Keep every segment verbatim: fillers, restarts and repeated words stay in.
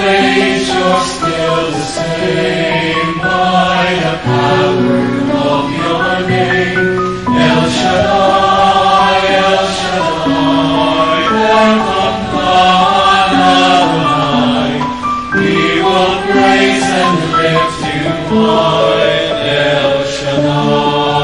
praise, you're still the same by the power of your name. El Shaddai, El Shaddai, Echad Adonai. We will praise and lift you high, El Shaddai.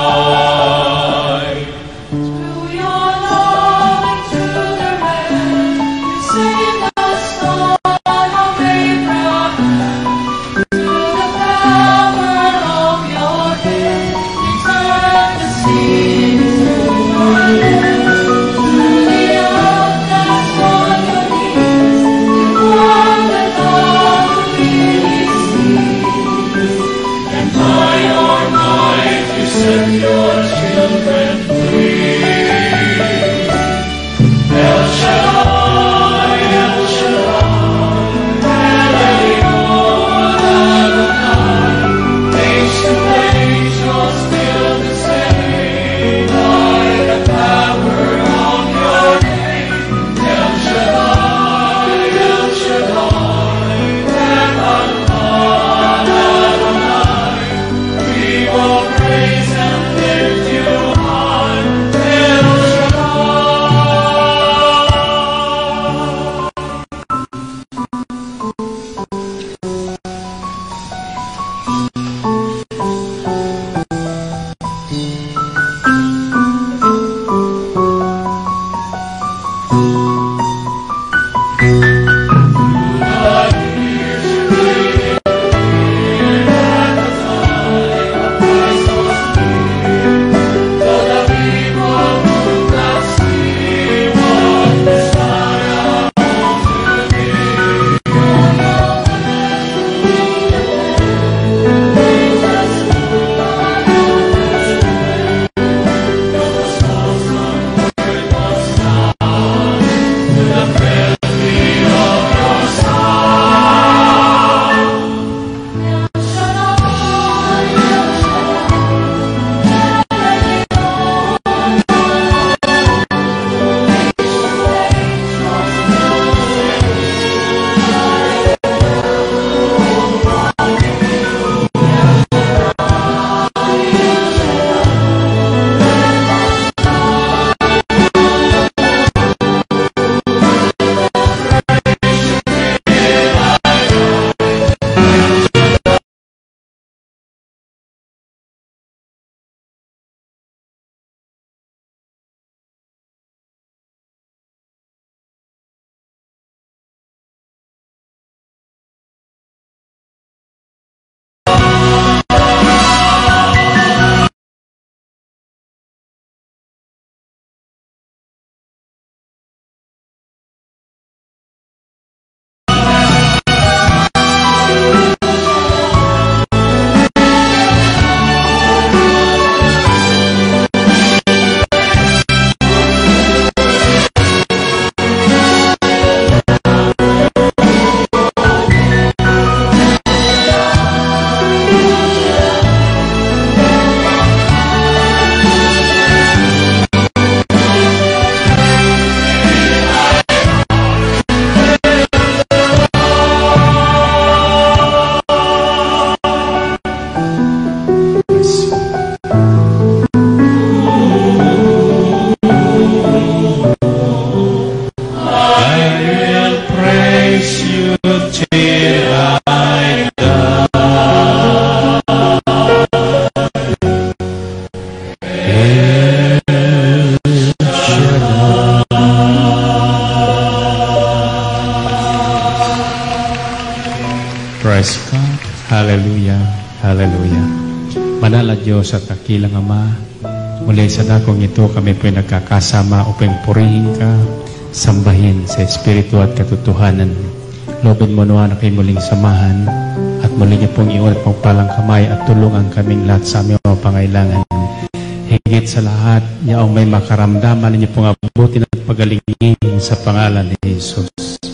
Praise God. Hallelujah. Hallelujah. Banal na Diyos at dakilang Ama, muli sa dakong ito kami po'y nagkakasama upang purihin ka, sambahin sa Espiritu at katotohanan. Loobin mo nawa na kayo muling samahan at muli niyo pong iulat mong palang kamay at tulungan kaming lahat sa aming mga pangailangan. Higit sa lahat, niya ang may makaramdaman ninyo pong abutin at pagalingin sa pangalan ni Jesus.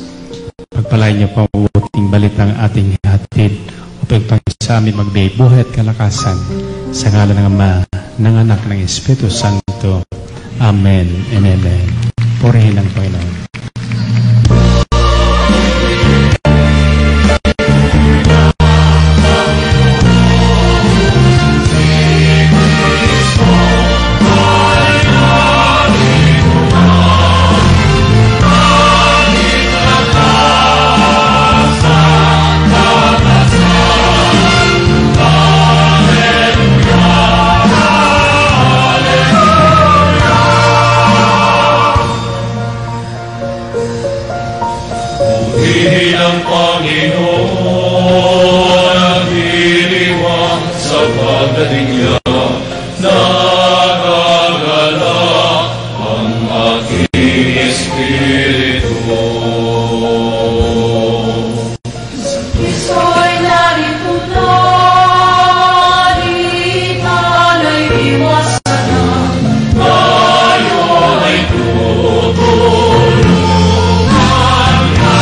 Pagpalain niyo po ang uting balitang ating hatid upang sa amin magbigay buhay at kalakasan sa ngalan ng Ama, ng Anak, ng Espiritu Santo. Amen and Amen. Purihin ang Panginoon. Panginoon ang hiniwang sa pagdating niya. Nagagalak ang aking espiritu. Kristo'y narito na, di tana'y iwasan na. Ngayon ay tutulungan ka.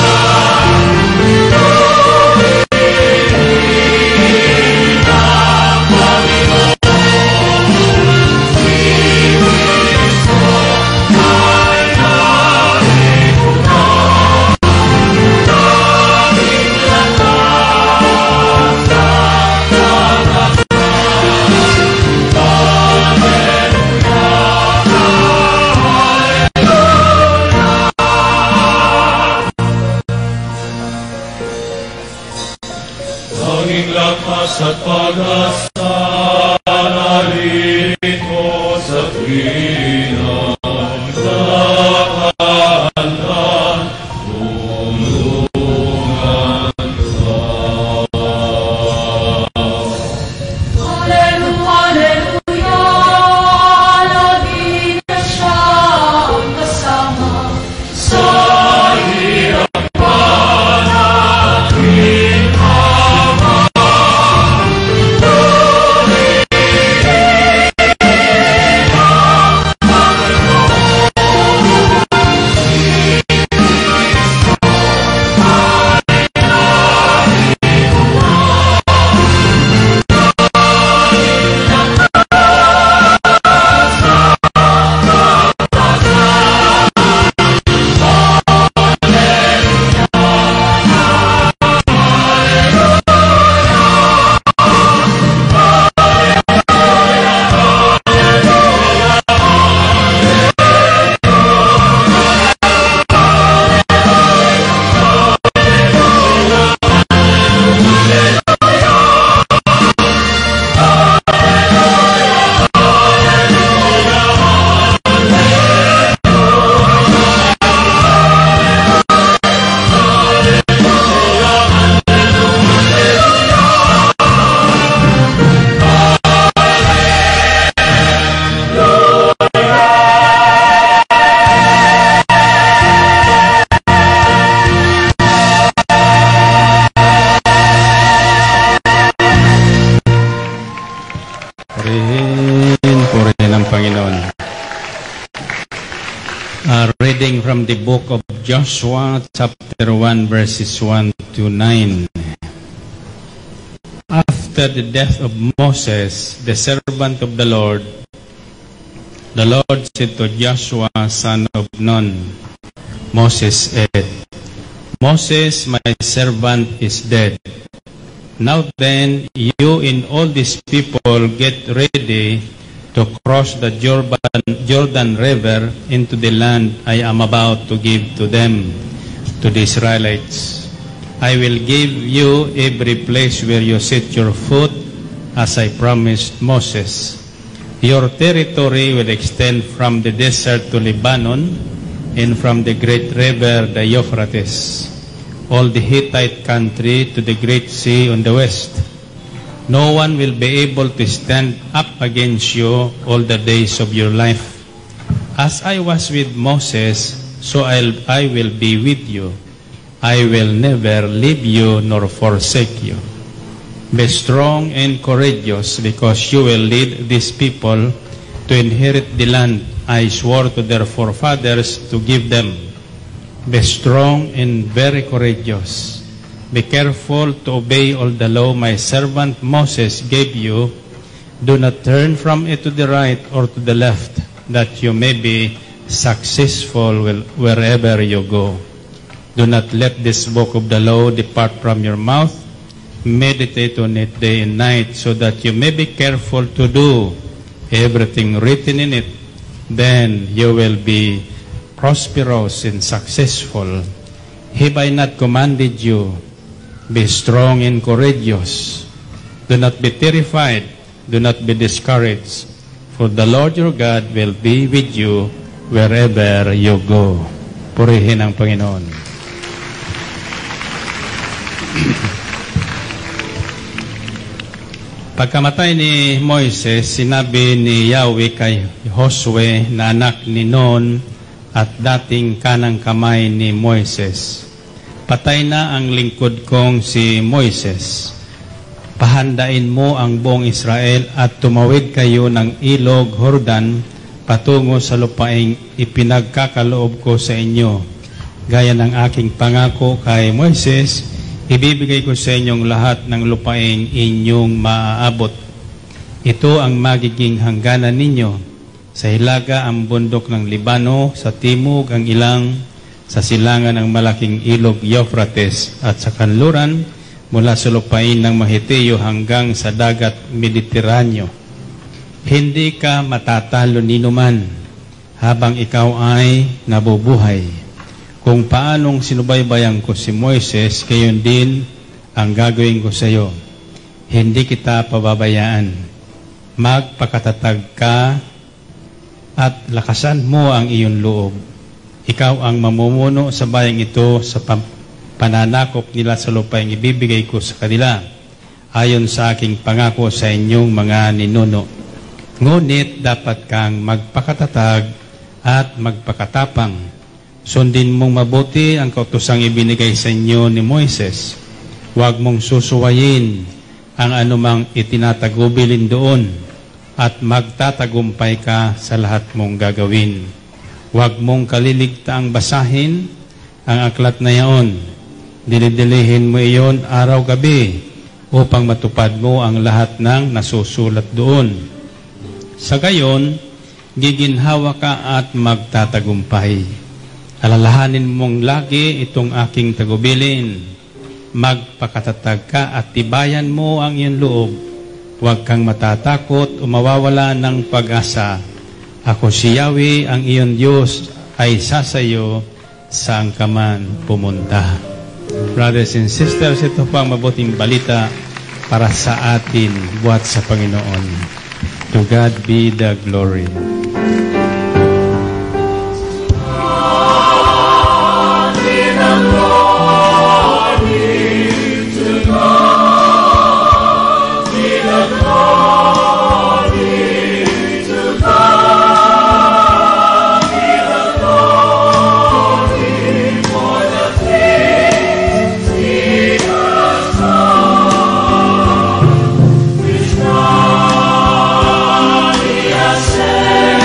Tanging lakas at pag-asa narito sa tuwina. Nakahandang tulungan ka. Hallelujah, hallelujah, lagi na siya ang kasama. Sa hirap pa natin Purihin, purihin ang Panginoon. A reading from the book of Joshua, chapter one, verses one to nine. After the death of Moses, the servant of the Lord, the Lord said to Joshua, son of Nun, Moses said, Moses, my servant, is dead. Now then, you and all these people get ready to cross the Jordan, Jordan River into the land I am about to give to them, to the Israelites. I will give you every place where you set your foot, as I promised Moses. Your territory will extend from the desert to Lebanon and from the great river, the Euphrates, all the Hittite country to the great sea on the west. No one will be able to stand up against you all the days of your life. As I was with Moses, so I'll, I will be with you. I will never leave you nor forsake you. Be strong and courageous, because you will lead these people to inherit the land I swore to their forefathers to give them. Be strong and very courageous. Be careful to obey all the law my servant Moses gave you. Do not turn from it to the right or to the left, that you may be successful wherever you go. Do not let this book of the law depart from your mouth. Meditate on it day and night, so that you may be careful to do everything written in it. Then you will be prosperous and successful. Have I not commanded you? Be strong and courageous. Do not be terrified. Do not be discouraged. For the Lord your God will be with you wherever you go. Purihin ang Panginoon. Pagkamatay ni Moises, sinabi ni Yahweh kay Josue na anak ni Nun at dating kanang kamay ni Moises, patay na ang lingkod kong si Moises. Pahandain mo ang buong Israel at tumawid kayo ng ilog Jordan patungo sa lupaing ipinagkakaloob ko sa inyo. Gaya ng aking pangako kay Moises, ibibigay ko sa inyong lahat ng lupaing inyong maaabot. Ito ang magiging hangganan ninyo. Sa hilaga ang bundok ng Libano, sa timog ang ilang, sa silangan ang malaking ilog Euphrates, at sa kanluran mula sa lupain ng Mahiteo hanggang sa dagat Mediteraneo. Hindi ka matatalo ninuman habang ikaw ay nabubuhay. Kung paanong sinubaybayan ko si Moises, gayon din ang gagawin ko sa iyo. Hindi kita pababayaan. Magpakatatag ka at lakasan mo ang iyong loob. Ikaw ang mamumuno sa bayang ito sa pananakop nila sa lupaing ibibigay ko sa kanila, ayon sa aking pangako sa inyong mga ninuno. Ngunit dapat kang magpakatatag at magpakatapang. Sundin mong mabuti ang kautosang ibinigay sa inyo ni Moises. Huwag mong susuwayin ang anumang itinatagubilin doon at magtatagumpay ka sa lahat mong gagawin. Huwag mong kaliligtaang basahin ang aklat na iyon. Dinidilihin mo iyon araw-gabi upang matupad mo ang lahat ng nasusulat doon. Sa gayon, giginhawa ka at magtatagumpay. Alalahanin mong lagi itong aking tagubilin. Magpakatatag ka at tibayan mo ang iyong loob. Huwag kang matatakot o mawawala ng pag-asa. Ako si Yahweh, ang iyong Diyos, ay sasayo saan ka man pumunta. Brothers and sisters, ito po ang mabuting balita para sa atin buhat sa Panginoon. To God be the glory. Say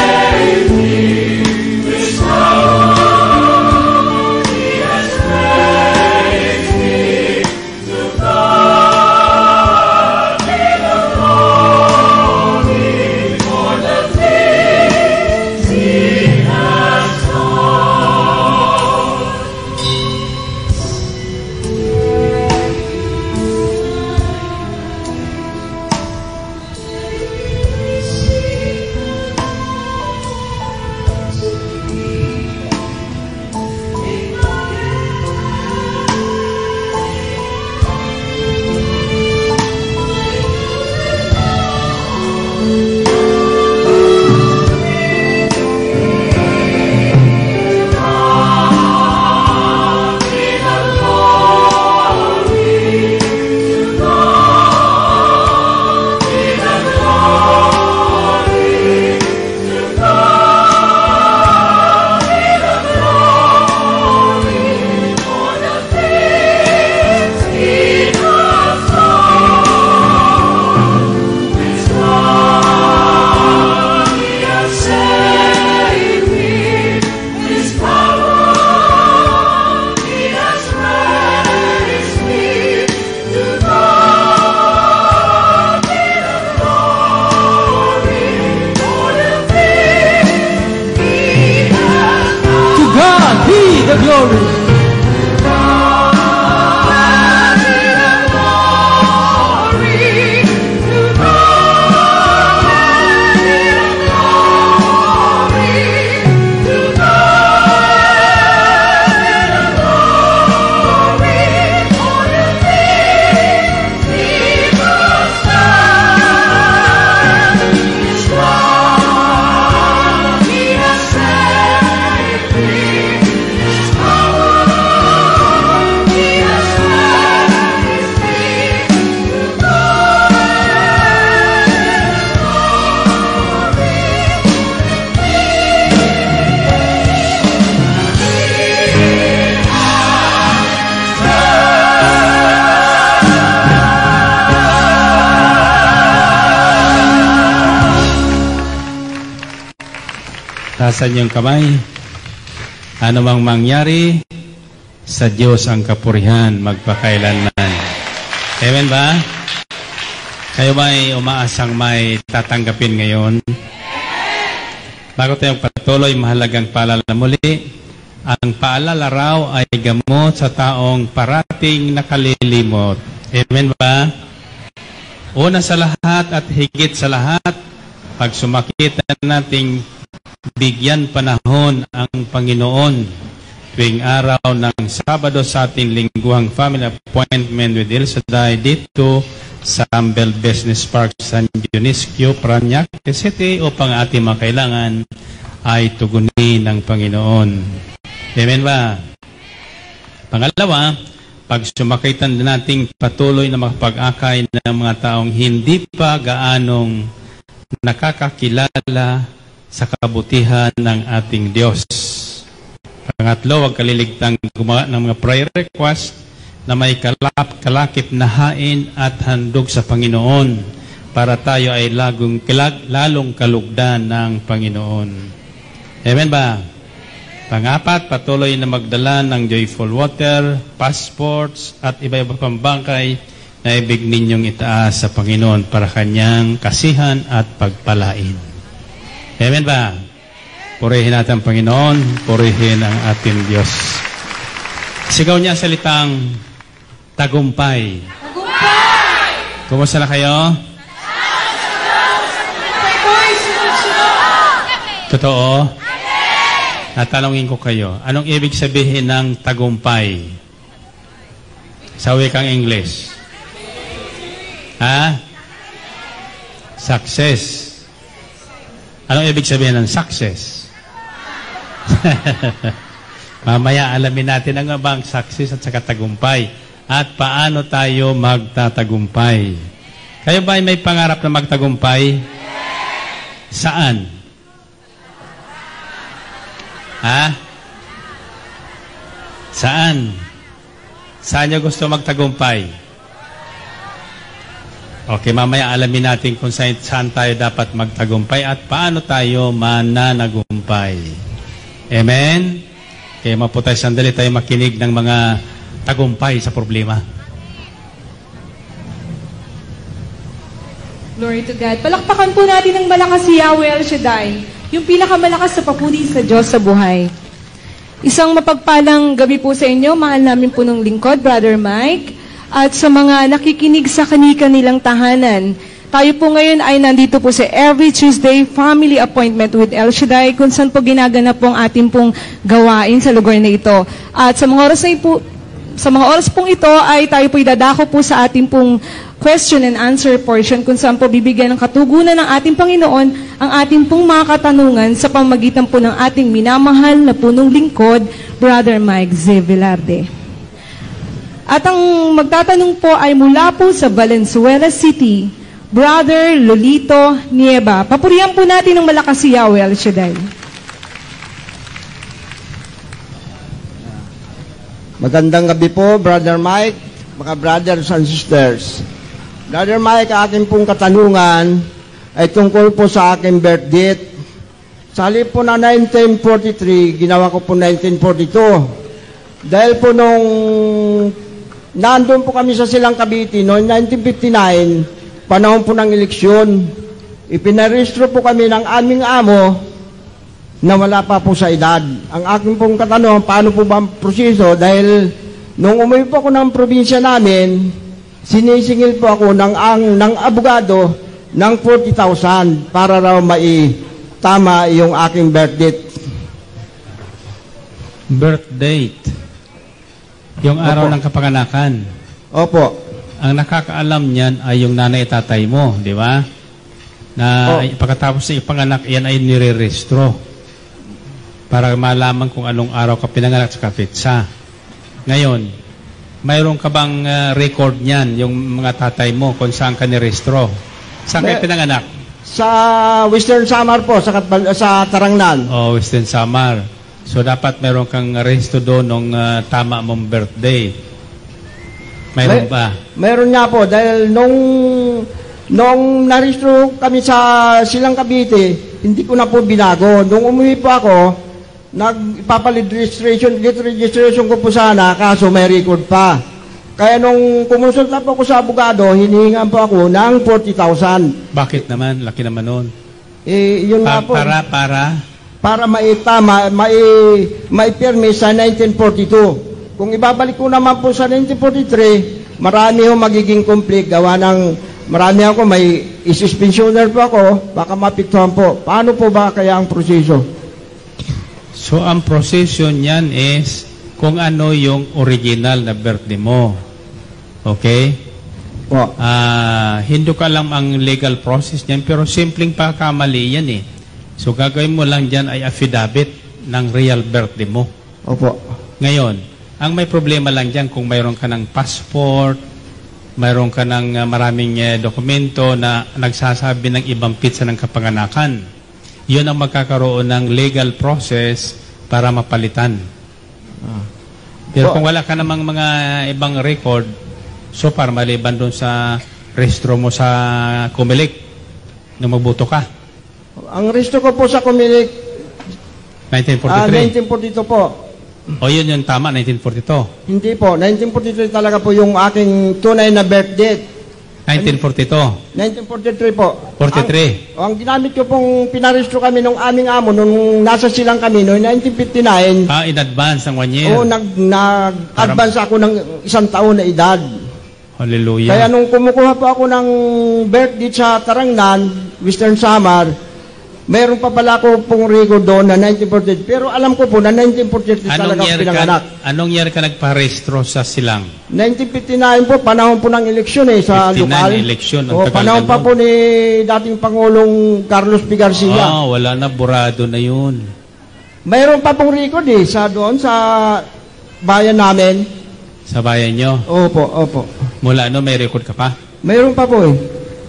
Taasan yung kamay. Ano mang mangyari, sa Diyos ang kapurihan magpakailanman. Amen ba? Kayo ba ay umaasang may tatanggapin ngayon? Bago tayong patuloy, mahalagang paalala muli. Ang paalala raw ay gamot sa taong parating nakalilimot. Amen ba? Una sa lahat at higit sa lahat, pag sumakita nating bigyan panahon ang Panginoon tuwing araw ng Sabado sa ating lingguhang family appointment with El Shaddai dito sa Ambel Business Park, San Dionisio, Parañaque City upang ating mga kailangan ay tugunin ng Panginoon. Amen ba? Pangalawa, pag sumakaitan nating patuloy na makapag-akay ng mga taong hindi pa gaanong nakakakilala sa kabutihan ng ating Diyos. Pangatlo, huwag kaliligtang gumawa ng mga prayer request na may kalap, kalakip na hain at handog sa Panginoon para tayo ay lagong, kilag, lalong kalugdan ng Panginoon. Amen ba? Pangapat, patuloy na magdala ng joyful water, passports, at iba-iba pang bangkay na ibig ninyong itaas sa Panginoon para kanyang kasihan at pagpalain. Amen ba? Purihin natin ang Panginoon, purihin ang ating Diyos. Sigaw niya salitang tagumpay. Tagumpay! Kumusta na kayo? Totoo? Natanungin ko kayo, anong ibig sabihin ng tagumpay? Sa wikang English. Ha? Success. Anong ibig sabihin ng success? Mamaya alamin natin ang bang success at saka tagumpay. At paano tayo magtatagumpay. Kayo ba ay may pangarap na magtagumpay? Saan? Ha? Saan? Saan nyo gusto magtagumpay? Okay, mamaya alamin natin kung saan, saan tayo dapat magtagumpay at paano tayo mananagumpay. Amen? Kaya mapo tayo sandali tayo makinig ng mga tagumpay sa problema. Glory to God. Palakpakan po natin ng malakas si Yahweh El Shaddai, yung pinakamalakas sa papuri sa Diyos sa buhay. Isang mapagpalang gabi po sa inyo, mahal namin po ng lingkod, Brother Mike, at sa mga nakikinig sa kani-kanilang tahanan. Tayo po ngayon ay nandito po sa every Tuesday family appointment with El Shaddai, kung saan po ginaganap po ang ating pong gawain sa lugar na ito. At sa mga oras na po, sa mga oras pong ito ay tayo po idadako po sa ating pong question and answer portion kung saan po bibigyan ng katugunan ng ating Panginoon ang ating pong mga katanungan sa pamamagitan po ng ating minamahal na punong lingkod, Brother Mike Z. Velarde. At ang magtatanong po ay mula po sa Valenzuela City, Brother Lolito Nieva. Papurihan po natin ng malakas si Yahweh El Shaddai. Magandang gabi po, Brother Mike, mga brothers and sisters. Brother Mike, aking pong katanungan ay tungkol po sa aking birth date. Sa halip po na nineteen forty-three, ginawa ko po nineteen forty-two. Dahil po nung nandun po kami sa Silang Cavite, noong nineteen fifty-nine, panahon po ng eleksyon, ipinarehistro po kami ng aming amo na wala pa po sa edad. Ang aking pong katanungan, paano po ba ang proseso? Dahil nung umuwi po ako ng probinsya namin, sinisingil po ako ng, ang, ng abogado ng forty thousand para raw maitama yung aking birth date. Birth date. Yung araw Opo. ng kapanganakan. Opo. Ang nakakaalam niyan ay yung nanay at tatay mo, di ba? Na Oh. ay, pagkatapos sa ipanganak, yan ay nire-restro para malaman kung anong araw ka pinanganak sa kapitsa. Ngayon, mayroon ka bang uh, record niyan, yung mga tatay mo, kung saan ka nirestro? Saan May- kayo pinanganak? Sa Western Samar po, sa, Katbal- sa Tarangnan. O, Western Samar. So, dapat meron kang resto doon nung uh, tama mong birthday. Mayroon May- ba? Mayroon nga po, dahil nung, nung naristro kami sa Silang Cavite, hindi ko na po binago. Nung umuwi po ako, nagpapalit registration, dito registration ko po sana, kaso may record pa. Kaya nung kumonsulta po ako sa abogado, hinihingan po ako ng forty thousand. Bakit naman? Laki naman nun. Eh, yun Pa- nga po. para, para? Para maitama, mai, maipirme sa nineteen forty-two. Kung ibabalik ko naman po sa nineteen forty-three, marami ho magiging conflict. Gawa ng, marami ako, may isuspensioner po ako, baka mapiktuhan po. Paano po ba kaya ang proseso? So, ang proseso niyan is kung ano yung original na birthday mo. Okay? Po. Ah, hindi ko alam ang legal process niyan, pero simpleng pagkamali yan eh. So, gagawin mo lang dyan ay affidavit ng real birthday mo. Opo. Ngayon, ang may problema lang dyan kung mayroon ka ng passport, mayroon ka ng uh, maraming uh, dokumento na nagsasabi ng ibang pitsa ng kapanganakan. Yun ang magkakaroon ng legal process para mapalitan. Ah. Pero So, kung wala ka namang mga ibang record, so para maliban doon sa rehistro mo sa Comelec na magbuto ka. ang resto ko po sa Comelec, nineteen ah, forty-three. nineteen forty-two po. O yun yung tama, nineteen forty-two. Hindi po, nineteen forty-three talaga po yung aking tunay na birth date. nineteen forty-two. nineteen forty-three po. forty-three. Ang, ang ginamit ko pong pinarestro kami nung aming amo, nung nasa silang kami, noong nineteen fifty-nine, Ah, in advance ng one year. oo, nag, nag-advance ako ng isang taon na edad. Hallelujah. Kaya nung kumukuha po ako ng birth date sa Tarangnan, Western Samar, mayroon pa pala ako pong record doon na nineteen forty-three. Pero alam ko po na nineteen forty-three Anong talaga year ako pinanganak. ka, anong year ka nagparehistro sa silang? nineteen fifty-nine po, panahon po ng eleksyon eh, sa fifty-nine lokal. eleksyon, ang O, tagal panahon na pa nun. po ni dating Pangulong Carlos P. Garcia. Ah, wala na, burado na yun. Mayroon pa pong record eh, sa doon, sa bayan namin. Sa bayan nyo. Opo, opo. Mula ano, may record ka pa? Mayroon pa po eh.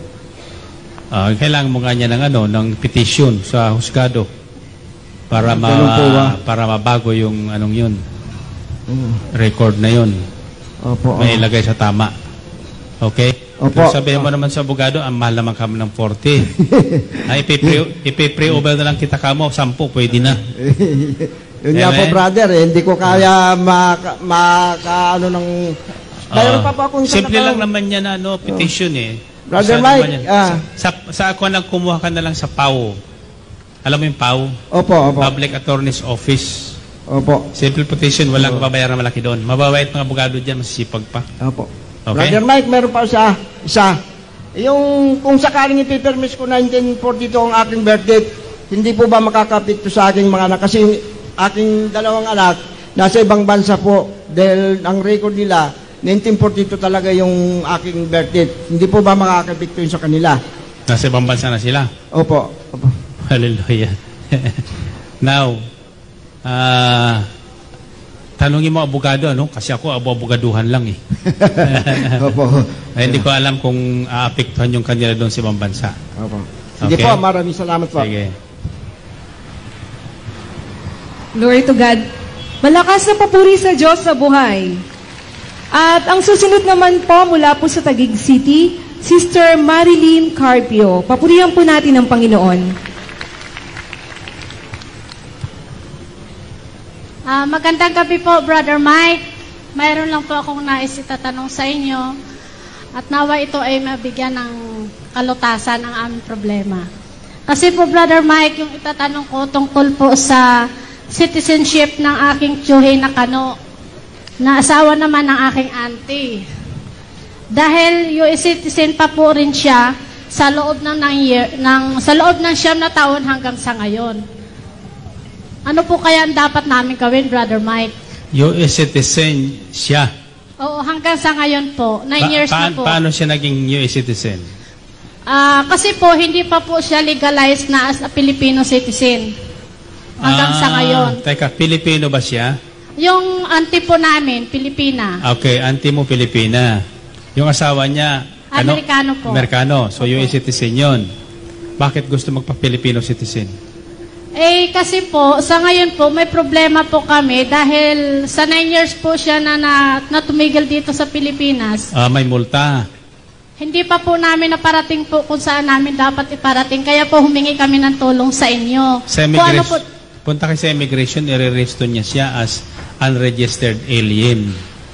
Ah, kailangan mo nga niya ng ano, ng petition sa husgado para ma Ganun po ba? para mabago yung anong yun, Mm. record na yun. Opo. May ilagay sa tama. Okay? Opo. Pero sabihin mo naman sa abogado, ang mahal naman kami ng forty. Ay, ipipre- ipipre-over na lang kita kamo, sampu, pwede na. Yun nga po, Amen. brother, eh, hindi ko kaya maka, maka ano ng... Mayroon Ah, pa po akong simple isang lang katao- naman yan, ano, petition eh. Brother Masyado Mike, naman yan. ah. sa, sa ako nang kumuha ka na lang sa P A W. Alam mo yung P A W? Opo, opo. Public Attorney's Office. Opo. Simple petition, walang babayaran malaki doon. Mababait mga abogado dyan, masisipag pa. Opo. Okay? Brother Mike, meron pa isa. Isa. Yung kung sakaling ipipermis ko nineteen forty-two ang aking birth date, hindi po ba makakapit to sa aking mga anak? Kasi yung aking dalawang anak, nasa ibang bansa po. Dahil ang record nila, nineteen forty-two talaga yung aking birth date. Hindi po ba makakapit to yun sa kanila? Nasa ibang bansa na sila. Opo. Opo. Hallelujah. Now, ah, tanungin mo abogado, ano? Kasi ako, abo-abogaduhan lang eh. Opo. Ay, hindi ko alam kung aapektuhan yung kanila doon sa ibang bansa. Opo. Sige Okay. po, maraming salamat po. Sige. Glory to God. Malakas na papuri sa Diyos sa buhay. At ang susunod naman po mula po sa Taguig City, Sister Marilyn Carpio. Papurihan po natin ang Panginoon. Ah, magandang gabi po, Brother Mike. Mayroon lang po akong nais itatanong sa inyo. At nawa ito ay mabigyan ng kalutasan ang aming problema. Kasi po, Brother Mike, yung itatanong ko tungkol po sa citizenship ng aking tiyuhin na kano, na asawa naman ng aking auntie. Dahil U S citizen pa po rin siya sa loob ng, ng, year, ng, sa loob ng siyam na taon hanggang sa ngayon. Ano po kaya ang dapat namin gawin, Brother Mike? U S citizen siya. Oo, hanggang sa ngayon po. Nine Pa- years pa- na po. Paano siya naging U S citizen? Ah, kasi po, hindi pa po siya legalized na as a Filipino citizen. Hanggang sa Ah, ngayon. Teka, Pilipino ba siya? Yung auntie po namin, Pilipina. Okay, auntie mo Pilipina. Yung asawa niya, ano? Amerikano po. Amerikano. So, U S citizen yun. Bakit gusto magpa-Filipino citizen? Eh, kasi po, sa ngayon po, may problema po kami dahil sa nine years po siya na, na, na tumigil dito sa Pilipinas. Ah, may multa. Hindi pa po namin naparating po kung saan namin dapat iparating. Kaya po humingi kami ng tulong sa inyo. Sa Kung ano immigration, po, punta kayo sa immigration, i-register niya siya as unregistered alien.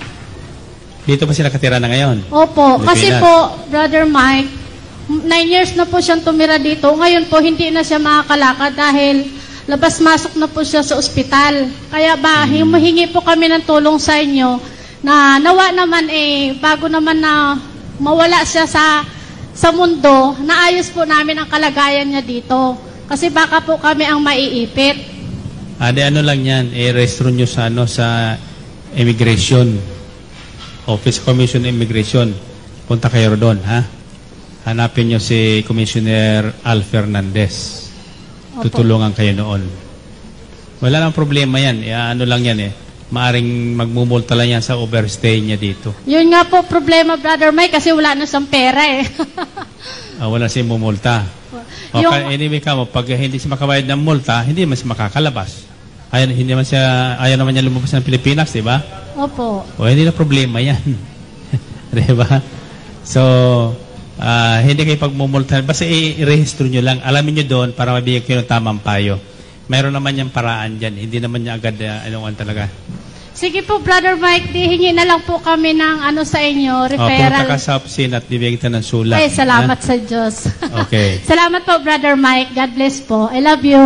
Dito pa sila katira na ngayon? opo, Pilipinas. kasi po, Brother Mike, nine years na po siyang tumira dito. Ngayon po, hindi na siya makakalakad dahil labas-masok na po siya sa ospital. Kaya ba, Hmm. humihingi po kami ng tulong sa inyo na nawa naman eh, bago naman na mawala siya sa sa mundo, naayos po namin ang kalagayan niya dito. Kasi baka po kami ang maiipit. Ade, ano lang yan, i-register nyo sa, ano, sa immigration. Office Commission Immigration. Punta kayo doon, ha? Hanapin nyo si Commissioner Al Fernandez. Opo. Tutulungan kayo noon. Wala nang problema yan. E, ano lang yan eh. Maaring magmumulta lang yan sa overstay niya dito. Yun nga po problema, Brother Mike, kasi wala na siyang pera eh. Ah, wala siyang mumulta. O, Yung- ka- anyway ka mo, pag hindi siya makabayad ng multa, hindi man siya makakalabas. Ayaw, hindi man siya, ayaw naman niya lumabas ng Pilipinas, di ba? Opo. O, hindi na problema yan. Di ba? So, ah, hindi kayo pagmumulta. Basta i-register nyo lang. Alamin nyo doon para mabigyan kayo ng tamang payo. Mayroon naman yung paraan dyan. Hindi naman niya agad, uh, ano talaga. Sige po, Brother Mike, dihingi na lang po kami ng ano sa inyo, O, punta referral. ka sa opisina at bibigyan kita ng sulat. Ay, salamat Ha? sa Diyos. Okay. Salamat po, Brother Mike. God bless po. I love you.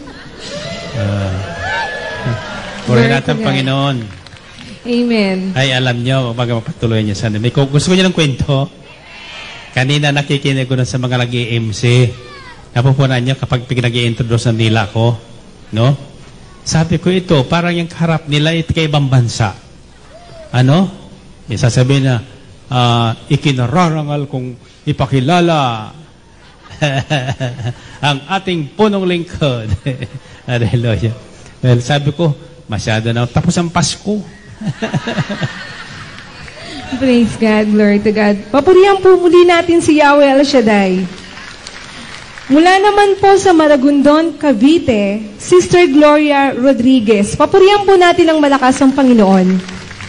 Uh, Purihin Glory natin, to God. Panginoon. Amen. Ay, alam nyo, baga mapatuloy niya sana. May kung gusto ko niya ng kwento. Kanina nakikinig ko na sa mga nag-i-M C. Napupunan niyo kapag pinag-i-introduce ng nila ko. No? Sabi ko ito, parang yung kaharap nila ito kay ibang bansa. Ano? Isasabihin na, uh, ikinararangal kong ipakilala ang ating punong lingkod. Hallelujah. Well, sabi ko, masyado na. Tapos ang Pasko. Praise God, glory to God. Papurihan po muli natin si Yahweh El Shaddai. Mula naman po sa Maragondon, Cavite, Sister Gloria Rodriguez. Papurihan po natin ang malakas ang Panginoon.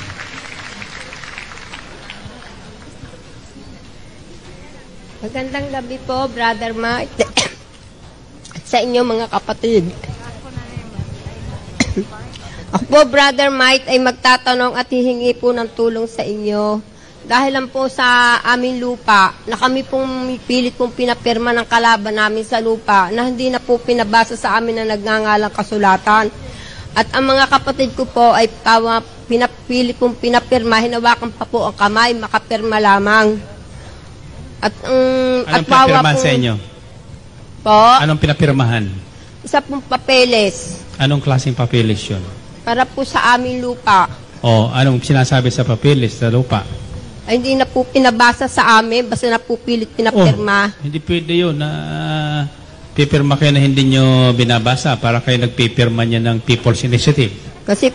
Magandang gabi po, Brother Mike. At sa inyo mga kapatid. Ako po, Brother Mike, ay magtatanong at hihingi po ng tulong sa inyo. Dahil lang po sa aming lupa, na kami pong pilit pong pinapirma ng kalaban namin sa lupa, na hindi na po pinabasa sa amin na nagngangalang kasulatan. At ang mga kapatid ko po ay tawa, pinapilit pong pinapirma, hinawakan pa po ang kamay, makapirma lamang. At, um, at Anong wawa pinapirmahan pong- sa inyo? Po, Anong pinapirmahan? isa pong papeles Anong klaseng papeles yun? para po sa aming lupa. O, anong sinasabi sa papeles sa lupa? Ay hindi na po pinabasa sa amin, basta na po pilit pinapirma. Oh, hindi pwede yun na pipirma kayo na hindi nyo binabasa para kayo nagpipirma niya ng People's Initiative. Kasi,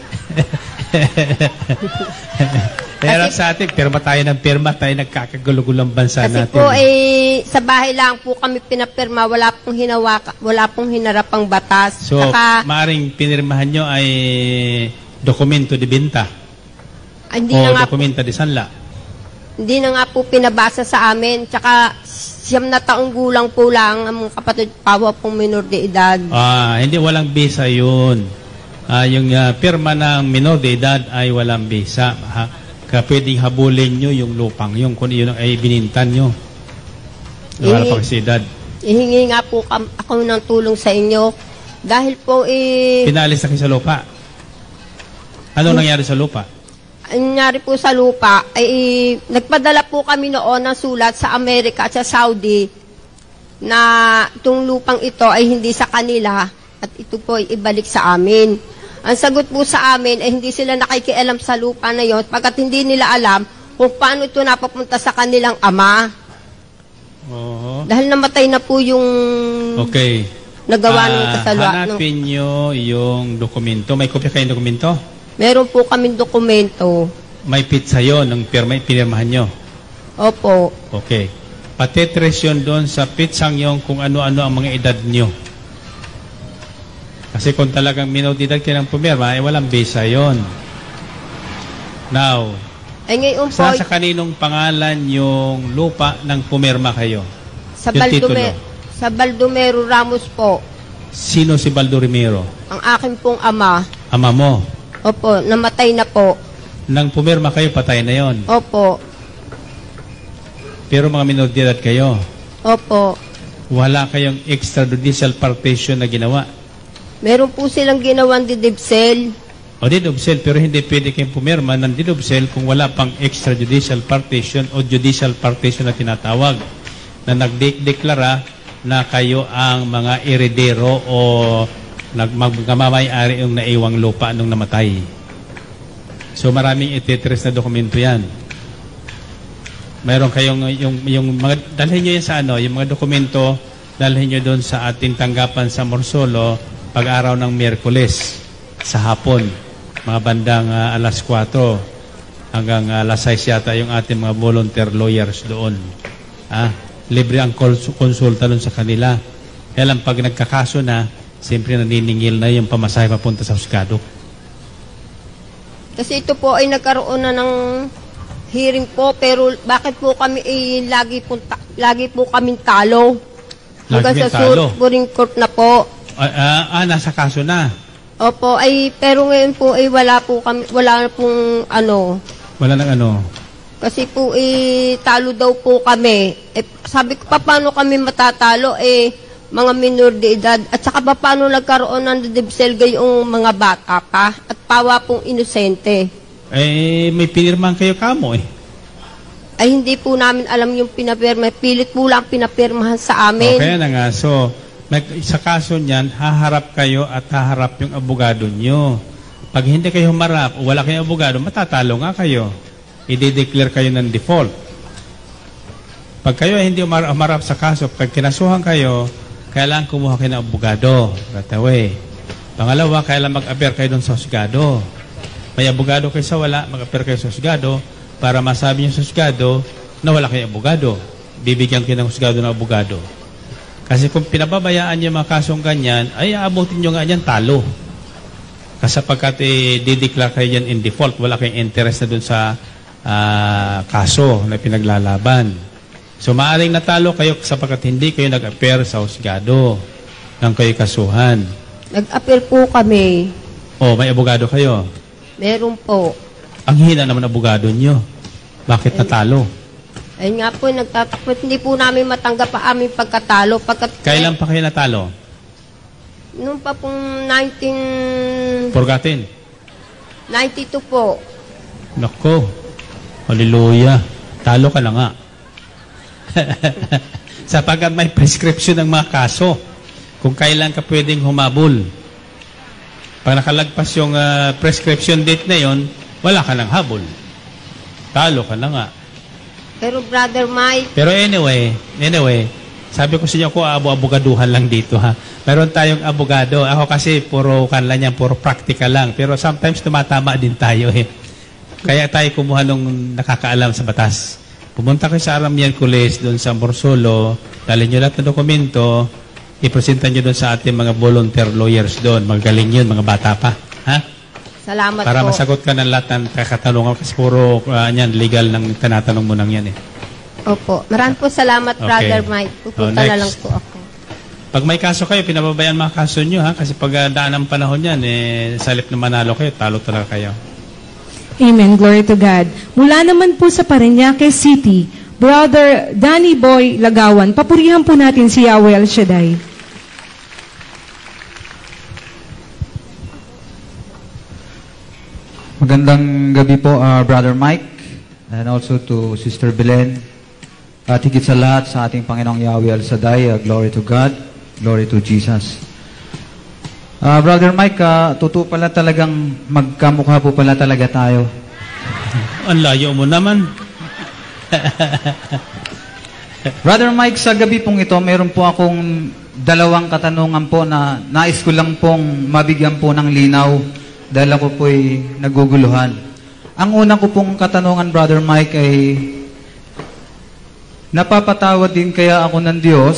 Pero Kasi- sa atin, pirma tayo ng pirma, tayo nagkakagulo-gulong bansa kasi natin. po eh, sa bahay lang po kami pinapirma, wala pong hinawaka, wala pong hinarapang batas. So, Saka, maaring pinirmahan nyo ay dokumento de benta hindi o na nga po, dokumento de sanla. hindi na nga po pinabasa sa amin. Tsaka, siyam na taong gulang po lang ang mga kapatid pawa pong minor de edad. Ah, hindi, walang visa yun. Ah, yung ah, pirma ng minor de edad ay walang visa. Ha? Kaya pwedeng habulin nyo yung lupang yun kung yun ay binintan nyo. Wala Eh, pang edad. Ihingi nga po kam- ako ng tulong sa inyo. Dahil po eh, Pinalis na kayo sa lupa. Ano nangyari sa lupa? ang nangyari po sa lupa, ay eh, nagpadala po kami noon ng sulat sa Amerika at sa Saudi na itong lupang ito ay hindi sa kanila at ito po ay ibalik sa amin. Ang sagot po sa amin ay hindi sila nakikialam sa lupa na yon pagkat hindi nila alam kung paano ito napapunta sa kanilang ama. Oo. Dahil namatay na po yung Okay. nagawa ng Ah, kasalwa. hanapin nyo yung dokumento. May kopya kayong dokumento? Meron po kaming dokumento. May pizza yon ng pirma, pinirmahan nyo. Opo. Okay. Patitres yun doon sa pizzang yung kung ano-ano ang mga edad nyo. Kasi kung talagang minor de edad kayo ng pumirma, ay walang visa yon. Now, Ay ngayon po, Sa, sa kaninong pangalan yung lupa ng pumirma kayo? sa, yung Baldume, titulo. sa Baldomero Ramos po, Sino si Baldo Rimero? ang akin pong ama. Ama mo. Opo, namatay na po. Nang pumirma kayo, patay na yon. Opo, Pero mga minor de edad kayo. opo. Wala kayong extrajudicial partition na ginawa. Meron po silang ginawang didibsel. O didobsel, pero hindi pwede kayong pumirma ng didobsel kung wala pang extrajudicial partition o judicial partition na tinatawag na nagdeklara na kayo ang mga heredero o nagmamamayari yung naiwang lupa nung namatay. So maraming ititres na dokumento yan. Mayroon kayong yung, yung mga, dalhin nyo yan sa ano, yung mga dokumento, dalhin nyo doon sa ating tanggapan sa Morsolo pag-araw ng Miyerkules sa hapon, mga bandang uh, alas kwatro hanggang uh, alas sais yata yung ating mga volunteer lawyers doon. Ah, libre ang konsulta doon sa kanila. Kaya lang pag nagkakaso na, siyempre naniningil na yung pamasahe papunta sa husgado. Kasi ito po ay nagkaroon na ng hearing po, pero bakit po kami eh, lagi po, ta- lagi po kaming talo? Hanggang Lagi sa talo? Supreme Court na po. Ah, ah, ah, nasa kaso na. Opo, ay pero ngayon po ay wala po kami, wala na pong ano. Wala nang ano. Kasi po eh, talo daw po kami. Eh, sabi ko pa, paano kami matatalo? Eh, mga minor de edad. At saka pa, paano nagkaroon ng didibsel gayong mga bata pa? At pawa pong inosente. Eh, may pinirmahan kayo kamo eh. Ay hindi po namin alam yung pinapirma. Pilit po lang pinapirmahan sa amin. O, kaya na nga. So, nag- sa kaso niyan, haharap kayo at haharap yung abogado nyo. Pag hindi kayo humarap o wala kayong abogado, matatalo nga kayo. I-declare kayo ng default. Pag kayo hindi umar- humarap sa kaso, pag kinasuhan kayo, kailangan kumuha kayo ng abogado. Right away. Pangalawa, kailangan mag-appear kayo doon sa husgado. May abogado kayo sa wala, mag-appear kayo sa husgado para masabi niyo sa husgado na wala kayong abogado. Bibigyan kayo ng husgado ng abogado. Kasi kung pinababayaan niyo mga kasong ganyan, ay aabutin niyo nga yan talo. Kasi pagkat eh, dideclare kayo yan in default, wala kayong interest na doon sa uh, kaso na pinaglalaban. So maaaring natalo kayo sapagkat hindi kayo nag-appear sa husgado ng kayo kasuhan. Nag-appeal po kami. O, may abogado kayo. Meron po. Ang hina naman abogado nyo. Bakit natalo? Ayun nga po, nagtatakot. Hindi po namin matanggap ang aming pagkatalo. Pagkat, Kailan pa kayo natalo? Noong pa pong nineteen Forgotten? ninety-two po. Nako. Hallelujah. Talo ka na nga. Sapagkat may prescription ng mga kaso kung kailan ka pwedeng humabol. Pag nakalagpas yung uh, prescription date na yon, wala ka ng habol. Talo ka na nga. Pero Brother Mike, Pero anyway, anyway, sabi ko sa inyo ko, abo-abogaduhan lang dito ha. Meron tayong abogado. Ako kasi puro kanla niyan, puro practical lang. Pero sometimes tumatama din tayo eh. Kaya tayo kumuha nung nakakaalam sa batas. Pumunta kayo sa Aram Miyerkules doon sa Morsolo, dalhin nyo lahat ng dokumento, ipresenta nyo doon sa ating mga volunteer lawyers doon. Magaling yun, mga bata pa. Ha? salamat Para po. masagot ka ng lahat ng kakatanungan kasi puro uh, yan, legal ng tinatanong mo nang yan eh. Opo. Maraming po salamat, Okay. Brother Mike. Pupunta Oh, na next. lang po ako. Pag may kaso kayo, pinababayan mga kaso nyo ha, kasi pag uh, daan ng panahon yan, eh, salip na manalo kayo, talo talaga kayo. Amen. Glory to God. Mula naman po sa Parañaque City, Brother Danny Boy Lagawan, papurihan po natin si Yahweh El Shaddai. Magandang gabi po, uh, Brother Mike, and also to Sister Belen. At higit sa lahat sa ating Panginoong Yahweh El Shaddai, uh, glory to God, glory to Jesus. Uh, Brother Mike, uh, totoo pala talagang magkamukha po pala talaga tayo. Ang layo mo naman. Brother Mike, sa gabi pong ito, meron po akong dalawang katanungan po na nais ko lang pong mabigyan po ng linaw dahil ako po'y naguguluhan. Ang unang ko pong katanungan, Brother Mike, ay napapatawad din kaya ako ng Diyos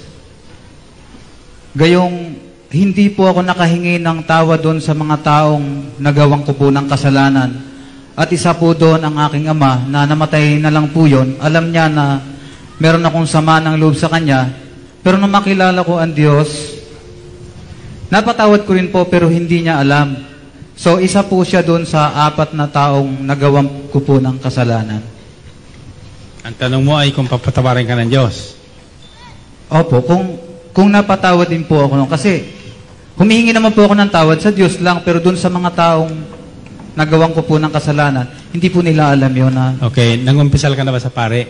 gayong hindi po ako nakahingi ng tawad doon sa mga taong nagawang ko po ng kasalanan At isa po doon ang aking ama na namatay na lang po yun. Alam niya na meron akong sama ng loob sa kanya. Pero nung makilala ko ang Diyos, napatawad ko rin po pero hindi niya alam. So isa po siya doon sa apat na taong nagawan ko po ng kasalanan. Ang tanong mo ay kung papatawarin ka ng Diyos. Opo, kung, kung napatawad din po ako nun. Kasi humihingi naman po ako ng tawad sa Diyos lang, pero doon sa mga taong nagawan ko po ng kasalanan, hindi po nila alam yun na... Okay, nangumpisal ka na ba sa pare?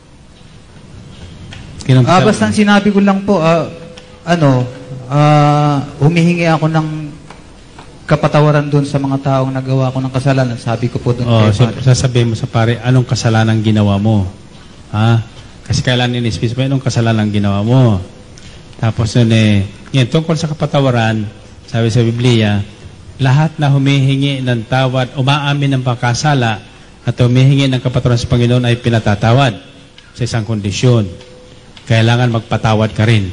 Ah, basta sinabi ko lang po, ah, ano, ah, humihingi ako ng kapatawaran doon sa mga taong nagawa ko ng kasalanan. Sabi ko po doon oh, kay so, Father. sasabihin mo sa pare, anong kasalanan ginawa mo? Ha? Kasi kailan in-space mo, anong kasalanan ginawa mo? Tapos yun eh, yun, tungkol sa kapatawaran, sabi sa Biblia, lahat na humihingi ng tawad, umaamin ng pagkasala, at humihingi ng kapatawaran sa Panginoon ay pinatatawad sa isang kondisyon. Kailangan magpatawad ka rin.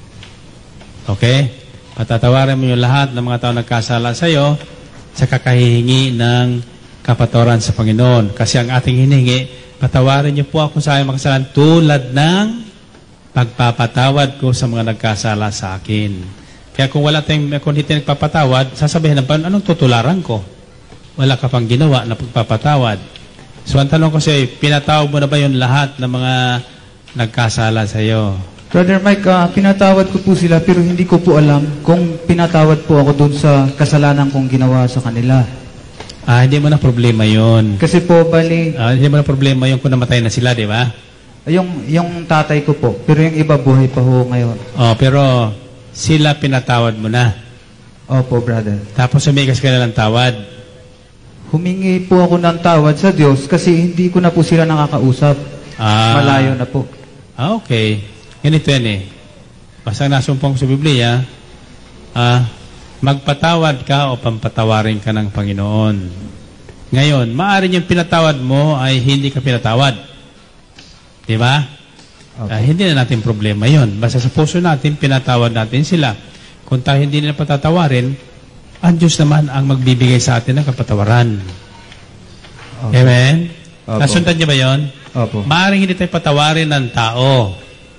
Okay? Patatawarin mo yung lahat ng mga tao nagkasala sa iyo sa kakahihingi ng kapatawaran sa Panginoon. Kasi ang ating hinihingi, patawarin niyo po ako sa aking makasalanan tulad ng pagpapatawad ko sa mga nagkasala sa akin. Kaya kung wala tayong, kung hindi tayo nagpapatawad, sasabihin ng Panginoon, anong tutularan ko? Wala ka pang ginawa na pagpapatawad. So ang tanong ko sa'yo, pinatawad mo na ba yung lahat ng mga nagkasala sa iyo? Brother Mike, uh, pinatawad ko po sila pero hindi ko po alam kung pinatawad po ako doon sa kasalanan kong ginawa sa kanila. Ah, hindi mo na problema yun. Kasi po, bali... Ah, hindi mo na problema yun kung namatay na sila, di ba? Yung, yung tatay ko po, pero yung iba buhay pa ho ngayon. Oh, pero sila pinatawad mo na. Opo, brother. Tapos humigas ka na ng tawad. Humingi po ako ng tawad sa Diyos kasi hindi ko na po sila nakakausap. Ah, Malayo na po. Ah, okay. Ganito yan eh. Basta nasumpong sa Biblia, ah, magpatawad ka o pampatawarin ka ng Panginoon. Ngayon, maaari yung pinatawad mo ay hindi ka pinatawad. Di ba? Okay. Ah, hindi na natin problema yon. Basta sa puso natin, pinatawad natin sila. Kung tayo hindi nila patatawarin, ang Diyos naman ang magbibigay sa atin ng kapatawaran. Okay. Amen? Opo. Nasundan niyo ba yon? Opo. Maaaring hindi tayo patawarin ng tao.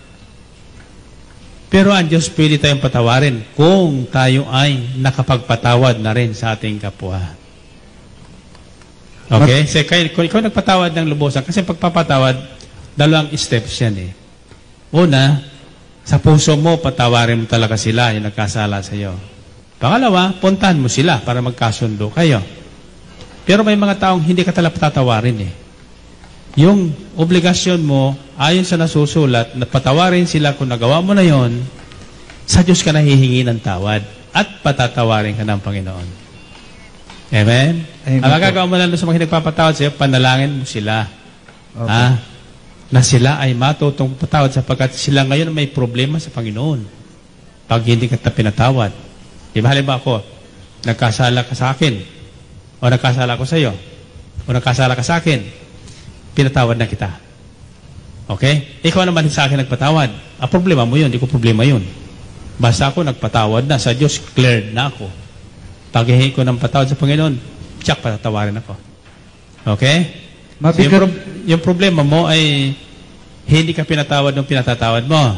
Pero ang Diyos pwede tayong patawarin kung tayo ay nakapagpatawad na rin sa ating kapwa. Okay? So, kung ikaw nagpatawad ng lubusan, kasi pagpapatawad, dalawang steps yan eh. Una, sa puso mo, patawarin mo talaga sila yung nagkasala sa iyo. Pangalawa, puntahan mo sila para magkasundo kayo. Pero may mga taong hindi ka talaga patatawarin eh. Yung obligasyon mo, ayon sa nasusulat, na patawarin sila kung nagawa mo na yon, sa Diyos ka nahihingi ng tawad at patatawarin ka ng Panginoon. Amen? Amen. Ang magagawa mo lang sa mga nagpapatawad sa iyo, panalangin mo sila. Okay. Ha? Na sila ay matutong patawad sapagkat sila ngayon may problema sa Panginoon. Pag hindi ka pinatawad. Di ba halimbawa ako, nagkasala ka sa akin, o nagkasala ko sa iyo, o nagkasala ka sa akin, pinatawad na kita. Okay? Ikaw naman sa akin nagpatawad. Ang problema mo yun, hindi ko problema yun. Basta ako nagpatawad na sa Diyos, cleared na ako. Paghihingi ko ng patawad sa Panginoon, tsak, patatawarin ako. Okay? So, yung, pro- yung problema mo ay hindi ka pinatawad ng pinatatawad mo.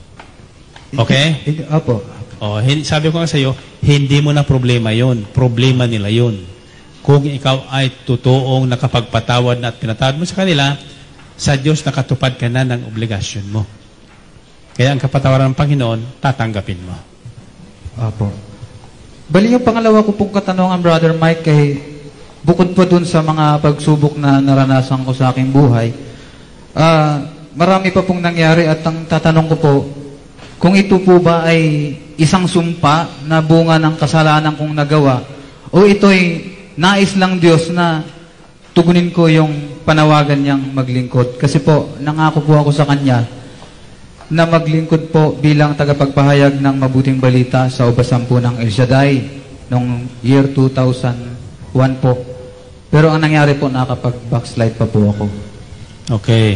Okay? Opo. O, hindi, sabi ko nga sa iyo, hindi mo na problema yun. Problema nila yun. Kung ikaw ay totoong nakapagpatawad na at pinatawad mo sa kanila, sa Diyos nakatupad ka na ng obligasyon mo. Kaya ang kapatawaran ng Panginoon, tatanggapin mo. Opo. Bali yung pangalawa ko pong katanungan, Brother Mike, kay bukod pa dun sa mga pagsubok na naranasan ko sa aking buhay, ah, marami pa pong nangyari at ang tatanong ko po, kung ito po ba ay isang sumpa na bunga ng kasalanan kong nagawa, o ito'y nais lang Diyos na tugunin ko yung panawagan niyang maglingkod. Kasi po, nangako po ako sa Kanya na maglingkod po bilang tagapagpahayag ng mabuting balita sa ubasan po ng El Shaddai noong year two thousand one po. Pero ang nangyari po, nakapag-backslide pa po ako. Okay.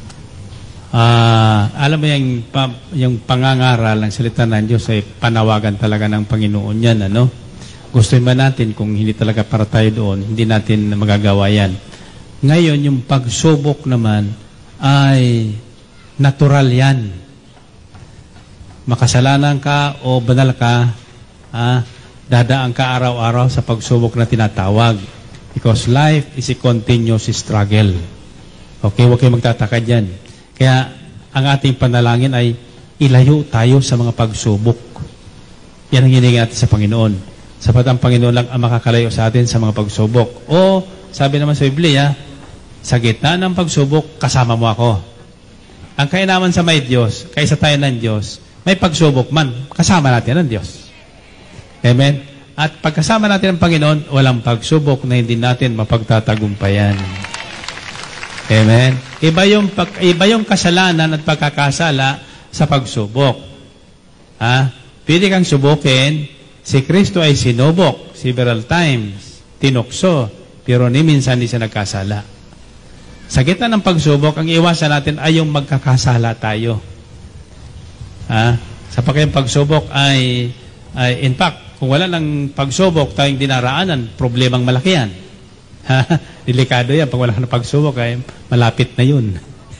Ah, alam mo yung, yung pangangaral ng salita ng Diyos ay panawagan talaga ng Panginoon yan, ano? gusto ba natin kung hindi talaga para tayo doon, hindi natin magagawa yan. Ngayon, yung pagsubok naman ay natural yan. Makasalanan ka o banal ka, ah, dadaan ka araw-araw sa pagsubok na tinatawag. Because life is a continuous struggle. Okay, huwag kayo magtataka dyan. Kaya, ang ating panalangin ay ilayo tayo sa mga pagsubok. Yan ang hiningi natin sa Panginoon. Sapat ang Panginoon lang ang makakalayo sa atin sa mga pagsubok. O, sabi naman sa Biblia, sa gitna ng pagsubok, kasama mo ako. Ang kainaman sa may Diyos, kaysa tayo ng Diyos, may pagsubok man, kasama natin ang Diyos. Amen? At pagkasama natin ang Panginoon, walang pagsubok na hindi natin mapagtatagumpayan. Amen? Iba yung, pag, iba yung kasalanan at pagkakasala sa pagsubok. Ha? Pwede kang subukin, si Kristo ay sinubok several times, tinukso, pero ni minsan di siya nagkasala. Sa gitna ng pagsubok, ang iwasan natin ay yung magkakasala tayo. Ha? Sa pagkayang pagsubok ay, ay, in fact, kung wala ng pagsubok tayong dinaraanan, problemang malaki yan. Ha? Delikado yan. Pag wala ng pagsubok, ay malapit na yun.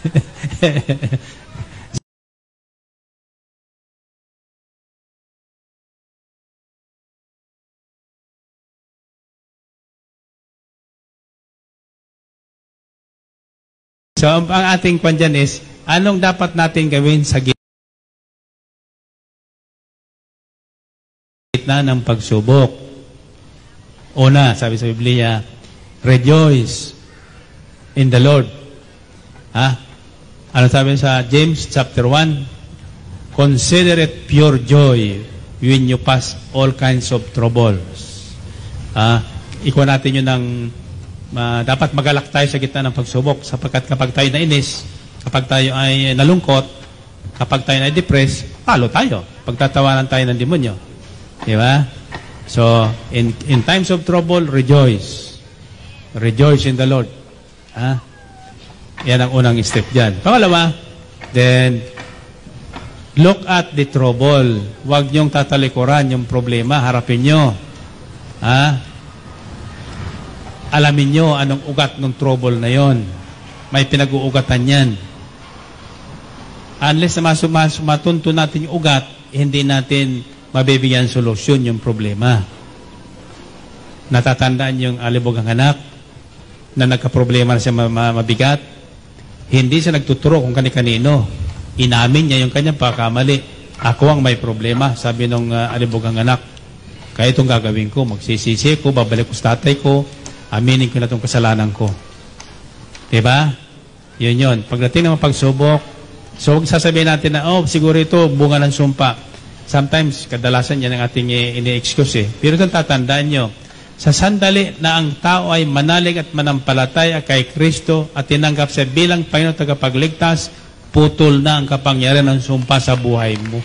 So, ang ating kwan dyan is, anong dapat natin gawin sa gitna ng pagsubok? Una, sabi sa Biblia, rejoice in the Lord. Ha? Ano sabi sa James chapter one? Consider it pure joy when you pass all kinds of troubles. Ha? Ikuha natin yun ng Uh, dapat magalak tayo sa gitna ng pagsubok sapagkat kapag tayo nainis, kapag tayo ay nalungkot, kapag tayo ay depressed, talo tayo. Pagtatawanan tayo ng demonyo. Di ba? So, in, in times of trouble, rejoice. Rejoice in the Lord. Ha? Yan ang unang step dyan. Pangalawa, then, look at the trouble. Huwag niyong tatalikuran yung problema. Harapin niyo. Ha? Alamin nyo anong ugat ng trouble na yon. May pinag-uugatan yan. Unless na mas, mas, matunto natin yung ugat, hindi natin mabibigyan solusyon yung problema. Natatandaan yung alibogang anak na nagka-problema na siya mabigat. Hindi siya nagtuturo kung kani-kanino. Inamin niya yung kanyang pagkamali. Ako ang may problema, sabi ng uh, alibogang anak. Kaya itong gagawin ko, magsisisi ko, babalik ko sa tatay ko, aminin ko na itong kasalanan ko. Diba? Yun yun. Pagdating ng pagsubok, so sasabihin natin na, oh, siguro ito, bunga ng sumpa. Sometimes, kadalasan yan ang ating ini-excuse eh. Pero itong tatandaan nyo, sa sandali na ang tao ay manalig at manampalataya kay Kristo at tinanggap siya bilang Panginoon tagapagligtas, putol na ang kapangyarihan ng sumpa sa buhay mo.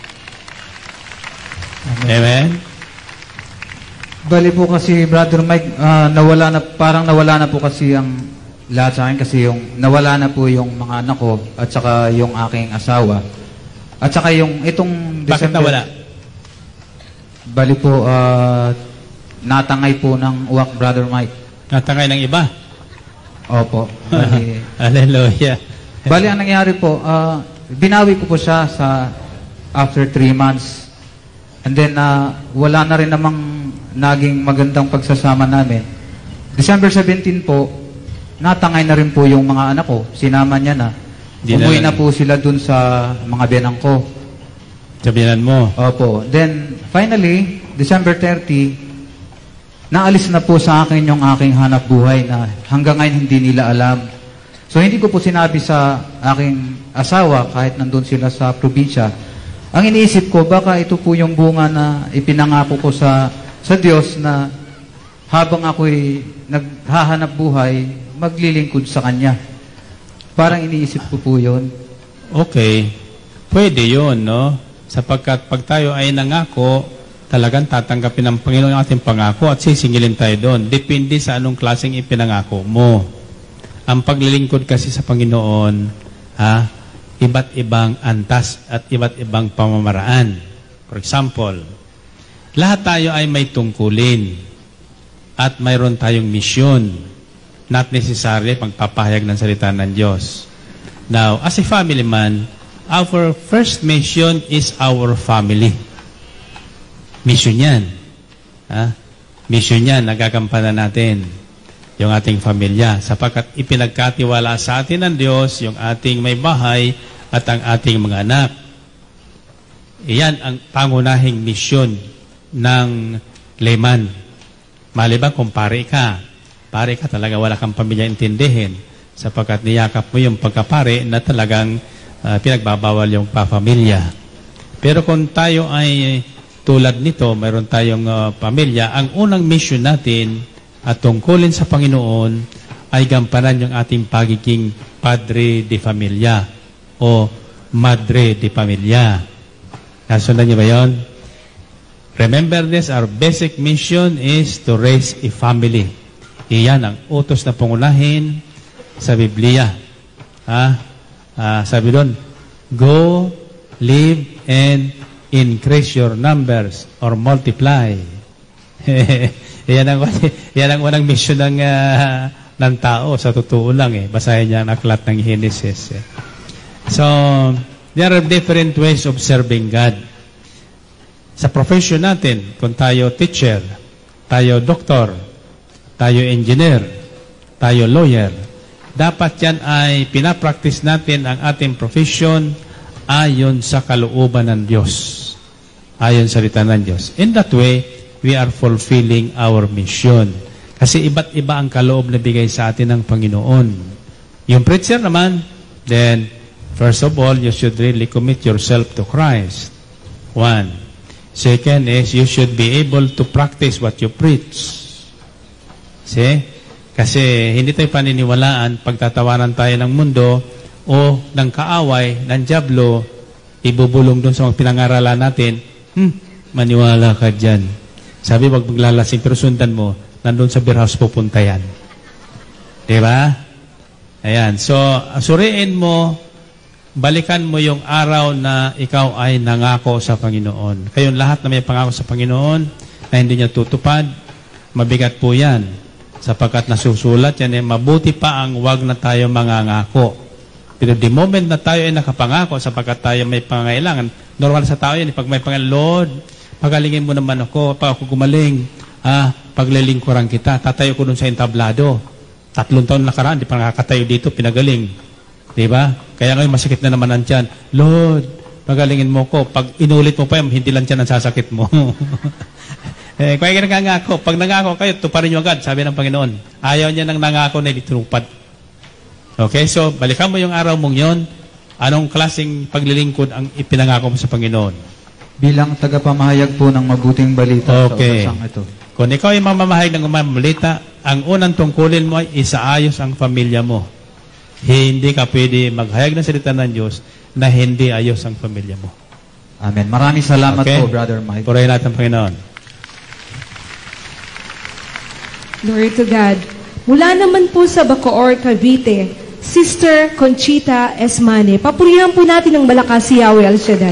Amen? Amen? Bali po kasi, Brother Mike, uh, nawala na, parang nawala na po kasi ang lahat sa akin kasi yung nawala na po yung mga anak ko at saka yung aking asawa. At saka yung itong December. Bakit nawala? Bali po, uh, natangay po ng uwak, Brother Mike. Natangay ng iba? Opo. Bali, Hallelujah. Bali, ang nangyari po, uh, binawi ko po siya sa after three months. And then, uh, wala na rin namang naging magandang pagsasama namin. December seventeenth po, natangay na rin po yung mga anak ko. Sinama niya na. Di Umuwi na, na po sila dun sa mga biyanang ko. Sa biyanan mo? Opo. Then, finally, December thirtieth, naalis na po sa akin yung aking hanap buhay na hanggang ngayon hindi nila alam. So, hindi ko po sinabi sa aking asawa kahit nandun sila sa probinsya. Ang iniisip ko, baka ito po yung bunga na ipinangako ko sa sa Diyos na habang ako'y naghahanap buhay, maglilingkod sa Kanya. Parang iniisip ko po yun. Okay. Pwede yun, no? Sapagkat pag tayo ay nangako, talagang tatanggapin ng Panginoon ang ating pangako at sisingilin tayo doon. Depende sa anong klaseng ipinangako mo. Ang paglilingkod kasi sa Panginoon, ha, iba't ibang antas at iba't ibang pamamaraan. For example, Lahat tayo ay may tungkulin at mayroon tayong misyon. Not necessarily pagpapahayag ng salita ng Diyos. Now, as a family man, our first mission is our family. Mission yan. Ha? Mission yan, nagagampanan natin yung ating pamilya sapagkat ipinagkatiwala sa atin ng Diyos yung ating may bahay at ang ating mga anak. Iyan ang pangunahing misyon ng layman. Maliban kung pare ka, pare ka talaga wala kang pamilya intindihin sapagkat niyakap mo yung pagkapare na talagang uh, pinagbabawal yung papamilya. Pero kung tayo ay tulad nito, mayroon tayong uh, pamilya, ang unang mission natin at tungkulin sa Panginoon ay gampanan yung ating pagiging padre de familia o madre de familia. Nasundan niyo ba yun? Remember this, our basic mission is to raise a family. Iyan ang utos na pangunahin sa Biblia. Ha? Ah, sabi doon, go, live, and increase your numbers or multiply. Iyan ang, iyan ang unang mission ng, uh, ng tao. Sa totoo lang eh. Basahin niya ang aklat ng Genesis. Eh. So, there are different ways of serving God. Sa profession natin, kung tayo teacher, tayo doktor, tayo engineer, tayo lawyer, dapat yan ay pinapractice natin ang ating profession ayon sa kalooban ng Diyos. Ayon sa salita ng Diyos. In that way, we are fulfilling our mission. Kasi iba't iba ang kaloob na bigay sa atin ng Panginoon. Yung preacher naman, then, first of all, you should really commit yourself to Christ. One. Second is, you should be able to practice what you preach. See? Kasi hindi tayo paniniwalaan, pagtatawanan tayo ng mundo o ng kaaway, ng dyablo, ibubulong doon sa mga pinangaralan natin, hmm, maniwala ka dyan. Sabi, wag maglalasing, pero sundan mo, nandun sa beer house pupunta yan. Diba? Ayan. So, suriin mo, balikan mo yung araw na ikaw ay nangako sa Panginoon. Kayong lahat na may pangako sa Panginoon na hindi niya tutupad, mabigat po yan. Sapagkat nasusulat yan, eh, mabuti pa ang wag na tayo mangangako. Pero the moment na tayo ay nakapangako sapagkat tayo may pangailangan, normal sa tao yan, pag may pangailangan, Lord, pagalingin mo naman ako, pag ako gumaling, ah, paglilingkuran kita, tatayo ko dun sa entablado. Tatlong taon nakaraan, di pa nakakatayo dito, pinagaling. Diba? Kaya ngayon masakit na naman ang tiyan. Lord, pagalingin mo ko. Pag inulit mo pa yan, hindi lang tiyan ang sasakit mo. eh, kaya ka nangangako. Pag nangako kayo, tuparin nyo agad, sabi ng Panginoon. Ayaw niya nang nangako na itinupad. Okay, so balikan mo yung araw mong yon. Anong klaseng paglilingkod ang ipinangako mo sa Panginoon? Bilang tagapamahayag po ng mabuting balita okay. sa otasang ito. Kung ikaw ay mamamahayag ng mabuting balita, ang unang tungkulin mo ay isaayos ang pamilya mo. Hindi ka pwede maghayag ng salita ng Diyos na hindi ayos ang pamilya mo. Amen. Maraming salamat okay? po, Brother Mike. Purihin natin ang Panginoon. Glory to God. Mula naman po sa Bacoor, Cavite, Sister Conchita Esmane. Papurihan po natin ang malakas si Yahweh El Shaddai.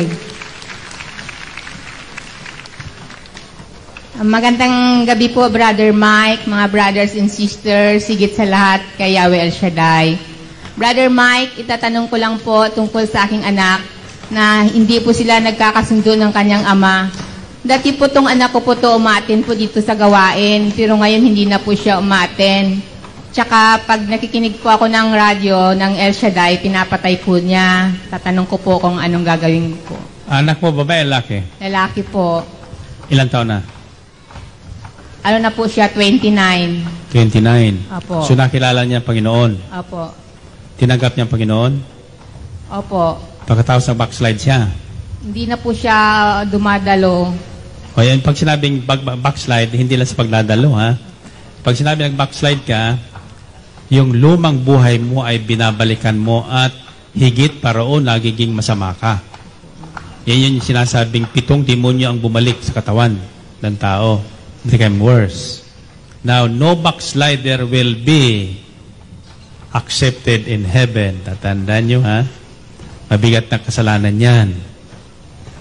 Magandang gabi po, Brother Mike, mga brothers and sisters, sigit sa lahat kay Yahweh El Shaddai. Brother Mike, itatanong ko lang po tungkol sa aking anak na hindi po sila nagkakasundo ng kanyang ama. Dati po tong anak ko po to umaten po dito sa gawain, pero ngayon hindi na po siya umaten. Tsaka pag nakikinig po ako ng radyo ng El Shaddai, pinapatay po niya. Tatanong ko po kung anong gagawin ko. Anak mo, babae, lalaki? Lalaki po. Ilang taon na? Ano na po siya, twenty-nine. twenty-nine. Apo. So nakilala niya ang Panginoon? Apo. Tinanggap niya ang Panginoon? Opo. Pagkatapos ng backslide siya? Hindi na po siya dumadalo. O yan, pag sinabing back, backslide, hindi lang sa pagdadalo, ha? Pag sinabing nag-backslide ka, yung lumang buhay mo ay binabalikan mo at higit pa roon nagiging masama ka. Yan yung sinasabing pitong demonyo ang bumalik sa katawan ng tao. Become worse. Now, no backslider will be accepted in heaven. Tatandaan nyo, ha? Mabigat na kasalanan yan.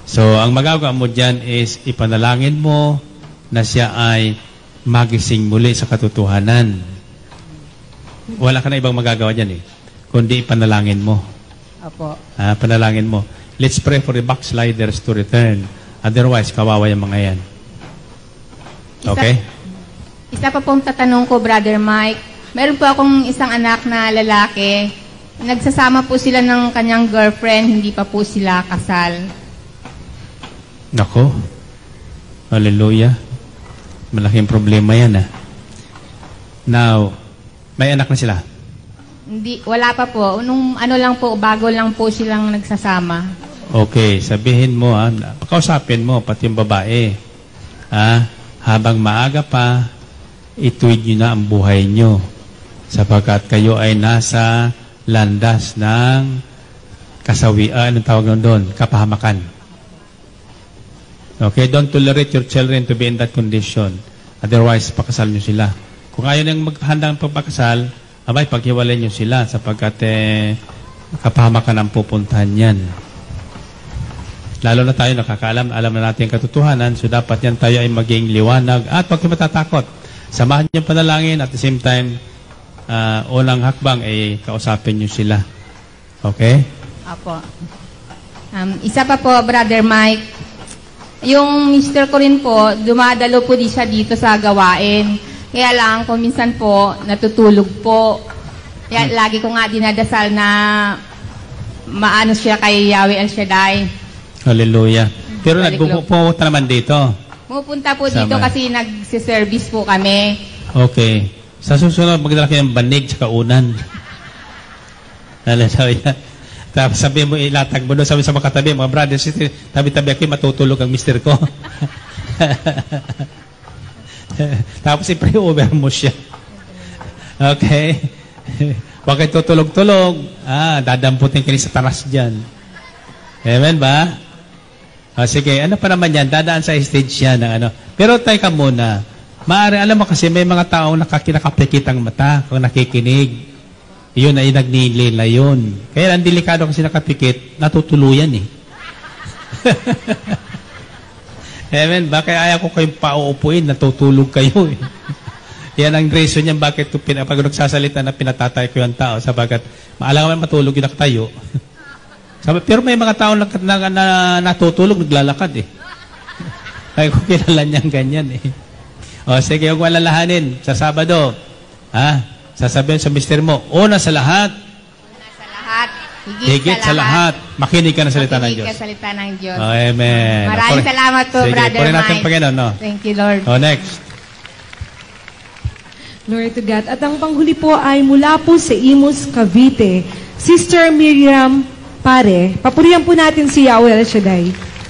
So, ang magagawa mo dyan is ipanalangin mo na siya ay magising muli sa katotohanan. Wala ka na ibang magagawa dyan eh. Kundi ipanalangin mo. Opo. Ah, panalangin mo. Let's pray for the backsliders to return. Otherwise, kawawa yung mga yan. Okay? Isa, isa pa pong tatanong ko, Brother Mike. Meron po akong isang anak na lalaki. Nagsasama po sila ng kanyang girlfriend, hindi pa po sila kasal. Nako. Hallelujah. Malaking problema yan ah. Now, may anak na sila? Hindi, wala pa po. Nung ano lang po, bago lang po silang nagsasama. Okay, sabihin mo ah, pakausapin mo, pati yung babae. Ah, habang maaga pa, ituwid nyo na ang buhay nyo. Sapagkat kayo ay nasa landas ng kasawian, anong tawag nun doon? Kapahamakan. Okay, don't tolerate your children to be in that condition. Otherwise, pakasal nyo sila. Kung ayaw nang maghandang pagpakasal, abay, paghiwalay nyo sila sapagkat eh, kapahamakan ang pupuntahan yan. Lalo na tayo nakakaalam, alam na natin ang katotohanan, so dapat yan tayo ay maging liwanag at huwag kayo matatakot. Samahan nyo panalangin at the same time, uh, unang hakbang ay kausapin nyo sila. Okay? Apo. Um, isa pa po, Brother Mike. Yung mister ko rin po, dumadalo po di siya dito sa gawain. Kaya lang, kung minsan po, natutulog po. Kaya hmm. lagi ko nga dinadasal na maano siya kay Yahweh El Shaddai. Hallelujah. Pero nagpupunta naman dito. Pupunta po dito kasi nagsiservice po kami. Okay. Sa susunod, magdala kayo ng banig sa kaunan. Hallelujah. Tapos sabi mo, ilatag mo doon, sabi sa mga katabi, mga brothers, tabi-tabi ako, matutulog ang mister ko. Tapos i-pray over mo siya. Okay? Huwag kayo tutulog-tulog. Ah, dadamputin kayo sa taras dyan. Amen ba? Ah, sige, ano pa naman yan? Dadaan sa stage yan. Ng ano. Pero teka muna. Maaari, alam mo kasi may mga taong nakakapikit ang mata kung nakikinig. Yun ay nagnilila yun. Kaya ang delikado kasi nakapikit, natutuluyan eh. Amen ba? Kaya ayaw ko kayong pauupuin, natutulog kayo eh. Yan ang reason niyan bakit pag nagsasalita na pinatatay ko yung tao sabagat maalam naman matulog yung nakatayo. Pero may mga tao na, na, na natutulog, naglalakad eh. Ay ko kilala niyan ganyan eh. O sige, huwag malalahanin sa Sabado. Ha? Sasabihin sa mister mo, una sa lahat. Una sa lahat. Higit, higit sa, sa lahat. lahat. Makinig ka ng salita ng Diyos. Makinig ka salita ng Diyos. Oh, amen. Maraming Puri. salamat po, sige, Brother Mike. Natin Panginoon, no? Thank you, Lord. Oh, next. Glory to God. At ang panghuli po ay mula po sa Imus, Cavite. Sister Miriam Pare. Papurihan po natin si Yahweh El Shaddai.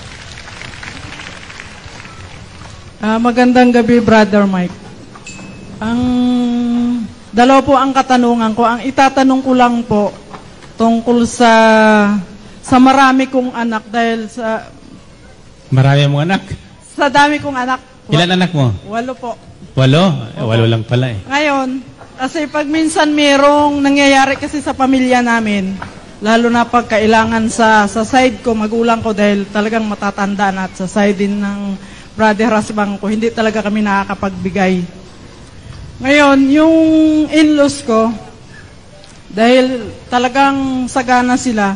Uh, magandang gabi, Brother Mike. Ang dalawa po ang katanungan ko. Ang itatanong ko lang po tungkol sa sa marami kong anak dahil sa marami mong anak? Sa dami kong anak. Ilan anak mo? Walo po. Walo? Eh, walo lang pala eh. Ngayon, kasi pag minsan merong nangyayari kasi sa pamilya namin, lalo na pag kailangan sa, sa side ko, magulang ko dahil talagang matatanda na at sa side din ng brother husband ko, hindi talaga kami nakakapagbigay. Ngayon, yung in-laws ko, dahil talagang sagana sila,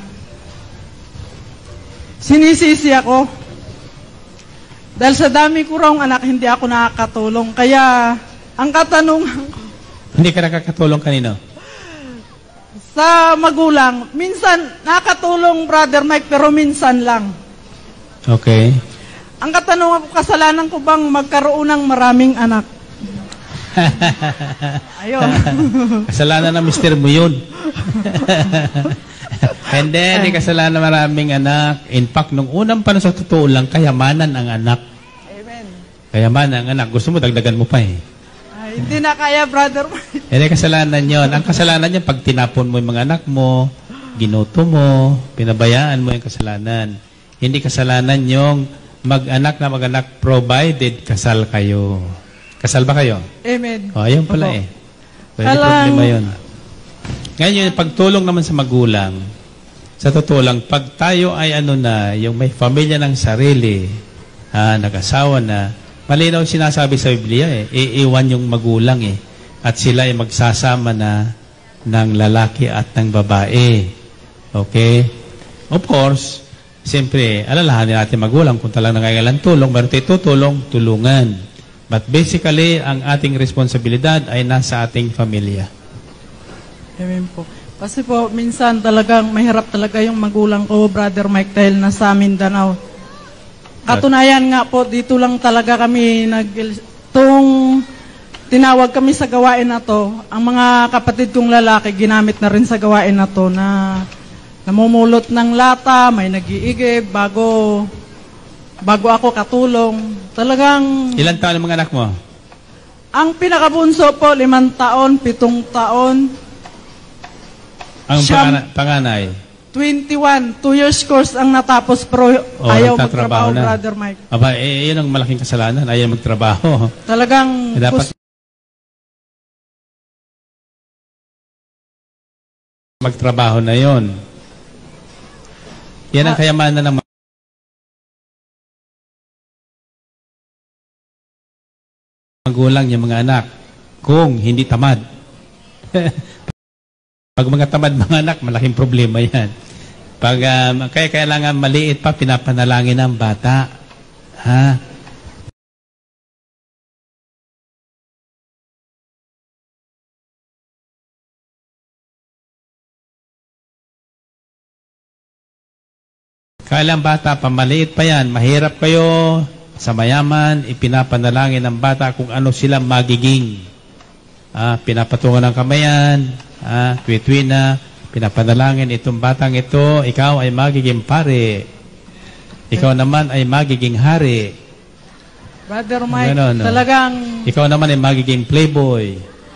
sinisisi ako. Dahil sa dami ko raw anak, hindi ako nakakatulong. Kaya, ang katanungan ko, hindi ka nakakatulong kanino? Sa magulang, minsan nakakatulong, Brother Mike, pero minsan lang. Okay. Ang katanungan ko, kasalanan ko bang magkaroon ng maraming anak? Ayun. Kasalanan ng mister mo yun. And then, di kasalanan ng maraming anak. In fact, nung unang panahon sa totoo lang, kayamanan ang anak. Amen. Kayamanan ang anak. Gusto mo, dagdagan mo pa eh. Ay, hindi na kaya, Brother Mike. Hindi kasalanan yun. Ang kasalanan yun, pag tinapon mo yung mga anak mo, ginuto mo, pinabayaan mo yung kasalanan. Hindi kasalanan yung mag-anak na mag-anak provided kasal kayo. Kasal ba kayo? Amen. O, ayun pala Opo. eh. So, hindi problema yun. Ngayon, yung pagtulong naman sa magulang, Sa totoo lang, pag tayo ay ano na, yung may pamilya ng sarili, ha, nag-asawa na, malinaw sinasabi sa Biblia eh, iiwan yung magulang eh. At sila ay magsasama na ng lalaki at ng babae. Okay? Of course, siyempre, alalahanin natin magulang kung talagang nangailangan tulong, meron tayo tutulong, tulungan. But basically, ang ating responsibilidad ay nasa ating pamilya. Amen po. Kasi po, minsan talagang mahirap talaga yung magulang ko, Brother Mike, dahil nasa Mindanao. Katunayan nga po, dito lang talaga kami nag... Tung tinawag kami sa gawain na to, ang mga kapatid kong lalaki ginamit na rin sa gawain na to na namumulot ng lata, may nag-iigib, bago, bago ako katulong. Talagang... Ilan taon ang mga anak mo? Ang pinakabunso po, limang taon, pitong taon. Ang Siyam, pangana, panganay? twenty-one. Two years course ang natapos, pero oh, ayaw magtrabaho, na. Brother Mike. Aba, eh, yun ang malaking kasalanan. Ayaw magtrabaho. Talagang... Eh, dapat magtrabaho na yon. Yan ang kayamanan ng magulang yung mga anak. Kung hindi tamad. Pag mga tamad mga anak, malaking problema yan. Pag um, kaya kailangan maliit pa, pinapanalangin ng bata. Ha? Kailang bata pa, maliit pa yan, mahirap kayo sa mayaman, ipinapanalangin ng bata kung ano sila magiging. Ah, pinapatungan ng kamayan, ah, tuwi-tuwi na, pinapanalangin itong batang ito, ikaw ay magiging pare. Ikaw naman ay magiging hari. Brother Mike, Ganon, no? talagang... Ikaw naman ay magiging playboy.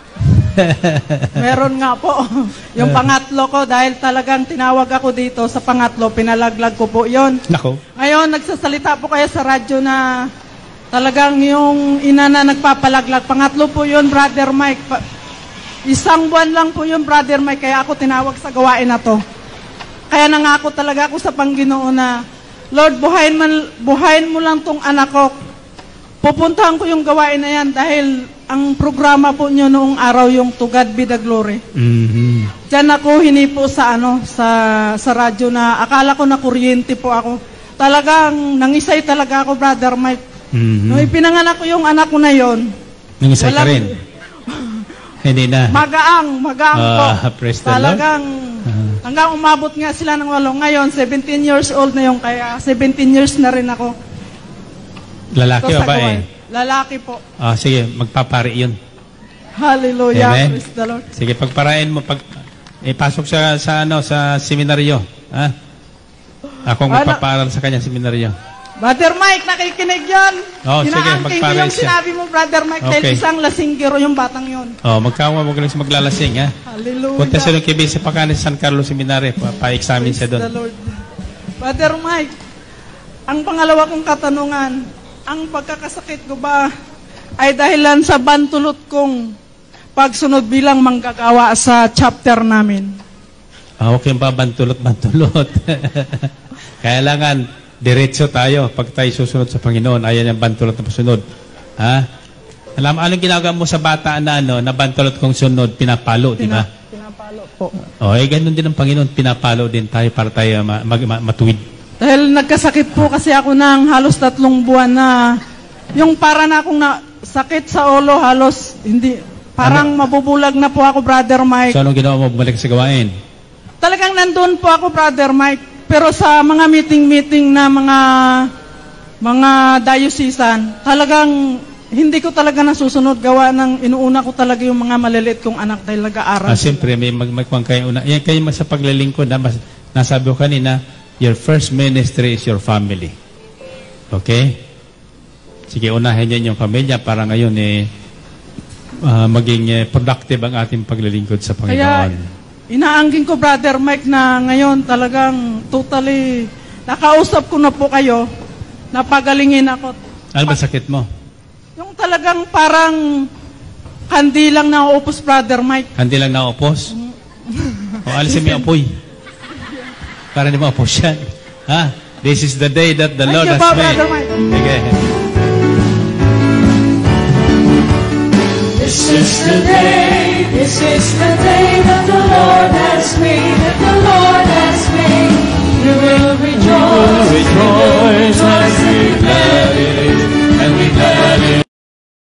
Meron nga po. Yung pangatlo ko, dahil talagang tinawag ako dito sa pangatlo, pinalaglag ko po yon. Nako. Ngayon, nagsasalita po kayo sa radyo na talagang yung ina na nagpapalaglag. Pangatlo po yun, Brother Mike. Pa- isang buwan lang po yun, Brother Mike, kaya ako tinawag sa gawain na to. Kaya nangako talaga ako sa Panginoon na, Lord, buhayin, man, buhayin mo lang tong anak ko. Pupuntahan ko yung gawain na yan dahil ang programa po nyo noong araw yung To God Be the Glory. Mm-hmm. Diyan ako hinipo sa ano sa sa radyo na akala ko na kuryente po ako. Talagang nangisay talaga ako, Brother Mike. Mm-hmm. Nung ipinanganak ko yung anak ko na yon. Nangisay ka rin? Hindi na. Magaang, magaang uh, po. Praise the Talagang Lord. Uh-huh. hanggang umabot nga sila ng walo. Ngayon, seventeen years old na yung kaya seventeen years na rin ako. Lalaki o babae? Lalaki po. Ah, sige, magpapari yun. Hallelujah. Amen. Praise the Lord. Sige, pagparain mo, pag ipasok sa, sa, ano, sa seminaryo. Ha? Akong Ano? magpaparal sa kanya seminaryo. Brother Mike, nakikinig yan. Oh, sige, Inaangking ko magparay yung siya. sinabi mo, Brother Mike, dahil Okay. isang lasinggero yung batang yon. Oh, magkawa, wag lang siya maglalasing, ha? Hallelujah. Punta siya ng kibig sa Pakanis San Carlos Seminary, pa- pa-examine siya Praise doon. the Lord. Brother Mike, ang pangalawa kong katanungan, ang pagkakasakit ko ba ay dahilan sa bantulot kong pagsunod bilang manggagawa sa chapter namin? Ah, okay ba bantulot-bantulot? Kailangan diretso tayo pag tayo susunod sa Panginoon. Ayan yung bantulot na pasunod. Ha? Alam, anong ginagawa mo sa bata na ano, na bantulot kong sunod, pinapalo, di ba? Pinapalo po. O, eh, ganun din ang Panginoon, pinapalo din tayo para tayo ma- mag- ma- matuwid. Dahil nagkasakit po kasi ako ng halos tatlong buwan na yung para na akong na, sakit sa ulo, halos hindi, parang mabubulag na po ako, Brother Mike. So, anong ginawa mo? Bumalik sa gawain? Talagang nandun po ako, Brother Mike. Pero sa mga meeting-meeting na mga mga diocesan, talagang hindi ko talaga nasusunod. Gawa ng inuuna ko talaga yung mga maliliit kong anak dahil nag-aaral. Ah, siyempre, may magmagpang kayo una. Yan kayo sa paglilingkod. Na, mas, nasabi ko kanina, your first ministry is your family. Okay? Sige, unahin yan yung pamilya para ngayon eh, uh, maging eh, productive ang ating paglilingkod sa Panginoon. Kaya, inaangging ko, Brother Mike, na ngayon talagang totally, nakausap ko na po kayo, napagalingin ako. Ano ba sakit mo? Yung talagang parang kandi lang na upos, Brother Mike. Hindi lang naupos? O alisin mo yung apoy? Para di ma-push yan. Ha? This is the day that the Thank Lord you has po, made. Brother Mike. Sige. This is the day, this is the day that the Lord has made, that the Lord has made. We will rejoice, we will rejoice and be glad in it, and be glad in it.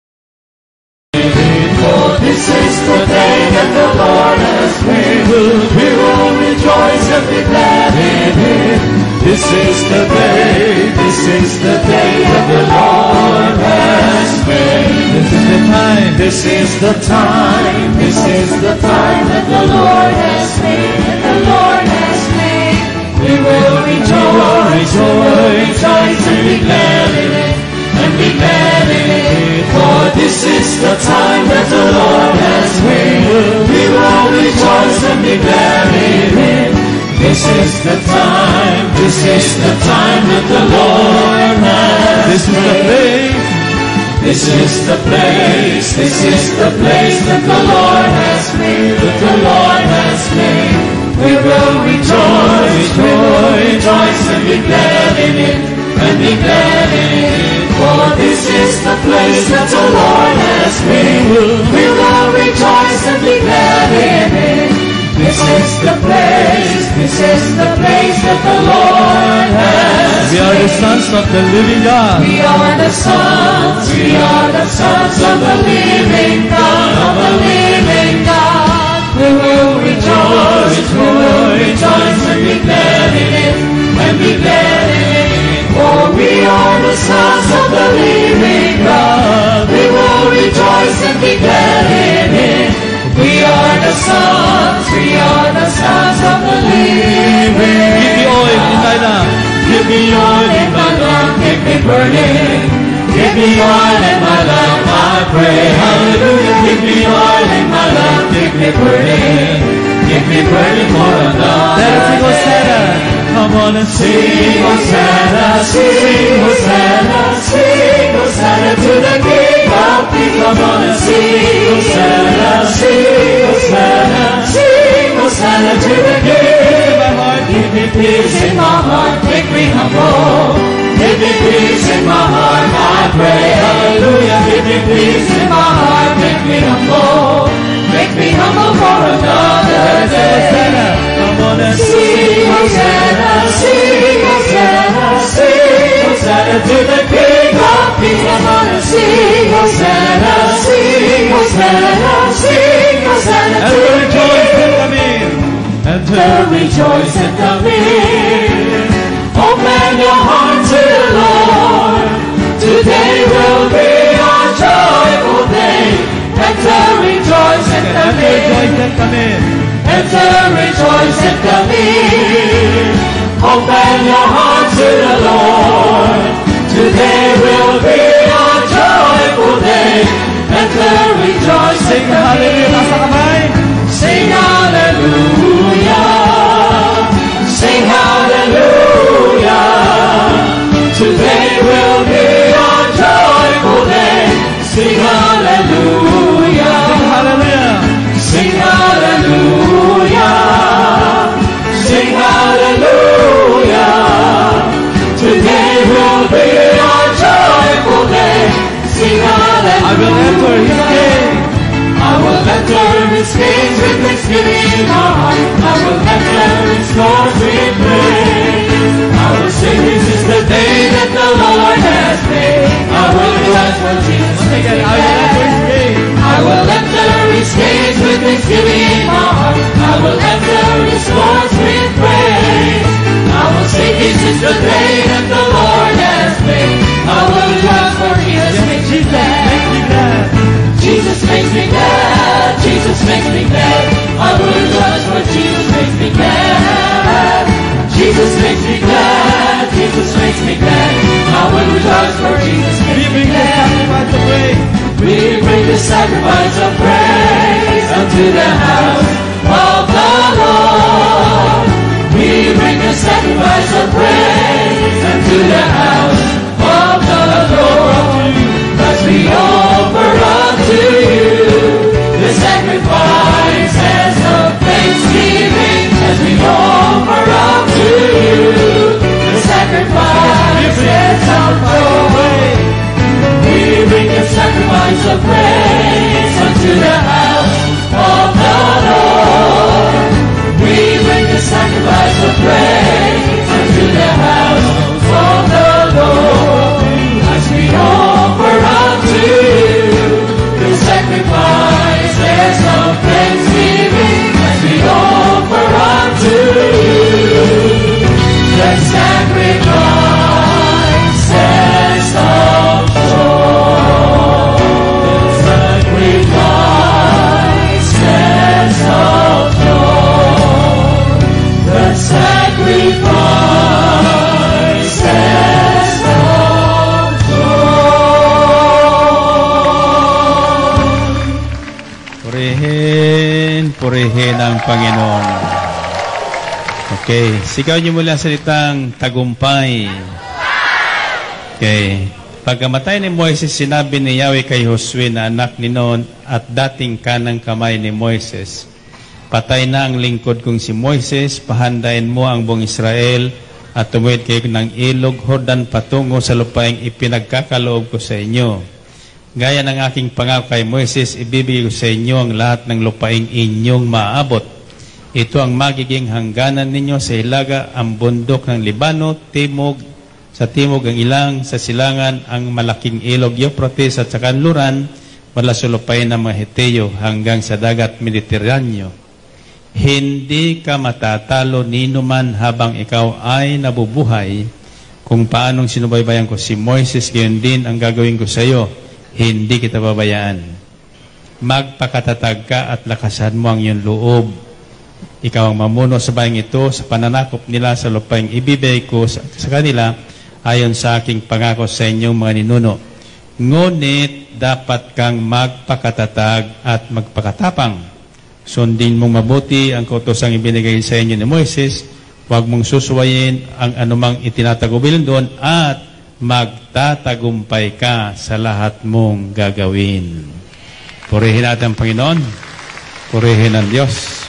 For this is the day that the Lord has made. We will rejoice and be glad in it. This is the day, this is the day that the Lord has made. This is the time. This is the time, this is the time that the Lord has made, that the Lord has made. We will rejoice, we will rejoice and be glad in it, and be glad in it. For this is the time that the Lord has made. We will rejoice and be glad in it. This is the time, this is the time that the Lord has This is the made. place. This is the place, this is the place that the Lord has made, that the Lord has made. We will rejoice, we will rejoice and be glad in it, and be glad in it. For this is the place that the Lord has made. We will rejoice and be glad in it. This is the place, this is the place that the Lord has We are the sons of the living God. We are the sons, we are the sons of the living God, of the living God. We will rejoice, we will rejoice and be glad in it, and be glad in it. For we are the sons of the living God. We will rejoice and be glad in it. We are the sons, we are the sons of the living God. Give me oil in my lamp. Give me oil in my lamp, keep me burning. Give me oil in my lamp, I pray. Hallelujah. Give me oil in my lamp, keep me burning. Keep me burning for another Let us sing Hosanna. Come on and Sing sing. Hosanna, sing Hosanna, sing Hosanna to the King of Kings. Come on and sing Hosanna, sing Hosanna, sing Hosanna to the King. My heart, Give me peace in my heart, make me humble. Give me peace in my heart, I pray. Hallelujah. Give me peace in my heart, make me humble. Make me humble for another day. come on and Sing Hosanna, sing Hosanna, sing Hosanna to the King of Kings. Come on and sing Hosanna, sing Hosanna, sing Hosanna And to we the rejoice King. and come in. And To turn rejoice and come in. Open your heart to the Lord. Today will be our joyful day. Enter, rejoice and come and rejoice in. and come in. Enter, rejoice and come in. Open your heart to the Lord. Today will be our joyful day. Enter, rejoice and Sing come hallelujah. in. Nasa kamay. Sing hallelujah. Sing hallelujah. Today will be our joyful day. Sing hallelujah. Sing hallelujah. Sing hallelujah. Sing hallelujah. Today will be our joyful day. Sing hallelujah. I will enter his gate. I will enter his gates with thanksgiving in my heart. I will enter his courts with praise. I will sing, this is the day that the Lord has made. I will rejoice for Jesus makes me I will enter his glad. gate. I will enter his gates with thanksgiving in my heart. I will enter his courts with praise. I will sing, this is the day that the Lord has made. I will rejoice for Jesus makes me glad. Jesus makes me glad. Jesus makes me glad. Jesus makes me glad. I will rejoice for Jesus makes me glad. Jesus makes me glad. Jesus makes me glad. I will rejoice for Jesus We makes me bring the glad. sacrifice of praise. We bring the sacrifice of praise unto the house of the Lord. We bring the sacrifice of praise unto the house of the Lord. As we offer unto you the sacrifices of thanksgiving, as we offer unto Purihin ang Panginoon. Okay. Sigaw niyo mula salitang tagumpay. Okay. Pagkamatay ni Moises, sinabi ni Yahweh kay Josue na anak ni Nun at dating kanang kamay ni Moises, patay na ang lingkod kong si Moises, pahandain mo ang buong Israel at tumuwid kayo ng ilog Jordan patungo sa lupaing ipinagkakaloob ko sa inyo. Gaya ng aking pangako kay Moises, ibibigay ko sa inyo ang lahat ng lupaing inyong maaabot. Ito ang magiging hangganan ninyo sa hilaga, ang bundok ng Libano, timog, sa timog ang ilang, sa silangan ang malaking ilog Euphrates at sa kanluran, mula sa lupain ng mga Heteo hanggang sa dagat Mediteraneo. Hindi ka matatalo nino man habang ikaw ay nabubuhay. Kung paanong sinubaybayan ko si Moises, gayon din ang gagawin ko sa iyo. Hindi kita babayaan. Magpakatatag ka at lakasan mo ang iyong loob. Ikaw ang mamuno sa bayang ito sa pananakop nila sa lupaing ibibigay ko sa, sa kanila ayon sa aking pangako sa inyong mga ninuno. Ngunit dapat kang magpakatatag at magpakatapang. Sundin mong mabuti ang kautosang ibinigay sa inyo ni Moises. Huwag mong susuwayin ang anumang itinatagubilin doon at magtatagumpay ka sa lahat mong gagawin. Purihin natin ang Panginoon. Purihin ang Diyos.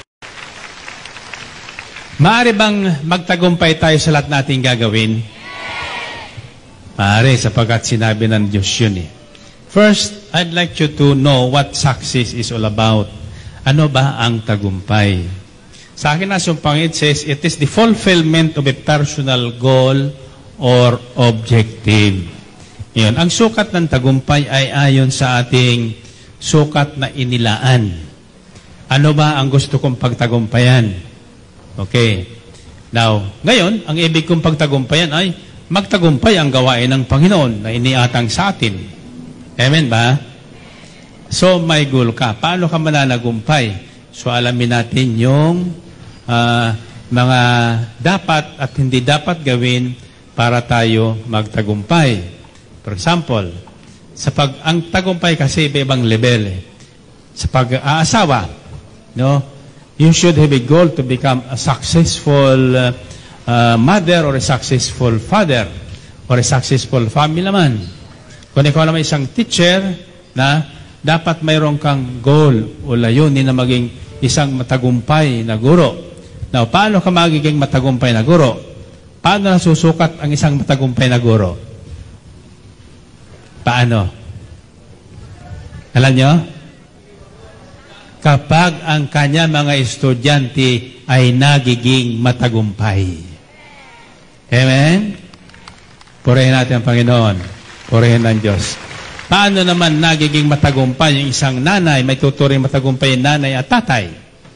Maaari bang magtagumpay tayo sa lahat nating gagawin? Maaari, sapagkat sinabi ng Diyos yun eh. First, I'd like you to know what success is all about. Ano ba ang tagumpay? Sa akin na sumpang it says, it is the fulfillment of a personal goal or objective. Yun. Ang sukat ng tagumpay ay ayon sa ating sukat na inilaan. Ano ba ang gusto kong pagtagumpayan? Okay. Now, ngayon, ang ibig kong pagtagumpayan ay magtagumpay ang gawain ng Panginoon na iniatang sa atin. Amen ba? So, may goal ka. Paano ka mananagumpay? So, alamin natin yung uh, mga dapat at hindi dapat gawin para tayo magtagumpay. For example, sa pag ang tagumpay kasi iba-ibang level. Eh. Sa pag-aasawa, no? You should have a goal to become a successful uh, uh, mother or a successful father or a successful family naman. Kung ikaw naman isang teacher na dapat mayroon kang goal o layunin na maging isang matagumpay na guro. Now, paano ka magiging matagumpay na guro? Paano nasusukat ang isang matagumpay na guro? Paano? Alam nyo? Kapag ang kanya mga estudyante ay nagiging matagumpay. Amen? Purihin natin ang Panginoon. Purihin ng Diyos. Paano naman nagiging matagumpay yung isang nanay, may tuturing matagumpay yung nanay at tatay?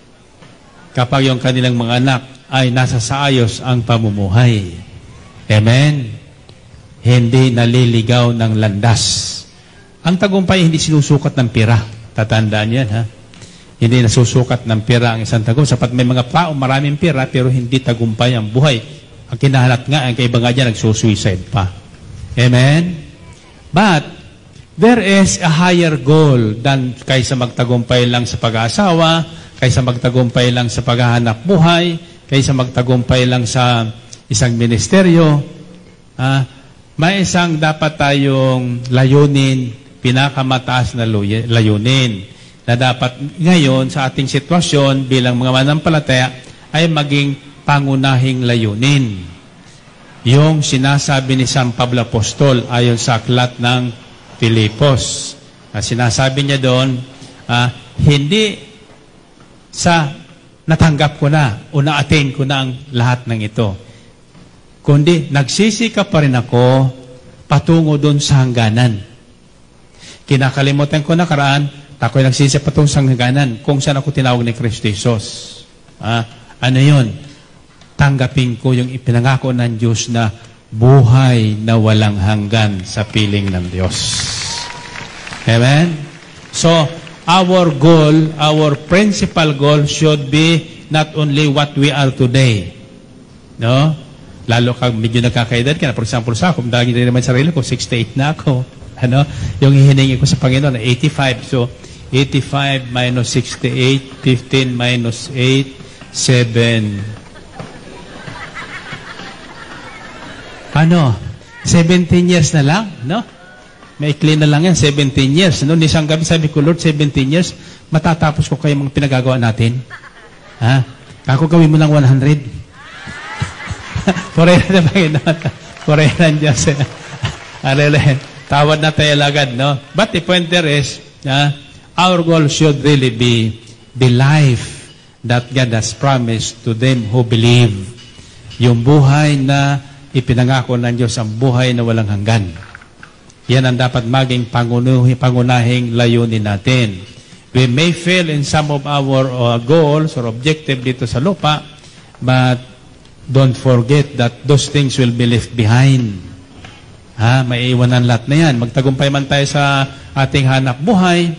Kapag yung kanilang mga anak ay nasa saayos ang pamumuhay. Amen? Hindi naliligaw ng landas. Ang tagumpay hindi sinusukat ng pira. Tatandaan yan, ha? Hindi nasusukat ng pira ang isang tagumpay. Sapat may mga tao, maraming pira, pero hindi tagumpay ang buhay. Ang kinahalat nga, ang kaiba nga dyan, nagsusuicide pa. Amen? But, there is a higher goal than kaysa magtagumpay lang sa pag-aasawa, kaysa magtagumpay lang sa paghahanap buhay, kaysa magtagumpay lang sa isang ministeryo. Ah, may isang dapat tayong layunin, pinakamataas na layunin, na dapat ngayon sa ating sitwasyon bilang mga manampalataya ay maging pangunahing layunin. Yung sinasabi ni San Pablo Apostol ayon sa aklat ng Filipos. Uh, sinasabi niya doon, uh, hindi sa natanggap ko na o na-attain ko na ang lahat ng ito, kundi nagsisikap pa rin ako patungo doon sa hangganan. Kinakalimutan ko nakaraan, ako'y nagsisikap patungo sa hangganan kung saan ako tinawag ni Kristo Jesus. Uh, ano yun? Tanggapin ko yung ipinangako ng Diyos na buhay na walang hanggan sa piling ng Diyos. Amen? So, our goal, our principal goal should be not only what we are today. No? Lalo kag medyo nagkakaedad ka na. For example, sa ako, dahil din naman sarili ko, sixty-eight na ako. Ano? Yung hihiningi ko sa Panginoon na eighty-five. So, eighty-five minus sixty-eight, fifteen minus eight, seven. Ano? seventeen years na lang, no? Maikli na lang yan, seventeen years. No? Isang gabi sabi ko, Lord, seventeen years, matatapos ko kayo mga pinagagawa natin. Ha? Ako gawin mo lang one hundred. Forever na Panginoon. Forever ang Diyos. Tawad na tayo agad, no? But the point there is, uh, our goal should really be the life that God has promised to them who believe. Yung buhay na ipinangako ng Diyos, ang buhay na walang hanggan. Yan ang dapat maging pangunuhi, pangunahing layunin natin. We may fail in some of our uh, goals or objective dito sa lupa, but don't forget that those things will be left behind. Ha? May iwanan lahat na yan. Magtagumpay man tayo sa ating hanap buhay,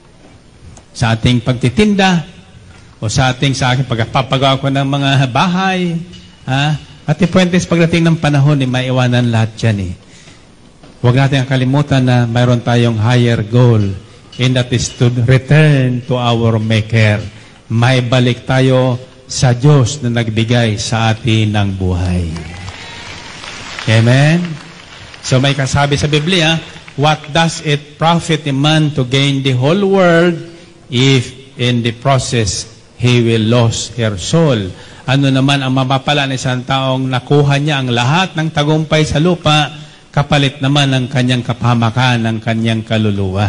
sa ating pagtitinda, o sa ating sa aking pagpapagawa ko ng mga bahay. Ha? At the point is, pagdating ng panahon, eh, may iwanan lahat yan eh. Huwag natin kalimutan na mayroon tayong higher goal, and that is to return to our Maker. May balik tayo sa Diyos na nagbigay sa atin ng buhay. Amen? So may kasabi sa Biblia, what does it profit a man to gain the whole world if in the process he will lose her soul? Ano naman ang mapapala ng isang taong nakuha niya ang lahat ng tagumpay sa lupa, kapalit naman ng kanyang kapahamakan, ng kanyang kaluluwa.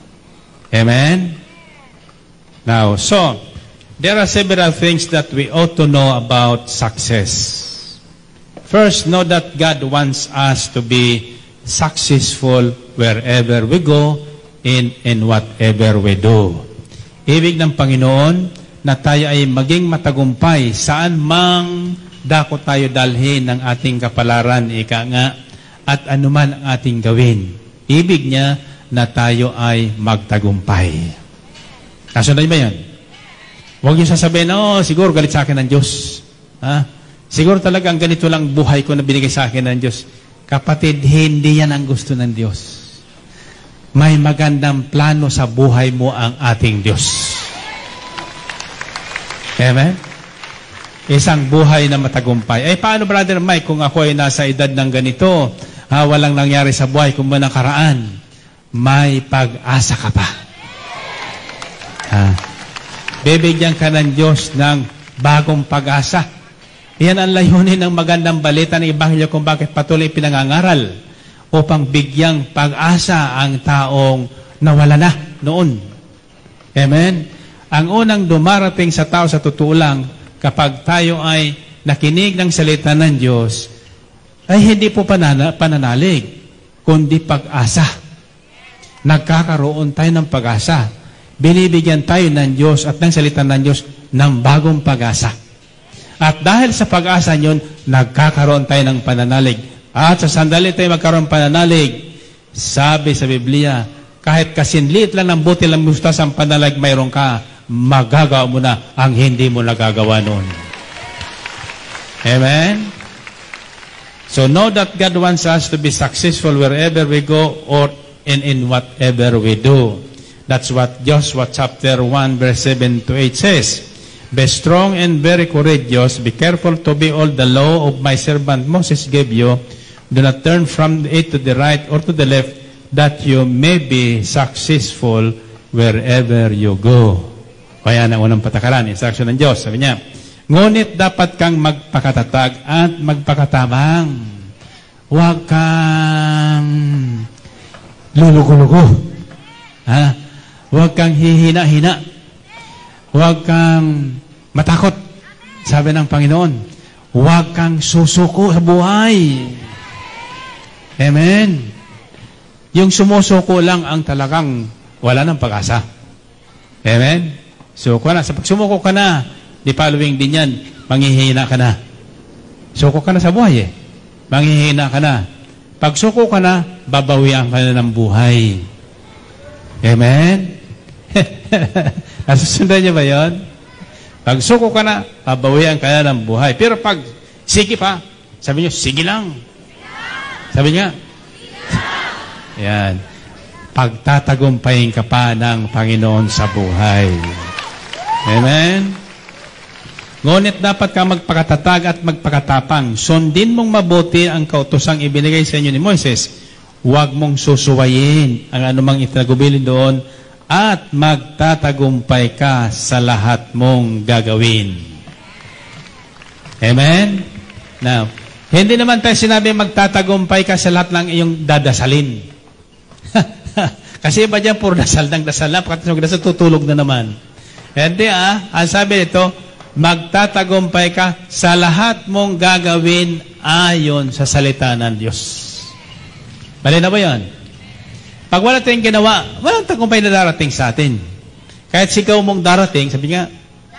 Amen? Now, so, there are several things that we ought to know about success. First, know that God wants us to be successful wherever we go and in whatever we do. Ibig ng Panginoon na tayo ay maging matagumpay saan mang dako tayo dalhin ng ating kapalaran, ika nga, at anuman ang ating gawin. Ibig niya na tayo ay magtagumpay. Nasunod ba yan? Huwag niyo sasabihin, oh, siguro galit sa akin ng Diyos. Ha? Siguro talagang ganito lang buhay ko na binigay sa akin ng Diyos. Kapatid, hindi yan ang gusto ng Diyos. May magandang plano sa buhay mo ang ating Diyos. Amen? Isang buhay na matagumpay. Eh, paano, Brother Mike, kung ako ay nasa edad ng ganito, ha, walang nangyari sa buhay kung ba nakaraan, may pag-asa ka pa. Ha? Bibigyan ka ng Diyos ng bagong pag-asa. Yan ang layunin ng magandang balita ng Ebanghelyo kung bakit patuloy pinangangaral upang bigyang pag-asa ang taong nawala na noon. Amen? Ang unang dumarating sa tao sa totoo lang, kapag tayo ay nakinig ng salita ng Diyos, ay hindi po panana, pananalig, kundi pag-asa. Nagkakaroon tayo ng pag-asa. Binibigyan tayo ng Diyos at ng salita ng Diyos ng bagong pag-asa. At dahil sa pag-asa nyon, nagkakaroon tayo ng pananalig. At sa sandali tayo magkaroon pananalig, sabi sa Biblia, kahit kasinliit lang ng butil ng mustas ang pananalig mayroon ka, magagawa mo na ang hindi mo nagagawa noon. Amen? So know that God wants us to be successful wherever we go or in, in whatever we do. That's what Joshua chapter one verse seven to eight says. Be strong and very courageous. Be careful to be all the law of my servant Moses gave you. Do not turn from it to the right or to the left, that you may be successful wherever you go. Kaya na unang patakaran, instruction ng Diyos. Sabi niya, ngunit dapat kang magpakatatag at magpakatabang. Huwag kang lulugo-lugo. Ha? Huwag kang hihina-hina. Huwag kang matakot. Sabi ng Panginoon, huwag kang susuko sa buhay. Amen? Yung sumusuko lang ang talagang wala ng pag-asa. Amen? Suko na. Sa pagsumuko ka na, di following din yan, manghihina ka na. Suko ka na sa buhay eh. Manghihina ka na. Pag suko ka na, babawian ka na ng buhay. Amen? Nasusundan niyo ba yun? Pag suko ka na, babawian ka na ng buhay. Pero pag sige pa, sabi niyo, sige lang. Sabi niya, yan. pagtatagumpayin ka pa ng Panginoon sa buhay. Amen? Ngunit dapat ka magpakatatag at magpakatapang. Sundin mong mabuti ang kautosang ibinigay sa inyo ni Moises. Huwag mong susuwayin ang anumang itinagubilin doon at magtatagumpay ka sa lahat mong gagawin. Amen? Now, hindi naman tayo sinabi magtatagumpay ka sa lahat ng iyong dadasalin. Kasi iba dyan, puro dasal ng dasal na, pagkatapos dasal, tutulog na naman. Hindi ah, ang sabi nito, magtatagumpay ka sa lahat mong gagawin ayon sa salita ng Diyos. Mali na ba yan? Pag wala tayong ginawa, walang tagumpay na darating sa atin. Kahit sigaw mong darating, sabi nga,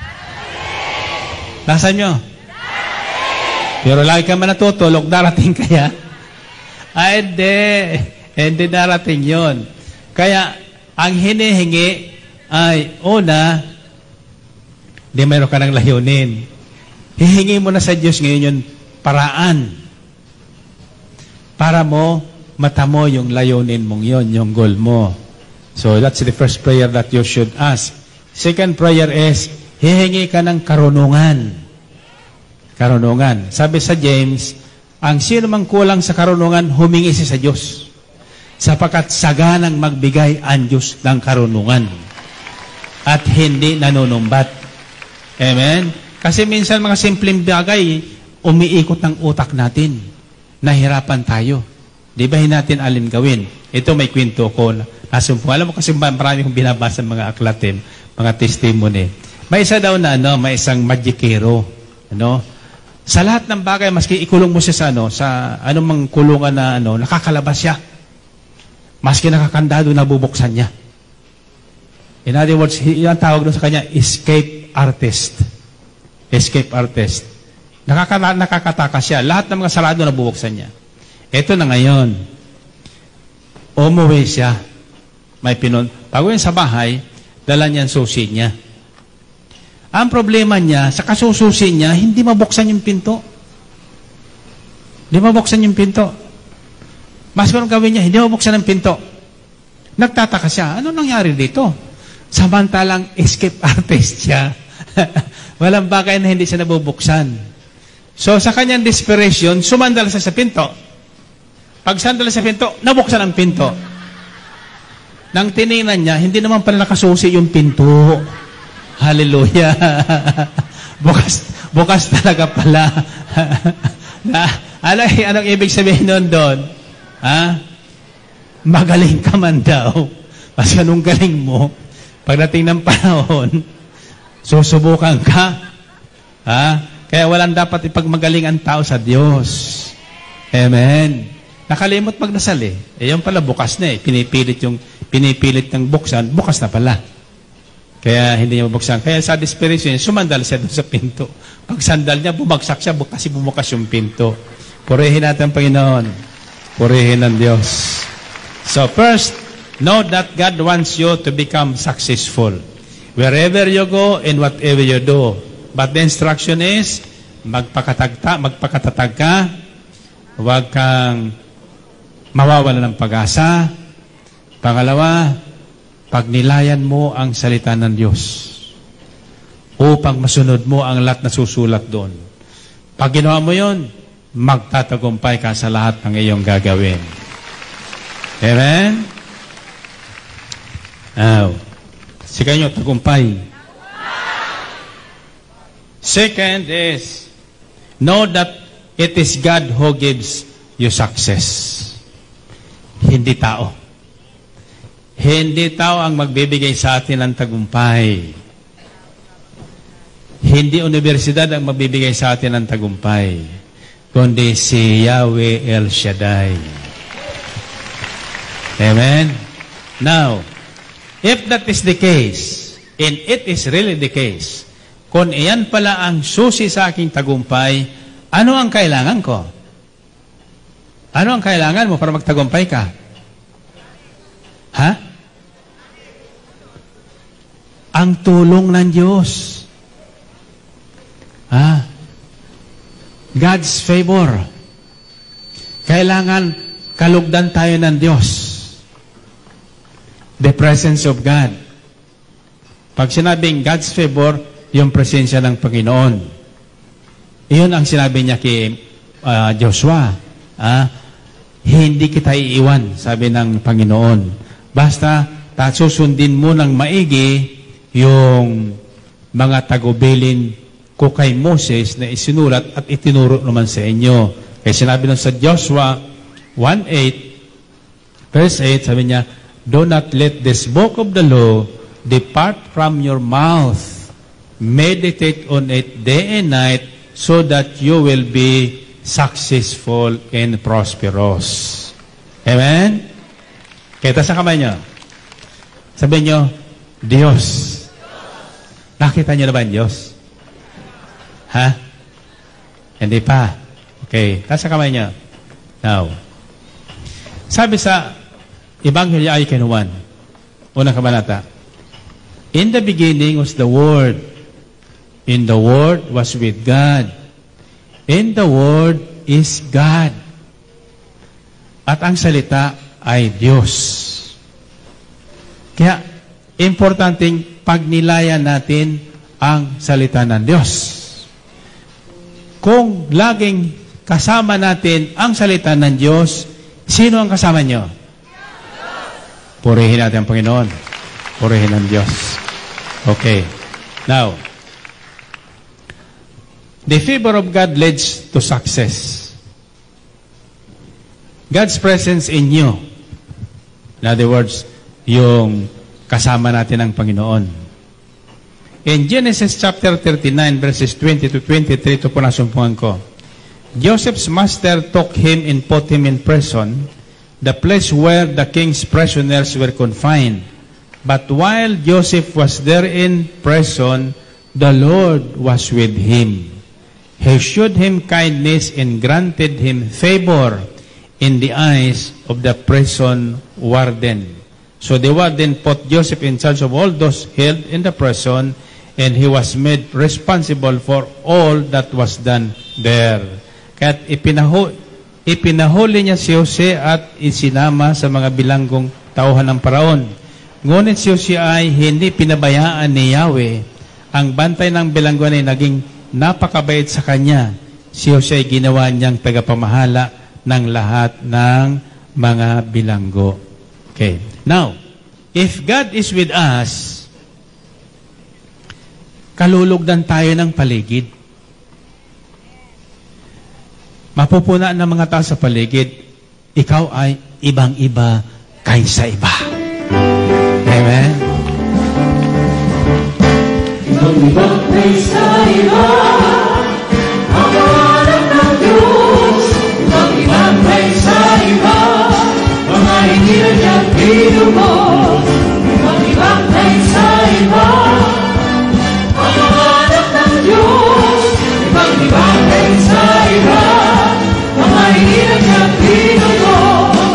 nasaan nyo? Pero lagi ka man natutulog, darating kaya? Ay, hindi. Hindi darating yon. Kaya, ang hinihingi ay, una, di mayroon ka ng layunin. Hihingi mo na sa Diyos ngayon yung paraan para mo matamo yung layunin mong yon, yung goal mo. So, that's the first prayer that you should ask. Second prayer is, hihingi ka ng karunungan. Karunungan. Sabi sa James, ang sino mang kulang sa karunungan, humingi siya sa Diyos. Sapagkat saganang magbigay ang Diyos ng karunungan. At hindi nanunumbat. Amen? Kasi minsan mga simpleng bagay, umiikot ng utak natin. Nahirapan tayo. Di ba natin alin gawin? Ito may kwento ko. Nasumpo. Alam mo kasi marami kong binabasa mga aklatin, mga testimony. May isa daw na, ano, may isang magikero. Ano? Sa lahat ng bagay, maski ikulong mo siya sa, ano, sa anumang kulungan na, ano, nakakalabas siya. Maski nakakandado, nabubuksan niya. In other words, yung tawag doon sa kanya, escape artist. Escape artist. Nakaka nakakataka siya. Lahat ng mga sarado nabubuksan niya. Ito na ngayon. Umuwi siya. May pinon. Pag uwi sa bahay, dala niya ang susi niya. Ang problema niya, sa kasususi niya, hindi mabuksan yung pinto. Hindi mabuksan yung pinto. Mas kung gawin niya, hindi mabuksan ang pinto. Nagtataka siya, ano nangyari dito? Samantalang escape artist siya. Walang bagay na hindi siya nabubuksan. So sa kanyang desperation, sumandal siya sa pinto. Pag sandal sa pinto, nabuksan ang pinto. Nang tiningnan niya, hindi naman pala nakasusi yung pinto. Hallelujah. bukas, bukas talaga pala. na, ano, anong ibig sabihin nun doon? Ha? Magaling ka man daw. Kasi anong galing mo, pagdating ng panahon, susubukan ka. Ha? Kaya walang dapat ipagmagaling ang tao sa Diyos. Amen. Nakalimot magdasal eh. Eh yung pala bukas na eh. Pinipilit yung, pinipilit ng buksan, bukas na pala. Kaya hindi niya mabuksan. Kaya sa desperation, sumandal siya doon sa pinto. Pag sandal niya, bumagsak siya kasi bumukas yung pinto. Purihin natin ang Panginoon. Purihin ng Diyos. So first, know that God wants you to become successful. Wherever you go and whatever you do. But the instruction is, magpakatagta, magpakatatag ka, huwag kang mawawala ng pag-asa. Pangalawa, pagnilayan mo ang salita ng Diyos upang masunod mo ang lahat na susulat doon. Pag ginawa mo yun, magtatagumpay ka sa lahat ng iyong gagawin. Amen? Now, sige nyo, tagumpay. Second is, know that it is God who gives you success. Hindi tao. Hindi tao ang magbibigay sa atin ng tagumpay. Hindi universidad ang magbibigay sa atin ng tagumpay, kundi si Yahweh El Shaddai. Amen? Now, if that is the case, and it is really the case, kung iyan pala ang susi sa aking tagumpay, ano ang kailangan ko? Ano ang kailangan mo para magtagumpay ka? Ha? Ang tulong ng Diyos. Ha? God's favor. Kailangan kalugdan tayo ng Diyos. The presence of God. Pag sinabing God's favor, yung presensya ng Panginoon. Iyon ang sinabi niya kay uh, Joshua. Ah, hindi kita iiwan, sabi ng Panginoon. Basta, susundin mo ng maigi yung mga tagubilin ko kay Moses na isinulat at itinuro naman sa inyo. Kaya sinabi nun sa Joshua one eight, verse eight, sabi niya, do not let this book of the law depart from your mouth. Meditate on it day and night so that you will be successful and prosperous. Amen? Kita sa kamay nyo. Sabihin nyo, Diyos. Nakita nyo na ba ang Diyos? Ha? Hindi pa. Okay. Taas sa kamay nyo. Now, sabi sa Ebanghelyo ay Juan, unang kabanata, in the beginning was the Word. In the Word was with God. In the Word is God. At ang salita ay Diyos. Kaya, importanteng pagnilayan natin ang salita ng Diyos. Kung laging kasama natin ang salita ng Diyos, sino ang kasama nyo? Purihin natin ang Panginoon. Purihin ang Diyos. Okay. Now, the favor of God leads to success. God's presence in you. In other words, yung kasama natin ang Panginoon. In Genesis chapter thirty-nine, verses twenty to twenty-three, ito po nasumpungan ko. Joseph's master took him and put him in prison, the place where the king's prisoners were confined. But while Joseph was there in prison, the Lord was with him. He showed him kindness and granted him favor in the eyes of the prison warden. So the warden put Joseph in charge of all those held in the prison, and he was made responsible for all that was done there. Kaya't ipinahu, ipinahuli niya si Jose at isinama sa mga bilanggong tauhan ng paraon. Ngunit si Jose ay hindi pinabayaan ni Yahweh. Ang bantay ng bilangguan ay naging napakabait sa kanya. Si Jose ay ginawa niyang tagapamahala ng lahat ng mga bilanggo. Okay. Now, if God is with us, kalulugdan tayo ng paligid. Mapupuna ng mga tao sa paligid, ikaw ay ibang-iba kaysa iba. Amen? Ibang-ibang kaysa iba, ang mga anak ng Diyos. Ibang-ibang kaysa iba, mga hindi na niyang pinubos. Ibang-ibang kaysa iba, ang mga anak ng Diyos. Ibang-ibang kaysa iba, mga hindi na niyang pinubos.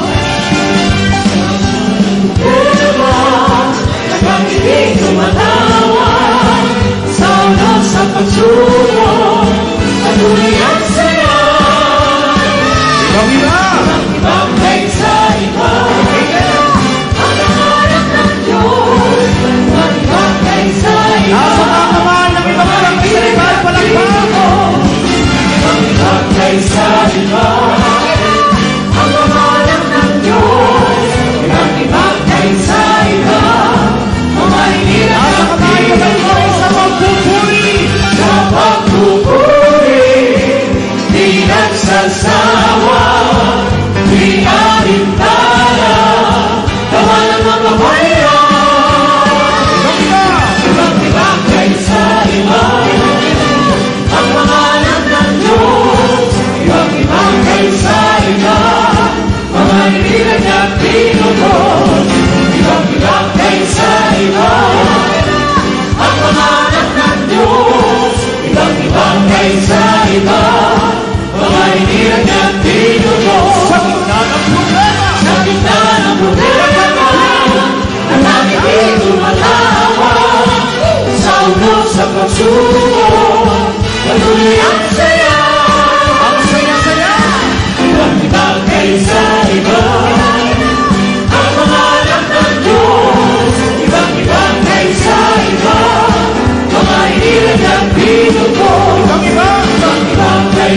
Pero ba, hanggang hindi tumatawa, sa unos sa pagsulong, patuloy ang saya. Ibang-iba! Ibang-ibang kaysa iba, ang mga anak ng Diyos. Ibang-ibang kaysa iba, nasa mga mahal ng ibang walang kaibigan, walang bago. Ibang-ibang kaysa iba, ang mga anak ng Diyos. Ibang-ibang kaysa iba, mga hindi na kapag-ibig sa pagpupuri. Sa pagpupuri, di nagsasawa, di alintana, tawa ng mga bayan. Ibang-ibang kaysa iba, ang mga anak ng Diyos. Ibang-ibang kaysa iba, mga hindi na niya pinubos. Ibang-ibang kaysa iba, ang mga anak ng Diyos. Ibang-ibang kaysa iba, mga hindi na niya pinubos. Sa gitna ng problema, sa gitna ng problema, ang langit di tumatawa. Sa unos sa pagsulong, patuloy ang saya. Ang saya-saya, ibang-ibang kaysa iba, ang mga anak ng Diyos.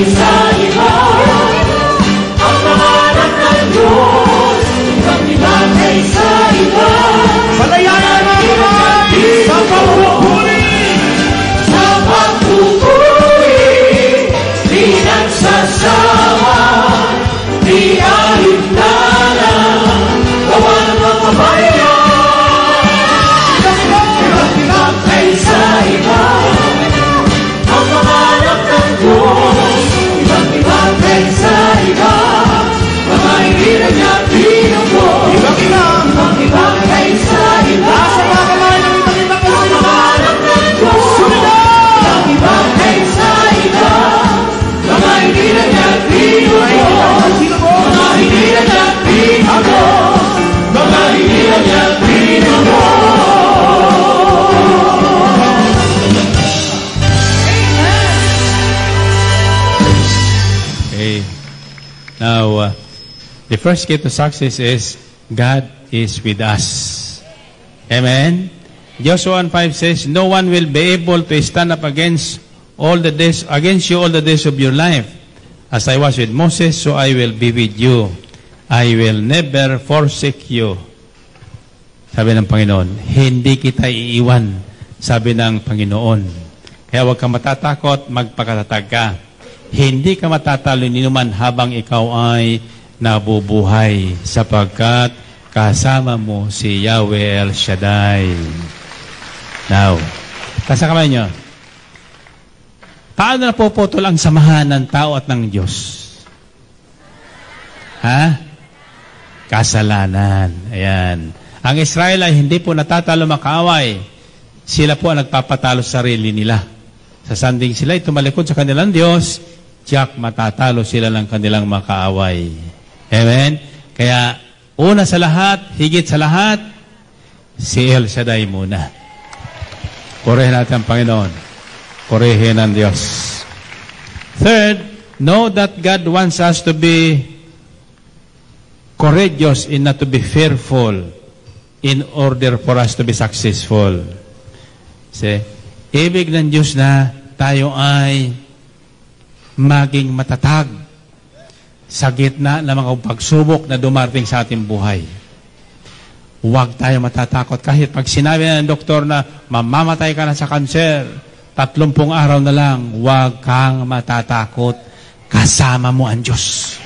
sa iba. Ang pangarap ng Diyos, ibang-ibang ay sa iba. Palayanan naman sa pagpupuri. Sa pagpupuri, di nagsasama, di alintana, gawa ng mga bayan. Ibang-ibang ay sa iba. Ang pangarap ng Diyos, ibang-ibang ay sa iba. Mga hiniran niya pinubo, Ibang-ibang. ibang-ibang ay sa iba. Nasa mga kamay ng ibang-ibang Ang kayo. pangarap ng Diyos, ibang-ibang ay sa iba. Mga hiniran niya pinubo, Sino po? mga hiniran niya pinubo, mga hiniran niya pinubo. Okay. Now, uh, the first key to success is God is with us. Amen? Joshua one five says, no one will be able to stand up against all the days, against you all the days of your life. As I was with Moses, so I will be with you. I will never forsake you. Sabi ng Panginoon, hindi kita iiwan. Sabi ng Panginoon. Kaya huwag kang matatakot, magpakatatag ka. Hindi ka matatalo ni naman habang ikaw ay nabubuhay sapagkat kasama mo si Yahweh El Shaddai. Now, kasa kamay nyo. Paano napuputol ang samahan ng tao at ng Diyos? Ha? Kasalanan. Ayan. Ang Israel ay hindi po natatalo makaaway. Sila po ang nagpapatalo sa sarili nila. Sa sanding sila ay tumalikod sa kanilang Diyos, tiyak matatalo sila ng kanilang makaaway. Amen? Kaya, una sa lahat, higit sa lahat, si El Shaddai muna. Purihin natin ang Panginoon. Purihin ang Diyos. Third, know that God wants us to be courageous and not to be fearful in order for us to be successful. Kasi, ibig ng Diyos na tayo ay maging matatag sa gitna ng mga pagsubok na dumarating sa ating buhay. Huwag tayo matatakot. Kahit pag sinabi ng doktor na mamamatay ka na sa kanser, tatlumpung araw na lang, huwag kang matatakot. Kasama mo ang Diyos.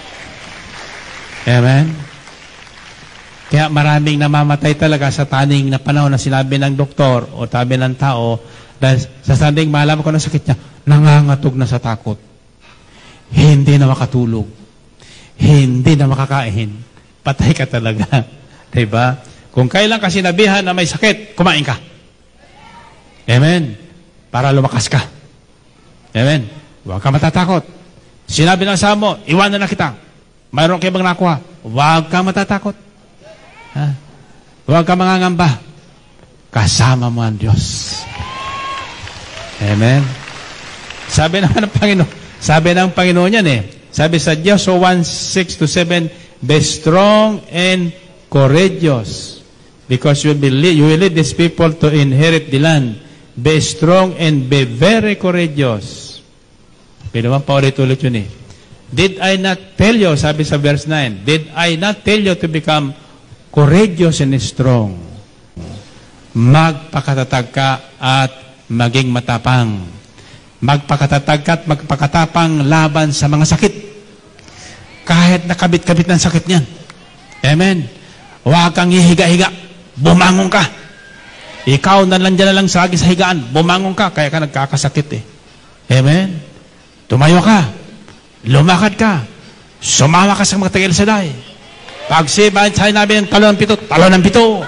Amen? Kaya maraming namamatay talaga sa taning na panahon na sinabi ng doktor o tabi ng tao dahil sa sanding malaman ko ng sakit niya, nangangatog na sa takot. Hindi na makatulog. Hindi na makakain. Patay ka talaga. Diba? Kung kailan ka sinabihan na may sakit, kumain ka. Amen? Para lumakas ka. Amen? Huwag ka matatakot. Sinabi ng asawa mo, iwanan na kita. Mayroon kayo bang nakuha? Huwag ka matatakot. Ha? Huwag ka mangangamba. Kasama mo ang Diyos. Amen? Sabi naman ng Panginoon, sabi ng Panginoon yan eh, sabi sa Joshua one six to seven, be strong and courageous, because you will, be, you will lead these people to inherit the land. Be strong and be very courageous. Pinaman pa ulit-ulit yun eh. Did I not tell you, sabi sa verse nine, did I not tell you to become courageous and strong? Magpakatatag ka at maging matapang. Magpakatatag ka at magpakatapang laban sa mga sakit. Kahit nakabit-kabit ng sakit niyan. Amen. Huwag kang hihiga-higa. Bumangon ka. Ikaw na lang dyan na lang sa sa higaan. Bumangon ka. Kaya ka nagkakasakit eh. Amen. Tumayo ka. Lumakad ka. Sumama ka sa mga tagal saday. Pag sibahin sa namin ng talo ng pito, talo ng pito.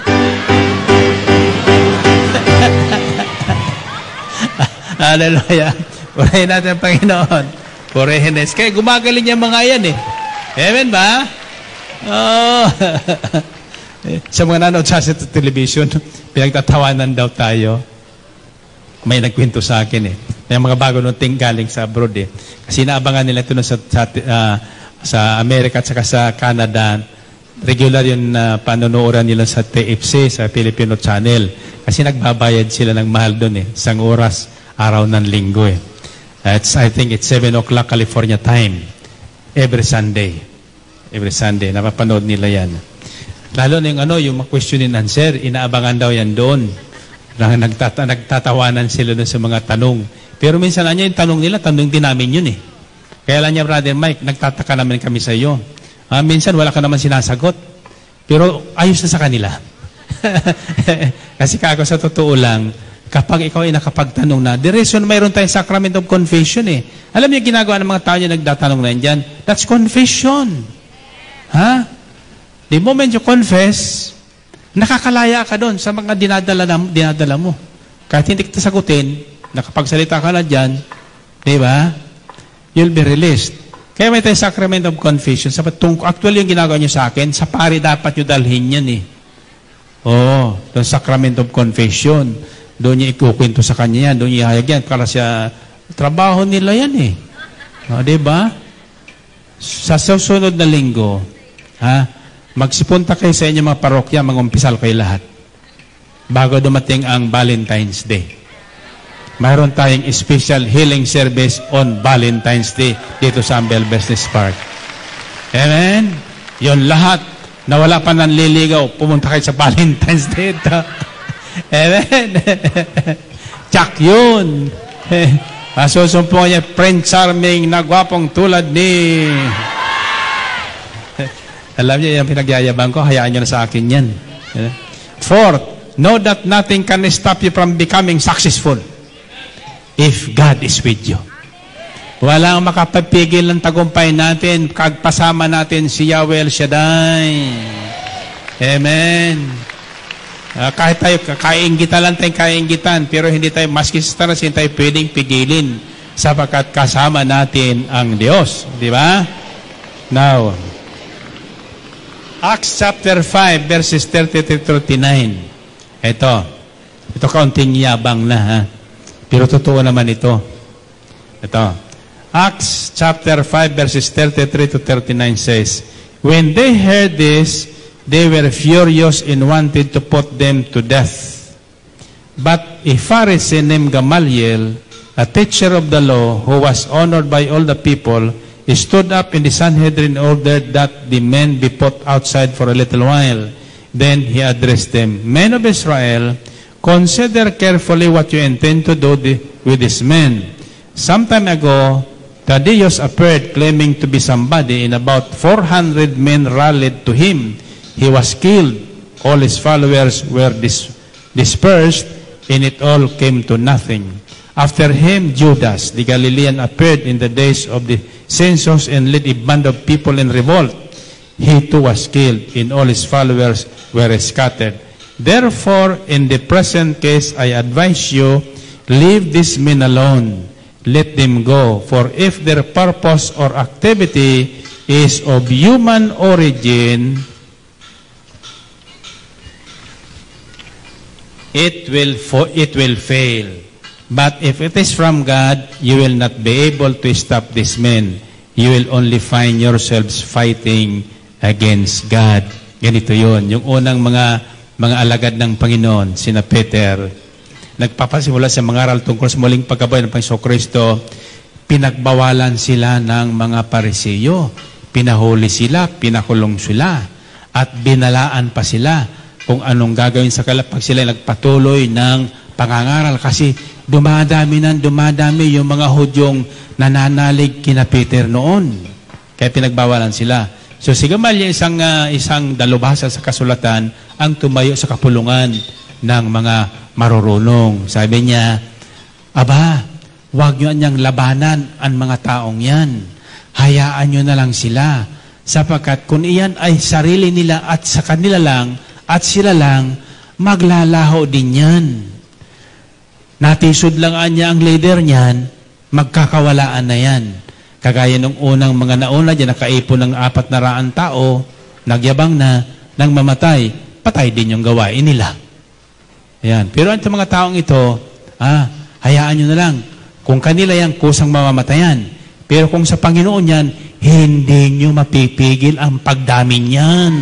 Hallelujah. Purihin natin ang Panginoon. Purihin natin. Kaya gumagaling yung mga yan eh. Amen ba? Oh. Sa mga nanood sa sa television, pinagtatawanan daw tayo. May nagkwento sa akin eh. May mga bago nung ting galing sa abroad eh. Kasi naabangan nila ito sa, sa, uh, sa Amerika at saka sa Canada. Regular yung uh, panonood nila sa T F C, sa Filipino Channel. Kasi nagbabayad sila ng mahal doon eh. Isang oras, araw ng linggo eh. It's, I think it's seven o'clock California time. Every Sunday. Every Sunday. Napapanood nila yan. Lalo na yung ano, yung question and answer, inaabangan daw yan doon. Nagtata, nagtatawanan sila doon sa mga tanong. Pero minsan anya yung tanong nila, tanong din namin yun eh. Kaya lang niya, Brother Mike, nagtataka naman kami sa iyo. Ah, minsan wala ka naman sinasagot. Pero ayos na sa kanila. Kasi kako sa totoo lang, kapag ikaw ay nakapagtanong na, the reason mayroon tayong sacrament of confession eh. Alam niyo ginagawa ng mga tao niya nagdatanong na yan, that's confession. Ha? The moment you confess, nakakalaya ka doon sa mga dinadala, na, dinadala mo. Kahit hindi kita sagutin, nakapagsalita ka na dyan, di ba? You'll be released. Kaya may tayong sacrament of confession. Actually, yung ginagawa nyo sa akin, sa pari dapat nyo dalhin yan eh. Oo, yung sacrament of confession. Doon niya ikukwento sa kanya yan, doon niya ihayag yan. Para siya, trabaho nila yan eh. O, diba? Sa susunod na linggo, ha, magsipunta kayo sa inyong mga parokya, mag-umpisal kayo lahat. Bago dumating ang Valentine's Day. Mayroon tayong special healing service on Valentine's Day dito sa Ambel Business Park. Amen? Yun lahat na wala pa nanliligaw, pumunta kayo sa Valentine's Day ito. Amen? Tsak yun. Masusumpungan niya, Prince Charming na gwapong tulad ni... Alam niyo, yung pinagyayabang ko, hayaan niyo na sa akin yan. Fourth, know that nothing can stop you from becoming successful if God is with you. Walang makapagpigil ng tagumpay natin, kagpasama natin si Yahweh El Shaddai. Amen. Uh, kahit tayo, kaingitan lang tayong kaingitan, pero hindi tayo, maski sa taras, hindi tayo pwedeng pigilin sapagkat kasama natin ang Diyos. Di ba? Now, Acts chapter five, verses thirty-three to thirty-nine. Ito. Ito kaunting yabang na, ha? Pero totoo naman ito. Ito. Acts chapter five, verses thirty-three to thirty-nine says, when they heard this, they were furious and wanted to put them to death. But a Pharisee named Gamaliel, a teacher of the law, who was honored by all the people, he stood up in the Sanhedrin and ordered that the men be put outside for a little while. Then he addressed them, men of Israel, consider carefully what you intend to do with these men. Some time ago, Thaddeus appeared claiming to be somebody, and about four hundred men rallied to him. He was killed. All his followers were dis dispersed, and it all came to nothing. After him, Judas, the Galilean, appeared in the days of the census and led a band of people in revolt. He too was killed, and all his followers were scattered. Therefore, in the present case, I advise you, leave these men alone. Let them go. For if their purpose or activity is of human origin, it will, it will fail. But if it is from God, you will not be able to stop these men. You will only find yourselves fighting against God. Ganito yun. Yung unang mga mga alagad ng Panginoon, sina Peter, nagpapasimula sa mga aral tungkol sa muling pagkabuhay ng Panginoong Kristo, pinagbawalan sila ng mga Pariseo. Pinahuli sila, pinakulong sila, at binalaan pa sila kung anong gagawin sa kanila pag sila nagpatuloy ng pangangaral. Kasi dumadami nang dumadami yung mga Hudyong nananalig kina Peter noon. Kaya pinagbawalan sila. So si Gamaliel, isang, uh, isang dalubhasa sa kasulatan, ang tumayo sa kapulungan ng mga marurunong. Sabi niya, aba, huwag nyo anyang labanan ang mga taong yan. Hayaan nyo na lang sila. Sapagkat kung iyan ay sarili nila at sa kanila lang, at sila lang, maglalaho din yan. Natisod lang niya ang leader niyan, magkakawalaan na yan. Kagaya nung unang mga nauna dyan, nakaipon ng apat na raan tao, nagyabang na, nang mamatay, patay din yung gawain nila. Ayan. Pero ang mga taong ito, ah, hayaan nyo na lang. Kung kanila yan, kusang mamamatayan. Pero kung sa Panginoon yan, hindi nyo mapipigil ang pagdami niyan.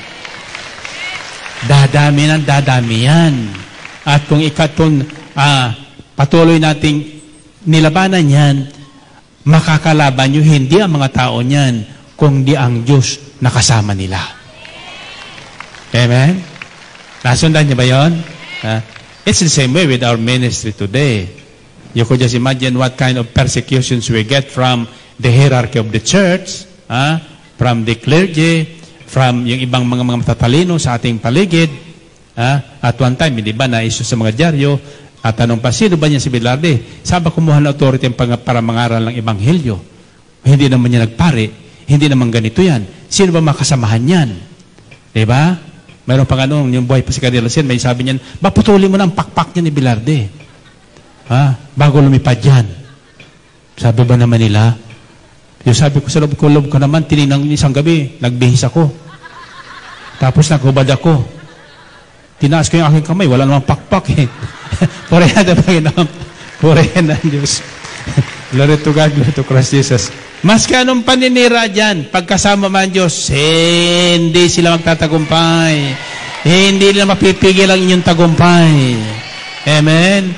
Dadami ng dadami yan. At kung ikatong ah, patuloy nating nilabanan yan, makakalaban nyo hindi ang mga tao niyan, kundi ang Diyos na kasama nila. Amen? Nasundan niyo ba yun? Uh, it's the same way with our ministry today. You could just imagine what kind of persecutions we get from the hierarchy of the church, uh, from the clergy, from yung ibang mga mga matatalino sa ating paligid. Uh, at one time, hindi ba, na-issue sa mga dyaryo, at tanong pa, sino ba niya si Bilarde? Saan ba kumuha ng authority para mangaral ng Ebanghelyo? Hindi naman niya nagpare, hindi naman ganito yan. Sino ba makasamahan yan? Diba? Mayroon pang ano, yung buhay pa si Cadillac, may sabi niyan, maputuli mo na ang pakpak niya ni Bilarde. Ha? Bago lumipad yan. Sabi ba naman nila? Yung sabi ko sa loob ko, loob ko naman, tininang isang gabi, nagbihis ako. Tapos naghubad ako. Tinaas ko yung aking kamay, wala namang pakpak eh. Purihan na Panginoon. Purihan na Diyos. Glory to God, glory to Christ Jesus. Mas ka anong paninira dyan, pagkasama man Diyos, hindi sila magtatagumpay. Hindi nila mapipigil ang inyong tagumpay. Amen?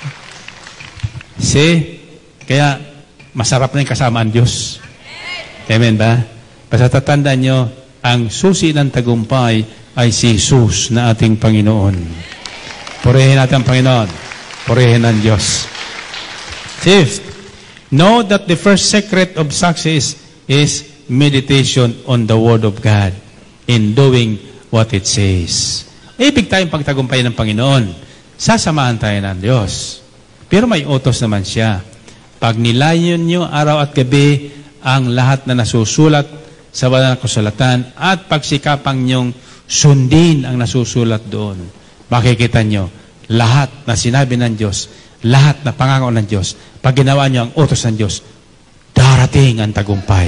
See? Kaya, masarap na yung kasama ang Diyos. Amen ba? Basta tatandaan nyo, ang susi ng tagumpay ay si Jesus na ating Panginoon. Purihin natin ang Panginoon. Purihin ang Diyos. Fifth, know that the first secret of success is meditation on the Word of God in doing what it says. Ibig tayong pagtagumpay ng Panginoon. Sasamahan tayo ng Diyos. Pero may utos naman siya. Pag nilayon nyo araw at gabi ang lahat na nasusulat sa banal na kasulatan at pagsikapang nyong sundin ang nasusulat doon, makikita nyo lahat na sinabi ng Diyos, lahat na pangako ng Diyos, pag ginawa nyo ang utos ng Diyos, darating ang tagumpay.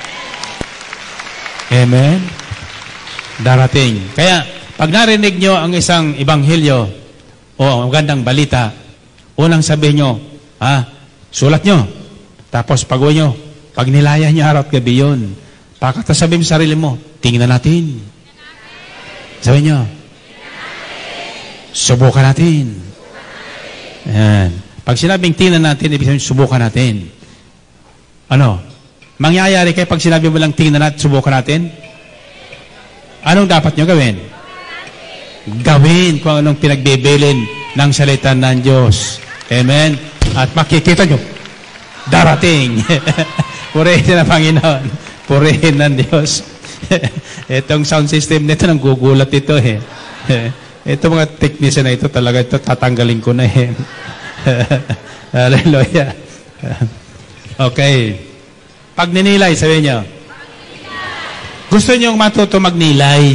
Amen? Darating. Kaya, pag narinig nyo ang isang ebanghelyo o ang magandang balita, unang sabihin nyo, ah, sulat nyo. Tapos pag nyo, pag nilaya nyo araw at gabi yun, pagkatasabi mo sa sarili mo, tingnan natin. Sabi nyo, subukan natin. Ayan. Pag sinabing tingnan natin, ibig sabihin, subukan natin. Ano? Mangyayari kayo pag sinabi mo lang tingnan natin, subukan natin? Anong dapat nyo gawin? Gawin kung anong pinagbibilin ng salita ng Diyos. Amen? At makikita nyo, darating. Purihin na Panginoon. Purihin ng Diyos. Itong sound system nito, nang gugulat ito eh. Ito mga technician na ito, talaga ito, tatanggalin ko na eh. Hallelujah. Okay. Pag ninilay, sabihin nyo. Gusto nyo matuto magnilay?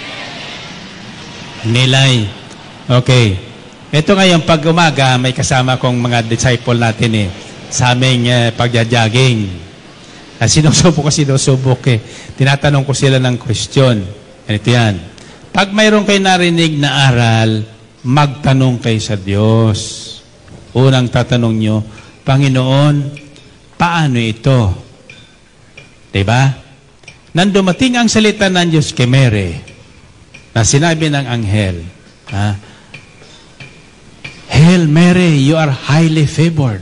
Nilay. Okay. Ito ngayon, pag umaga, may kasama kong mga disciple natin eh, sa aming uh, pagja-jogging. Uh, sinusubok ko, sinusubok eh. Tinatanong ko sila ng question. Ganito yan. Pag mayroon kayo narinig na aral, magtanong kayo sa Diyos. Unang tatanong nyo, Panginoon, paano ito? Diba? Nang dumating ang salita ng Diyos kay Mary, na sinabi ng anghel, ha? Hail Mary, you are highly favored.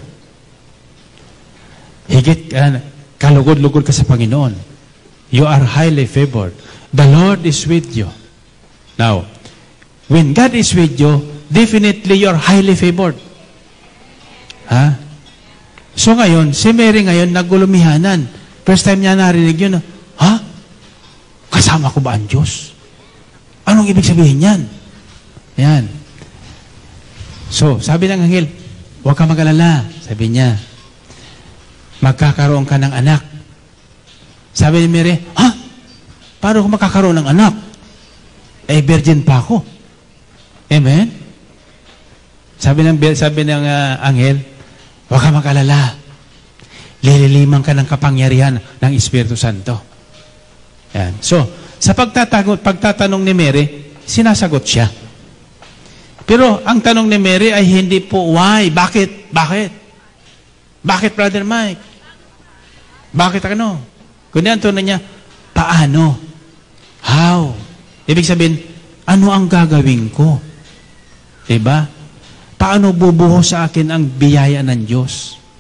Higit uh, kalugod-lugod ka sa Panginoon. You are highly favored. The Lord is with you. Now, when God is with you, definitely you are highly favored. Ha? So ngayon, si Mary ngayon nagulumihanan. First time niya narinig yun, ha? Kasama ko ba ang Diyos? Anong ibig sabihin yan? Yan. So, sabi ng anghel, huwag ka mag-alala. Sabi niya, magkakaroon ka ng anak. Sabi ni Mary, ha? Paano ko makakaroon ng anak? Eh, virgin pa ako. Amen? Sabi ng, sabi ng uh, anghel, huwag ka mag-alala. Lililiman ka ng kapangyarihan ng Espiritu Santo. Yan. So, sa pagtatanong ni Mary, sinasagot siya. Pero ang tanong ni Mary ay hindi po, why? Bakit? Bakit? Bakit, Brother Mike? Bakit ano? Kundi ang tunay niya, paano? How? Ibig sabihin, ano ang gagawin ko? Diba? Paano bubuho sa akin ang biyaya ng Diyos?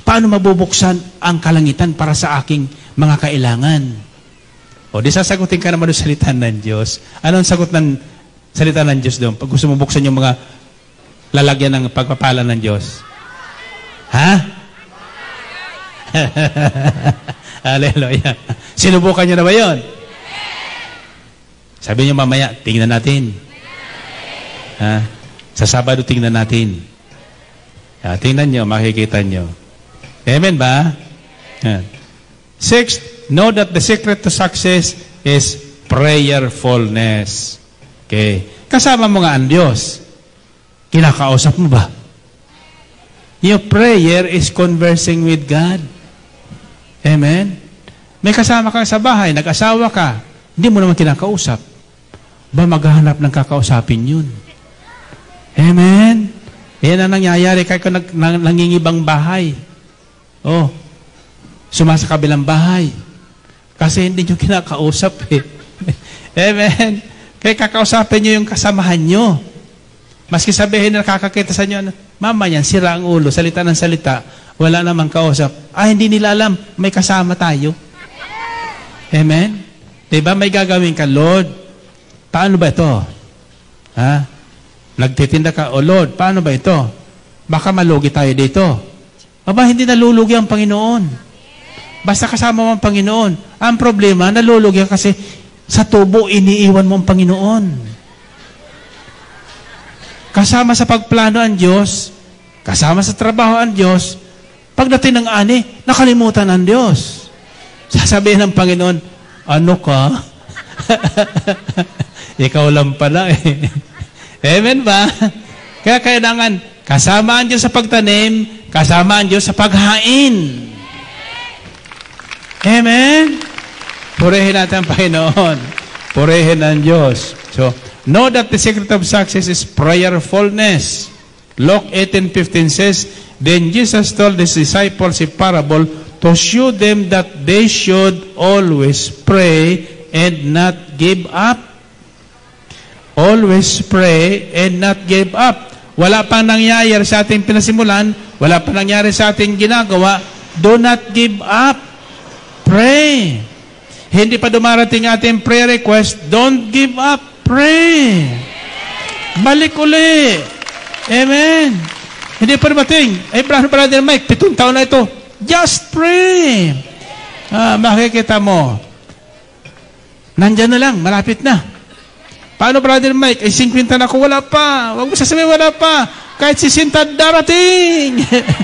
Paano mabubuksan ang kalangitan para sa aking mga kailangan? O, di sasagutin ka naman doon sa salita ng Diyos. Anong sagot ng salita ng Diyos doon? Pag gusto mo buksan yung mga lalagyan ng pagpapala ng Diyos. Ha? Hallelujah. Sinubukan niyo na ba yun? Sabi niyo mamaya, tingnan natin. Ha? Sa Sabado, tingnan natin. Ha, tingnan niyo, makikita niyo. Amen ba? Ha. Sixth, know that the secret to success is prayerfulness. Okay. Kasama mo nga ang Diyos. Kinakausap mo ba? Your prayer is conversing with God. Amen? May kasama ka sa bahay, nag-asawa ka, hindi mo naman kinakausap. Ba maghahanap ng kakausapin yun? Amen? Yan ang nangyayari kahit kung nag, nang, nangingibang bahay. Oh, sumasa kabilang bahay. Kasi hindi nyo kinakausap eh. Amen? Kaya kakausapin nyo yung kasamahan nyo. Maski sabihin na nakakakita sa inyo, mama yan, sira ang ulo, salita ng salita, wala namang kausap. Ah, hindi nila alam, may kasama tayo. Amen? Diba may gagawin ka, Lord, paano ba ito? Ha? Nagtitinda ka, oh Lord, paano ba ito? Baka malugi tayo dito. Aba, hindi nalulugi ang Panginoon. Basta kasama mo ang Panginoon. Ang problema, nalulugi kasi sa tubo, iniiwan mo ang Panginoon. Kasama sa pagplano ang Diyos, kasama sa trabaho ang Diyos, pagdating ng ani, nakalimutan ang Diyos. Sasabihin ng Panginoon, ano ka? Ikaw lang pala eh. Amen ba? Kaya kailangan, kasama ang Diyos sa pagtanim, kasama ang Diyos sa paghain. Amen? Purihin natin ang Panginoon. Purihin ang Diyos. So, know that the secret of success is prayerfulness. Luke eighteen fifteen says, then Jesus told his disciples a parable to show them that they should always pray and not give up. Always pray and not give up. Wala pang nangyayari sa ating pinasimulan, wala pang nangyari sa ating ginagawa, do not give up. Pray. Hindi pa dumarating ating prayer request, don't give up. Pray. Balik uli. Amen. Hindi pa dumating. Eh, brother, brother Mike, pitong taon na ito. Just pray. Ah, makikita mo. Nandyan na lang, malapit na. Paano, Brother Mike? Ay, singkwinta na ako, wala pa. Huwag mo sasabihin, wala pa. Kahit si Sinta darating.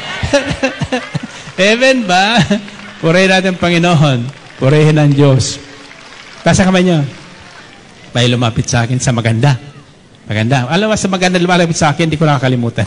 Amen ba? Purihin natin Panginoon. Purihin ang Diyos. Tasa kamay niyo. May lumapit sa akin sa maganda. Maganda. Alam mo, sa maganda lumapit sa akin, hindi ko nakakalimutan.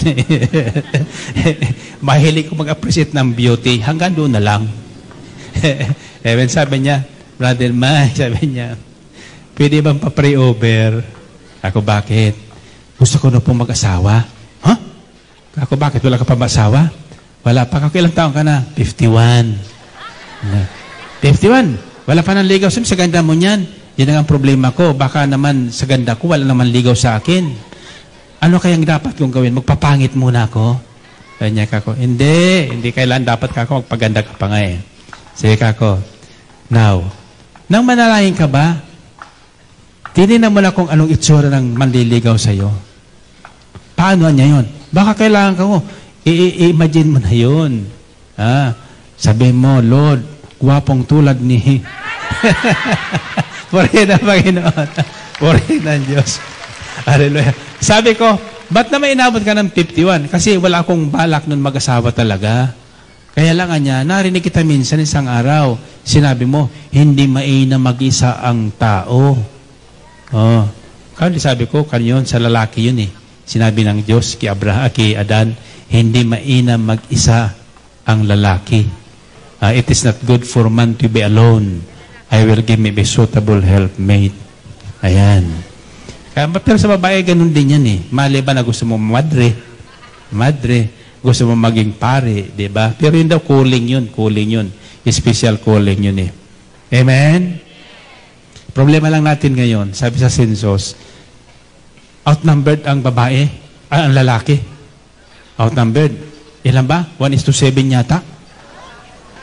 Mahilig ko mag-appreciate ng beauty. Hanggang doon na lang. Amen, sabi niya, Brother Mike, sabi niya, pwede bang pa-pray over? Ako, bakit? Gusto ko na pong mag-asawa. Huh? Ako, bakit? Wala ka pa mag-asawa? Wala pa. Ako, ilang taon ka na? fifty-one. fifty-one. Wala pa nang ligaw. Sabi, sa ganda mo niyan. Yan ang problema ko. Baka naman sa ganda ko, wala naman ligaw sa akin. Ano kayang dapat kong gawin? Magpapangit muna ako? Kanya kako, hindi. Hindi kailan dapat kako, magpaganda ka pa nga eh. Sige kako, now, nang manalangin ka ba, tinignan mo na kung anong itsura ng manliligaw sa'yo. Paano niya yun? Baka kailangan ka mo, i-imagine mo na yun. Ah, sabi mo, Lord, guwapong tulad ni... Purihin ang Panginoon. Purihin ang Diyos. Hallelujah. Sabi ko, ba't na may inabot ka ng fifty-one? Kasi wala akong balak nun mag-asawa talaga. Kaya lang niya, narinig kita minsan isang araw, sinabi mo, hindi mainam mag-isa ang tao. Oh. Kasi sabi ko, kanyon sa lalaki yun eh. Sinabi ng Diyos kay Abraham, kay Adan, hindi mainam mag-isa ang lalaki. Uh, it is not good for man to be alone. I will give me a suitable helpmate. Ayan. Kaya, pero sa babae, ganun din yan eh. Mali ba na gusto mo madre? Madre. Gusto mo maging pare, di ba? Pero yun daw, calling yun. Calling yun. Special calling yun eh. Amen? Problema lang natin ngayon, sabi sa census, outnumbered ang babae, ah, ang lalaki. Outnumbered. Ilan ba? one is to seven yata?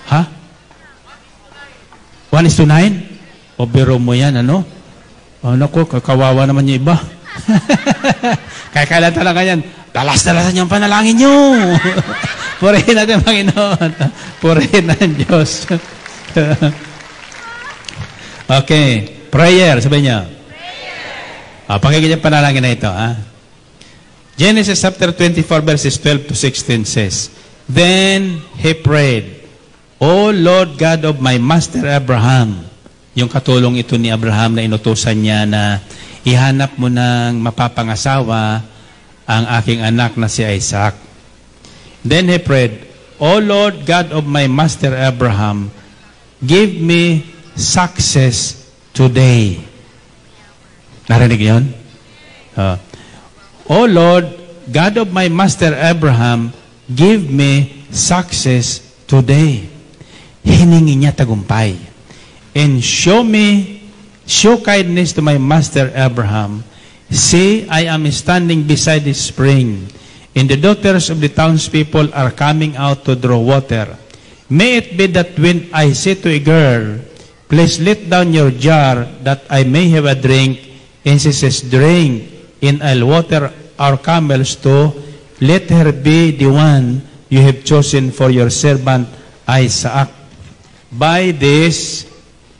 Ha? one is to nine? O biro mo yan, ano? O naku, kawawa naman yung iba. Kaya kailan talaga yan, dalas-dalasan yung panalangin nyo. Purihin natin, Panginoon. Purihin ang Diyos. Okay. Prayer, sabi niya. Ah, pakinggan yung panalangin na ito. Ah. Genesis chapter twenty-four, verses twelve to sixteen says, Then he prayed, O Lord God of my master Abraham. Yung katulong ito ni Abraham na inutusan niya na ihanap mo ng mapapangasawa ang aking anak na si Isaac. Then he prayed, O Lord God of my master Abraham, give me success today. Narinig yun? Uh, O Lord, God of my master Abraham, give me success today. Hiningi niya tagumpay. And show me, show kindness to my master Abraham. See, I am standing beside the spring, and the daughters of the townspeople are coming out to draw water. May it be that when I say to a girl, Please let down your jar that I may have a drink, and she says, Drink, and I'll water our camels too. Let her be the one you have chosen for your servant Isaac. By this,